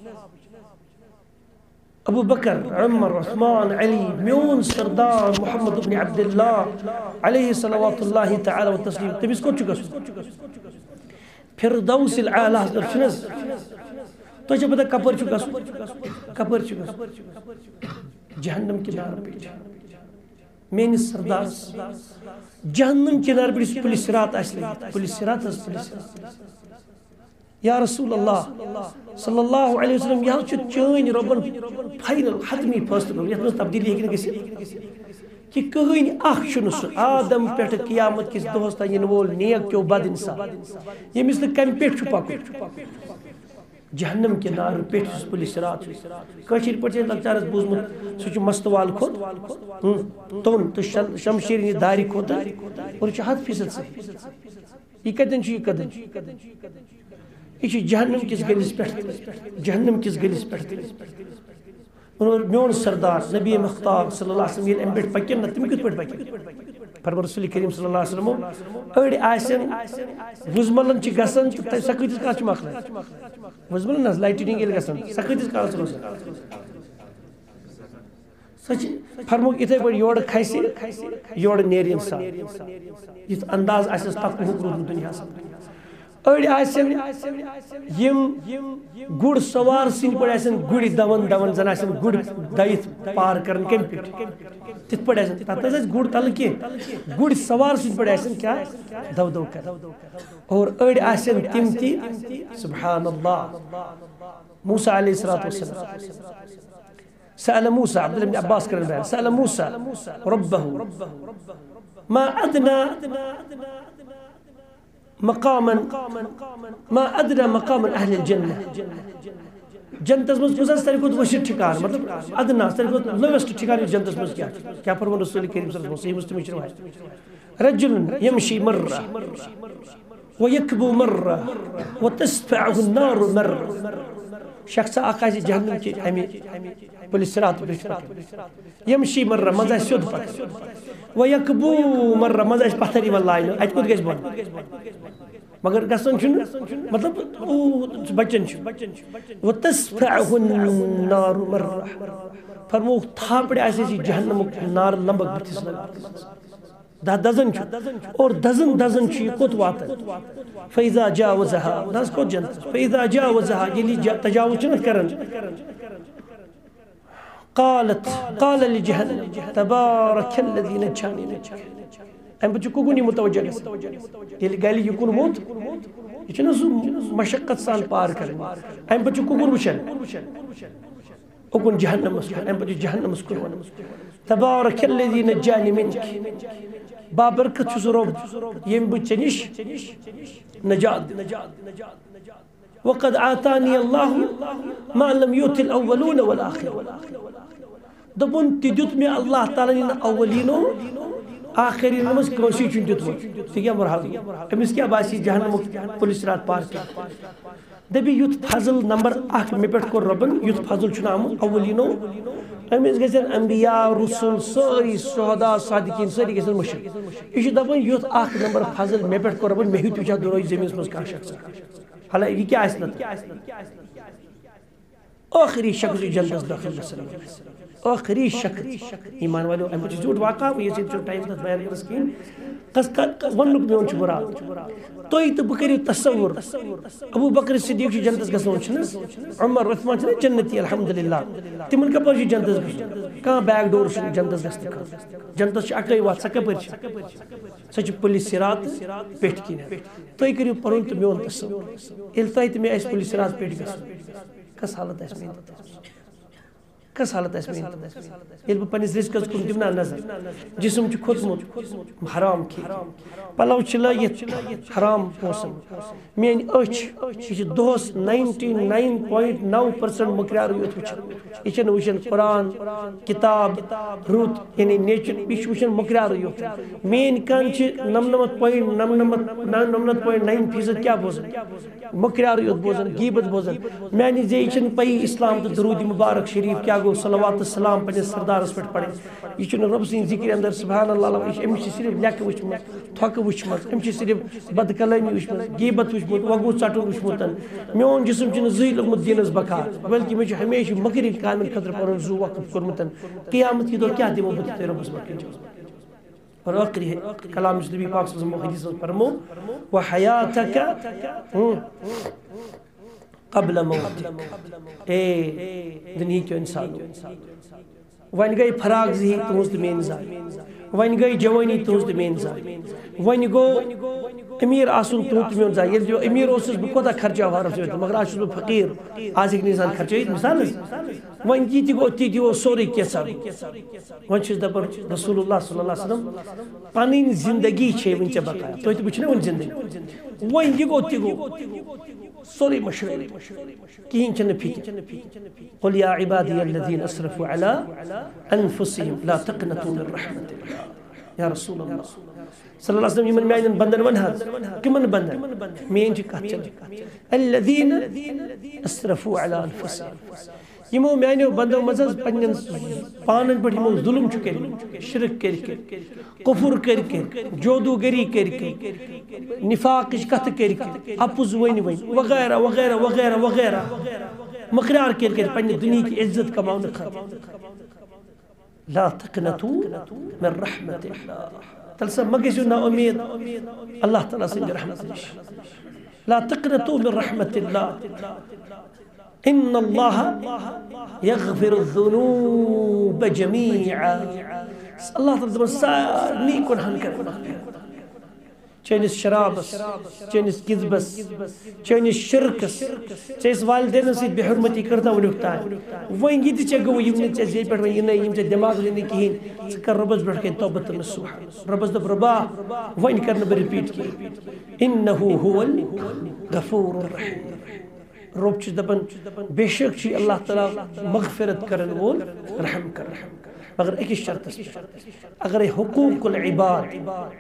ابو بکر عمر عثمان علی میون سردار محمد بن عبد اللہ علیہ صلوات اللہ تعالی و تسلیم تمس کو چھ گژھن فردوس الاعلی چھنس تو چھ پتہ کپر چھ گژھن کپر چھ گژھن جہنم کنار پہ میری سردار جہنم کنار پہ پولیس رات اس پولیس رات اس پولیس یا رسول اللہ صلی اللہ علیہ وسلم یہ چھ چین ربن فائنل حتمی فیصلہ یہ تبدیلی ہے کہ کہ کہیں اخ چھ آدم پہ قیامت کس دہس تین ین وول نیک کیو بد انسان یہ مثل کم پہ پکن جہنم کے نار پیٹ پولیس رات کشیر پہ لگتارس بوزمت سہ مستوال کھوت تون تو شمشیر داری کھوت اور یہ ہتھ فیصد صحیح یہ کتن یہ کتن یہ جہنم کس گلس پہ جہنم کس گلس پہ اور میون سردار نبی مختار صلی اللہ علیہ وسلم یہ ام پہ پکن نا تم کت پہ پکن فرمان رسول کریم صلی اللہ علیہ وسلم اڑ آسن وزملن چھ گسن سکتس کا چھ مخلن وزملن نس لائٹنگ یل گسن سکتس کا روز سچ فرمو اتھے پہ یور کھسی یور نیر انسان یہ انداز آسس تک حکم دنیا اڑ آسن یم گڑ سوار سن پہ آسن گڑ دون دون زن آسن گڑ دائت پار کرن کم پہ تت پہ آسن تک گڑ تل کی گڑ سوار سن پہ آسن کیا دو دو کر اور اڑ آسن تم تی سبحان اللہ موسیٰ علیہ السلام سأل موسى عبد الله بن عباس كان بيان سأل موسى ربه ما أدنى مقاما ما أدنى مقاما أهل الجنة جنت مز مز تری کو وشر ٹھکان مطلب ادنا تری کو لویسٹ ٹھکان جنت مز کیا کیا فرمان رسول کریم صلی اللہ علیہ وسلم صحیح مسلم کی روایت رجل يمشي مرة ويكبو مرة وتسفعه النار مرة شخص آقاز جہنم کی ہمیں پولیس رات یمشی مرہ مزہ سیود پت ویکبو مرہ مزہ پتھری واللائن ات کت گیس بن مگر گسن چھن مطلب بچن چھن وتسفعه النار مرہ فرمو تھاپڑے ایسے سی جہنم نار لمبک بتس لگا دا دزن چھو اور دزن دزن چھو کت واتا فیضا جاوزہا ناز کت جنت فیضا جاوزہا یلی تجاوز چنت کرن قالت قال لجہنم تبارک الذی نجانی نجانی ایم بچو کگونی متوجہ گس یلی گالی یکون موت یہ چھنا سو مشقت سان پار کرن ایم بچو کگون وچن اکن جہنم مسکن ایم بچو جہنم مسکن تبارک الذی نجانی منک بابرکت چھس رب یم بچ نش نجات وقد آتانی اللہ ما لم یوت الاولون والآخرون دبن تدیت میں اللہ تعالی نے اولینو آخرین مز کنسی چون دیت کیا مرحبی امس کیا باسی جہنم پولیس رات پار کیا دبی یوت فضل نمبر اخ میں پیٹ کور ربن یوت فضل چھ نام اولینو امس گژھن انبیاء رسول ساری شہداء صادقین ساری گژھن مشرک یہ دپن یوت اخ نمبر فضل میں پیٹ کور ربن میں ہی تجھا دروی زمین مز کا شخص حالا یہ کیا اسنت آخری شخص جنت داخل وسلم آخری شخص ایمان والو ام بچ جھوٹ واقعہ یہ سے ٹائم تک بیان کر سکین قص ونک میون چھ برا توئی تو بکری تصور ابو بکر صدیق چھ جنت گسون چھنس عمر عثمان چھ جنتی الحمدللہ تمن کا پر جنت گس کا بیک ڈور چھ جنت گس جنت چھ اکے وات سکے پر سچ پولیس سرات پیٹ کی توئی کریو پرون تو میون تصور ال توئی تو میں اس پولیس سرات پیٹ گس کس حالت اس میں کس حالت اس میں یل بہ پنس رزقس کن دمنا نظر جسم چھ کھوتمت حرام کھی پلو چھ لگت حرام پوسن مین اچھ یہ دہس نائنٹی نائن پوائنٹ نو پرسنٹ مکریار یوت وچھان یہ وچھان قرآن کتاب رت یعنی نیچر یہ وچھان مکریار یوت مین کن نمنمت پوائنٹ نمنمت نمنمت پوائنٹ نائن فیصد کیا بوزن مکریار یوت بوزن غیبت بوزن میانی زی یہ پی اسلام تو درود مبارک شریف کیا گو صلوات السلام پنس سردارس پہ پڑے یہ رب سن ذکر اندر سبحان اللہ امس صرف لیک وچمت تھک وچمت امس صرف بد کلامی وچمت غیبت وچمت وگو ژٹن وچمت میون جسم چھ زی لوگمت دینس بکار بلکہ مجھے ہمیشہ مکری کامن خطر پن زو وقت کورمت قیامت کی دور کیا دمو بت ربس مکن اور آخری کلام نبی پاک صلی اللہ علیہ وسلم فرمو وحیاتک قبل موتک اے دنیا کے انسان ون گئی فراغ ذہی تہذ تو مین زائ ون گئی جوانی تہذ تو مین زائ ون گو امیر آسن تہذ تو میون زائ یل جو امیر اوسس بہ کوتاہ خرچہ وارس مگر آج بہ فقیر آج ہیکہ انسان خرچ مثال ون یہ تہ گو تی تہ سورے کینژھا ون چھس دپان رسول اللہ صلی اللہ علیہ وسلم پنن زندگی چھ ون ژے بقایا تُہۍ تہ وٕچھو ون زندگی ون یہ گو تہ گو سورے مشرق کہین چھنہ فکر قل یا عبادی الذین اسرفوا علی انفسهم لا تقنطوا من رحمت اللہ یا رسول اللہ صلی اللہ علیہ وسلم یمن میانن بندن ون حظ کمن بندن مین چھ کتھ چل الذین اسرفوا علی انفسهم یمو میانو بندو مز پنن پانن پہ یمو ظلم چھ کر شرک کر کر کفر کر کر جودوگری کر کر نفاق کت کر کر اپز ون ون وغیرہ وغیرہ وغیرہ وغیرہ مقرار کر کر پنہ دنیا کی عزت کماؤن خاطر لا تقنطوا من رحمت اللہ تلسا مگزو نا امید اللہ تعالیٰ سنگ رحمت نش لا تقنطوا من رحمت اللہ ان اللہ یغفر الذنوب جمیعا اللہ تعالیٰ سارنی گناہن کر مغفرت چینس شرابس چینس کذبس چینس شرکس چیس والدین سے بے حرمتی کرتا ونیک تان وین یہ تہ گو یم نے چیز پہ ون یم چھ دماغ لے کہین ث کر ربس پہ کہیں توبہ نصوح ربس دب ربا وین کرنا بہ رپیٹ کی انه هو الغفور الرحیم رب چھ دپن بے شک چھ اللہ تعالی مغفرت کرن وول رحم کر مگر ایک شرط اگر حقوق العباد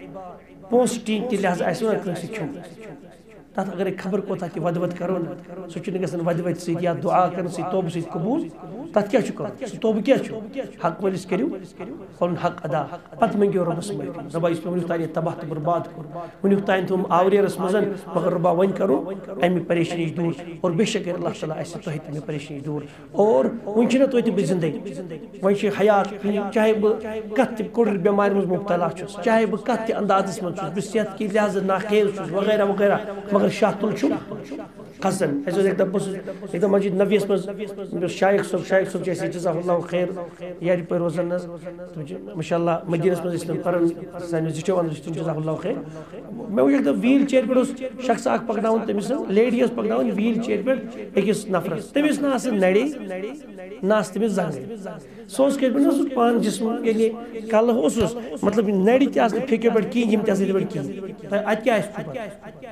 پوسٹی کی لحاظ ایسے نا کنسی چھو تات اگر ایک خبر کو تھا کہ ود ود کرو نا سو چنے گسن ود ود سید یا دعا کرن سی توب سی قبول تات کیا چھو کرو سو توب کیا چھو حق ولیس کریو قولن حق ادا پت منگیو رب اسمائی ربا اس پہ منیو تانی تباہ تو برباد کرو منیو تانی تم آوری رسمزن مگر ربا ون کرو ایمی پریشنی دور اور بے شکر اللہ صلی اللہ ایسے توہیت میں پریشنی دور اور ونچنا توہیت بھی زندگی ونچی حیات چاہے با کت کڑر بیماری مز مبتلا چھوس چاہے با کت انداز من چھوس بسیت کی لحاظ ناخیر چھوس وغیرہ وغیرہ مگر شاہ تل چھو قسم ایسے ایک دم بس ایک دم مجید نویس مز شایخ صاحب شایخ صاحب جیسے جزاک اللہ خیر یاری پر روزن نز ماشاءاللہ مدینہ مز اسلام پرن سانی زچو اندر تم جزاک اللہ خیر میں ایک دم ویل چیئر پر اس شخص اک پکناون تمس لیڈی اس پکناون ویل چیئر پر ایکس نفرس تمس نہ اس نڑی نہ اس تمس زنگ سوس کے بنا سو پان جسم یعنی کل اس مطلب نڑی تہ اس پھکے پر کی یم تہ پر کی ات کیا اس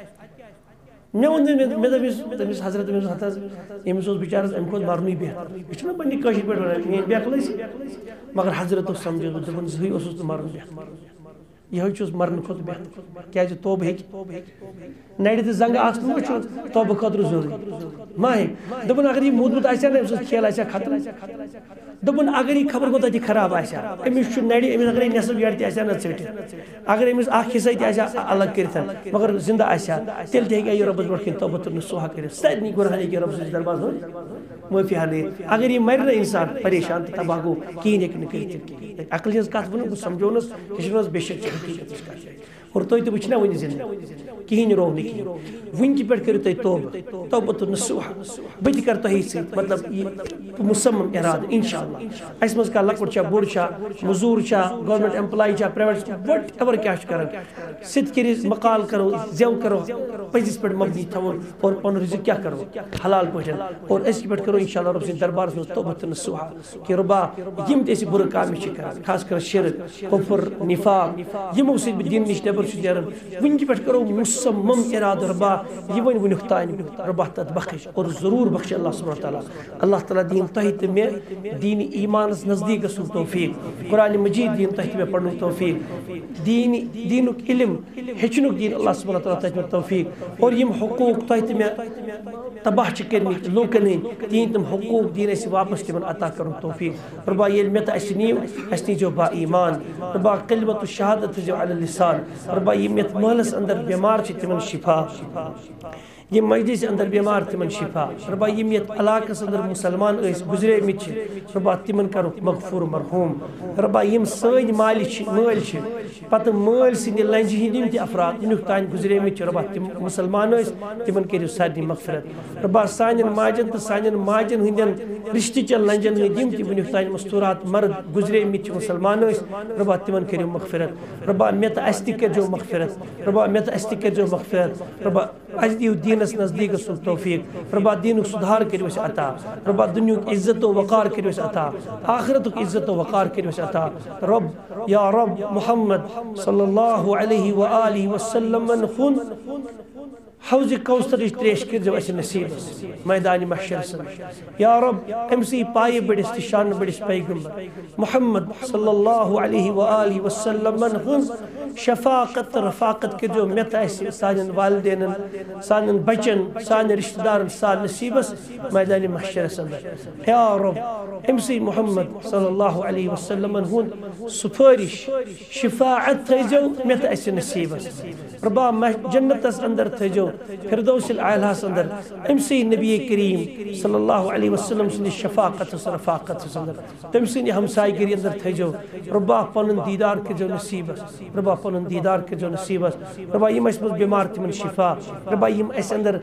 میں ون میں دبس تمس حضرت میں حضرت امس اس بیچارس ام کھت مرنی بہتر یہ چھنا پنی کشیر پہ ونان میری بیکلس مگر حضرت سمجھو دپن زہی اوسس تو مرن بہتر یہ چھس مرن کھت بہتر کیا توبہ ہیک نڑی تو زنگ آسن وچھو توبہ خاطر ضروری ما ہیک دپن اگر یہ مودمت آسیا نا امس کھیل آسیا ختم دپن اگر یہ خبر گوتا یہ خراب آسیا امس نڑی امس اگر نصف یڑ تہ آسیا نا ژٹ اگر امس اخ حصہ تہ آسیا الگ کرتن مگر زندہ آسیا تیل تہ ہیکہ یہ ربس برونٛٹھ کن توبہ نصوح کرت سارنٕے گناہن ہیکہ رب سٕنٛدِس دربارس منٛز معافی ہانے اگر یہ مر نا انسان پریشان تو تباہ گو کہین ہیکہ نہ کرتھ عقل ہٕنٛز کتھ ونہٕ بہٕ سمجھونس یہ بے شک حقیقت اور تُہۍ تہِ وٕچھنا وٕنہِ زِندٕ کِہیٖنۍ روو نہٕ کِہیٖنۍ وٕنکہِ پٮ۪ٹھ کٔرِو تُہۍ توبہٕ توبۃ النصوح بہٕ تہِ کَرٕ تۄہہِ سۭتۍ مطلب یہِ مُصمم اِرادٕ اِنشاء اللہ اَسہِ منٛز کانٛہہ لۄکُٹ چھا بوٚڑ چھا مٔزوٗر چھا گورمنٹ ایمپلاے چھا پرٛایویٹ وٹ ایور کیٛاہ چھُ کران سُہ تہِ کٔرِو مقال کرو زٮ۪و کرو پٔزِس پٮ۪ٹھ مبنی تھاوُن اور پنُن رِزق کیٛاہ کرو حلال پٲٹھۍ اور أزکہِ پٮ۪ٹھ کرو اِنشاء اللہ رۄب سٕنٛدِس دربارس منٛز توبۃ النصوح کہِ رۄبا یِم تہِ أسۍ بُرٕ کامہِ چھِ کران خاص کر شرک کفر نفاق یِمو سۭتۍ بہٕ دیٖنہٕ نِش نٮ۪بر چھُس نیران وٕنکہِ پٮ۪ٹھ کرو مُصمم اِرادٕ رۄبا یہِ وۄنۍ وٕنیُک تانۍ رۄبا تتھ بخش اور ضروٗر بخشِ اللہ سبحانہ تعالیٰ اللہ تعالیٰ دِیِن تۄہہِ تہٕ مےٚ دیٖنہِ ایٖمانس نزدیٖک گژھنُک توفیٖق قرآنِ مجیٖد دِیِن تۄہہِ تہٕ مےٚ پرنُک توفیٖق دیٖنہِ دیٖنُک علم ہیٚچھنُک دِیِن اللہ سبحانہ تعالیٰ تۄہہِ مےٚ توفیٖق اور یِم حقوٗق تۄہہِ تہٕ مےٚ تباہ چھِ کٔرمٕتۍ لوٗکن ہٕنٛدۍ تِہنٛدۍ تِم حقوٗق دِیِن اَسہِ واپس تِمن عطا کرنُک توفیٖق رۄبا ییٚلہِ مےٚ تہٕ اَسہِ نِیِو اَسہِ نیٖزیو با ایٖمان رۄبا کلمۃ الشہادت تھٲیزیو علی اللسان رۄبا یِم یتھ محلس اندر بٮ۪مار چھِ تِمن شفا یِم مسجدس اندر بٮ۪مار تِمن شفا رۄبا یِم یتھ علاقس اندر مُسلمان ٲسۍ گُزریمٕتۍ چھِ رۄبا تِمن کرُکھ مغفوٗر مرحوٗم رۄبا یِم سٲنۍ مالہِ چھِ مٲلۍ چھِ پتہٕ مٲلۍ سٕنٛدِ لنجہِ ہٕنٛدۍ یِم تہِ افراد وٕنیُک تانۍ گُزریمٕتۍ چھِ رۄبا تِم مُسلمان ٲسۍ تِمن کٔرِو سارنٕے مغفرت رۄبا سانٮ۪ن ماجٮ۪ن تہٕ سانٮ۪ن ماجٮ۪ن ہٕنٛدٮ۪ن رشتہٕ چٮ۪ن لنجن ہٕنٛدۍ یِم تہِ وٕنیُک تانۍ مستوٗرات مرد گُزریمٕتۍ چھِ مُسلمان ٲسۍ رۄبا تِمن کٔرِو مغفرت رۄبا مےٚ تہٕ اَسہِ تہِ کٔرۍزیو مغفرت رۄبا مےٚ تہٕ اَسہِ تہِ کٔرۍزیو مغفرت رۄبا اَسہِ دِیِو دیٖنس نزدیٖک گژھنُک توفیٖق رۄبا دیٖنُک سُدھار کٔرِو اَسہِ عطا رۄبا دُنیُہُک عزت و وقار کٔرِو اَسہِ عطا آخرتُک عزت و وقار کٔرِو اَسہِ عطا رۄب یا رۄب محمد صلی اللہ علیہ وآلہ وسلمن ہُنٛد حوضِ کوثرٕچ تریش کٔرۍزیو اَسہِ نصیٖبس میدانِ محشرس یا رۄب أمسٕے پایہِ بٔڑِس تہٕ شانہٕ بٔڑِس پیغمبر محمد صلی اللہ علیہ وآلہ وسلمن ہٕنٛز شفاقت تہٕ رفاقت کٔرۍزیو مےٚ تہٕ اَسہِ سانٮ۪ن والدینن سانٮ۪ن بچن سانٮ۪ن رشتہٕ دارن سال نصیٖبس میدانِ محشرس اندر یا رۄب أمسٕے محمد صلی اللہ علیہ وسلمن ہُنٛد سُفٲرِش شفاعت تھٲیزیو مےٚ تہٕ اَسہِ نصیٖبس رۄبا جنتس اندر تھٲیزیو فردوس الاعلیٰ اندر أمسٕے نبی کریم صلی اللہ علیہ وسلم سٕنٛدِس شفاقتس رفاقتس اندر تٔمۍ سٕنٛدِ ہمسایہِ گٔری اندر تھٲیزیو رۄبا پنُن دیٖدار کٔرۍزیو نصیٖبس رۄبا پنُن دیٖدار کٔرۍزیو نصیٖبس رۄبا یِم اَسہِ منٛز بٮ۪مار تِمن شفا رۄبا یِم اَسہِ اندر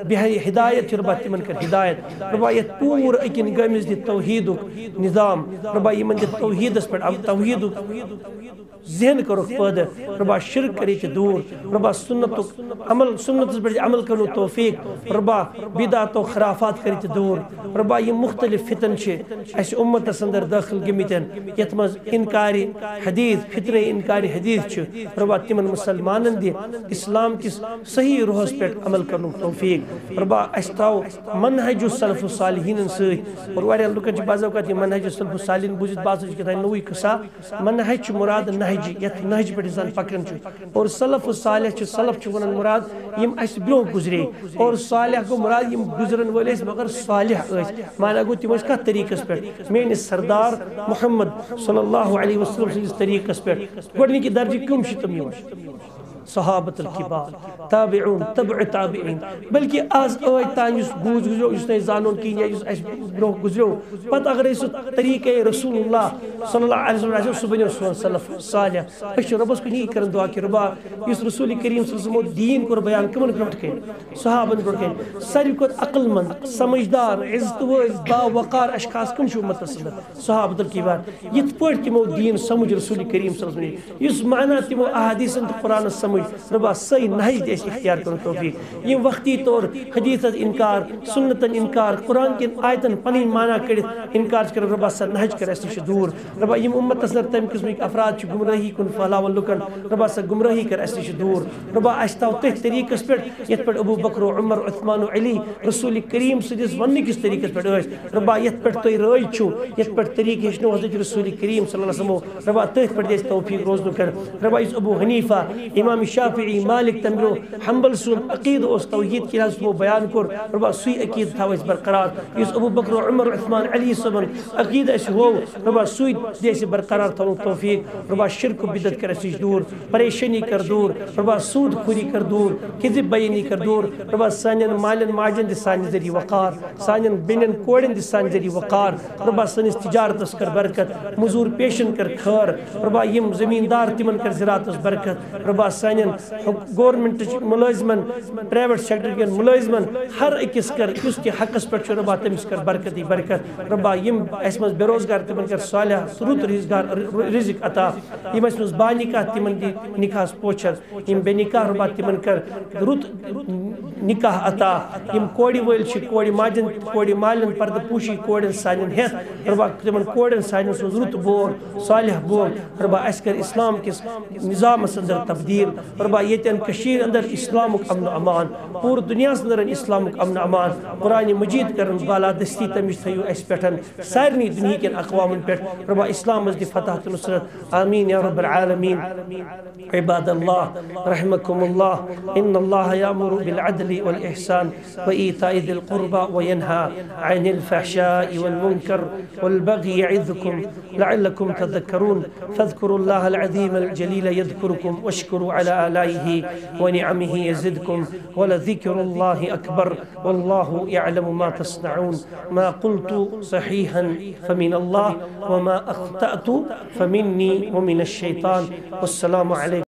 ہدایت چھِ رۄبا تِمن کر ہدایت رۄبا یتھ پوٗرٕ أکِن گٲمِس دِ توحیٖدُک نظام رۄبا یِمن دِ توحیٖدس پٮ۪ٹھ توحیٖدُک ذہن کروکھ پٲدٕ رۄبا شرک کر ییٚتہِ دوٗر رۄبا سُنتُک عمل سُنتس پٮ۪ٹھ عمل کرنُک توفیٖق رۄبا بدعت و خرافات کر ییٚتہِ دوٗر رۄبا یِم مختلف فتن چھِ اَسہِ اُمتس اندر دٲخل گٔمٕتۍ یتھ منٛز انکارِ حدیٖث فطرے انکارِ حدیٖث چھُ رۄبا تِمن مُسلمانن دِ اسلام کِس صحیح روحس پٮ۪ٹھ عمل کرنُک توفیٖق رۄبا اَسہِ تھاو منہج السلف الصالحیٖنن سۭتۍ اور واریاہ لُکن چھِ بعض اوقات یہِ منہج السلف الصالحیٖن بوٗزِتھ باسان چھِ کیٛاہ نوٚوُے قصہ منہج چھُ مُراد نہج یتھ نہج پٮ۪ٹھ انسان پکان چھُ اور سلف الصالح چھُ سلف چھُ ونان مُراد یِم اَسہِ برٛونٛہہ گُزرے اور صالح گوٚو مُراد یِم گُزرن وٲلۍ ٲسۍ مگر صالح ٲسۍ مانا گوٚو تِم ٲسۍ کتھ طریٖقس پٮ۪ٹھ میٲنِس سردار محمد صلی اللہ علیہ وسلم سٕنٛدِس طریٖقس پٮ۪ٹھ گۄڈٕنِکہِ درجٕکۍ کٕم چھِ تِم یِوان صحابت الکبار تابعون تبع تابعین بلکہ آز آج تان یُس بوٗز گُزریو یُس نہٕ زانُن کِہیٖنۍ یا یُس اَسہِ برٛونٛہہ گُزریو پتہٕ اگرے سُہ طریٖقے رسول اللہ صلی اللہ علیہ وسلم آسیو سُہ بنیو سون سلف صالح أسۍ چھِ رۄبس کُن یی کران دعا کہِ رۄبا یُس رسول کریم صلی اللہ علیہ وسلمو دیٖن کوٚر بیان کٕمن برٛونٛٹھ کَنہِ صحابن برٛونٛٹھ کَنہِ ساروی کھۄتہٕ عقل منٛد سمجھدار عزتہٕ وٲلۍ با وقار اشخاص کٕم چھِ اُمتس اندر صحابت الکبار یِتھ پٲٹھۍ تِمو دیٖن سمجھ رسول کریم صلی اللہ علیہ وسلم یُس معنی تِمو احادیٖثن تہٕ قرآنس سمجھ رۄبا سۄے نہج دِ اَسہِ اختیار کرنُک توفیٖق یِم وقتی طور حدیٖثس انکار سُنتن انکار قرآن کٮ۪ن آیتن پنٕنۍ معنی کٔڑِتھ انکار چھِ کران رۄبا سۄ نہج کر اَسہِ نِش دوٗر رۄبا یِم اُمتس اندر تمہِ قٕسمٕکۍ افراد چھِ گمرٲہی کُن پھہلاوان لُکن رۄبا سۄ گمرٲہی کر اَسہِ نِش دوٗر رۄبا اَسہِ تھاو تٔتھۍ طریٖقس پٮ۪ٹھ یتھ پٮ۪ٹھ ابوٗ بکر و عمر عثمان و علی رسول کریم سٕنٛدِس وننہٕ کِس طریٖقس پٮ۪ٹھ ٲسۍ رۄبا یتھ پٮ۪ٹھ تُہۍ رٲضۍ چھِو یتھ پٮ۪ٹھ طریٖقہٕ ہیٚچھنو حضرت رسول کریم صلی اللہ علیہ وسلمو رۄبا تٔتھۍ پٮ۪ٹھ دِ اَسہِ توفیٖق روزنُک رۄبا یُس ابوٗ حنیٖفہ امام شافعی مالک تمہِ برٛونٛہہ حنبل سُنٛد عقیٖدٕ اوس توحیٖد کہِ لحاظ تِمو بیان کوٚر رۄبا سُے عقیٖدٕ تھاو اَسہِ برقرار یُس ابوٗ بکر و عمر عثمان علی صٲبن عقیٖدٕ اَسہِ ہوو رۄبا سُے دیسی برقرار تھو توفیق ربا شرک و بدت کر اسیش دور پریشانی کر دور ربا سود خوری کر دور کذب بیانی کر دور ربا سانین مالن ماجن دی سانی ذری وقار سانین بینن کوڑن دی سانی ذری وقار ربا سانیس تجارت اس کر برکت مزور پیشن کر خیر ربا یم زمیندار تمن کر زراعت اس برکت ربا سانین گورنمنٹ ملازمن پرائیویٹ سیکٹر کے ملازمن ہر اکس کر اس کے حق اس پر ربا تمس کر برکتی برکت ربا یم اسمز بے روزگار تمن کر صالح سرود رزگار رزق عطا یم اسمز با نکاح تمن دی نکاح پوچھر یم بے نکاح ربا تمن کر رت نکاح عطا یم کوڑی ول چھ کوڑی ماجن کوڑی مالن پرد پوشی کوڑن سانن ہت ربا تمن کوڑن سانن سو رت بور صالح بور ربا اس کر اسلام کس نظام اندر تبدیل ربا یتن کشیر اندر اسلام امن و امان پور دنیا اندر اسلام امن و امان قرآن مجید کرن بالا دستی تمش تھیو اس پٹھن سارنی دنیا کے اقوام پٹ ربا اسلام از دی فتح نصرت آمین یا رب العالمین عباد اللہ رحمكم اللہ ان اللہ یامر بالعدل والإحسان وإيتاء ذي القربى وينهى عن الفحشاء والمنكر والبغي يعظكم لعلكم تذكرون فاذكروا الله العظيم الجليل يذكركم واشكروا على آلائه ونعمه يزدكم ولذكر الله أكبر والله يعلم ما تصنعون ما قلت صحيحا فمن الله وما أخطأت فمني ومن الشيطان والسلام عليكم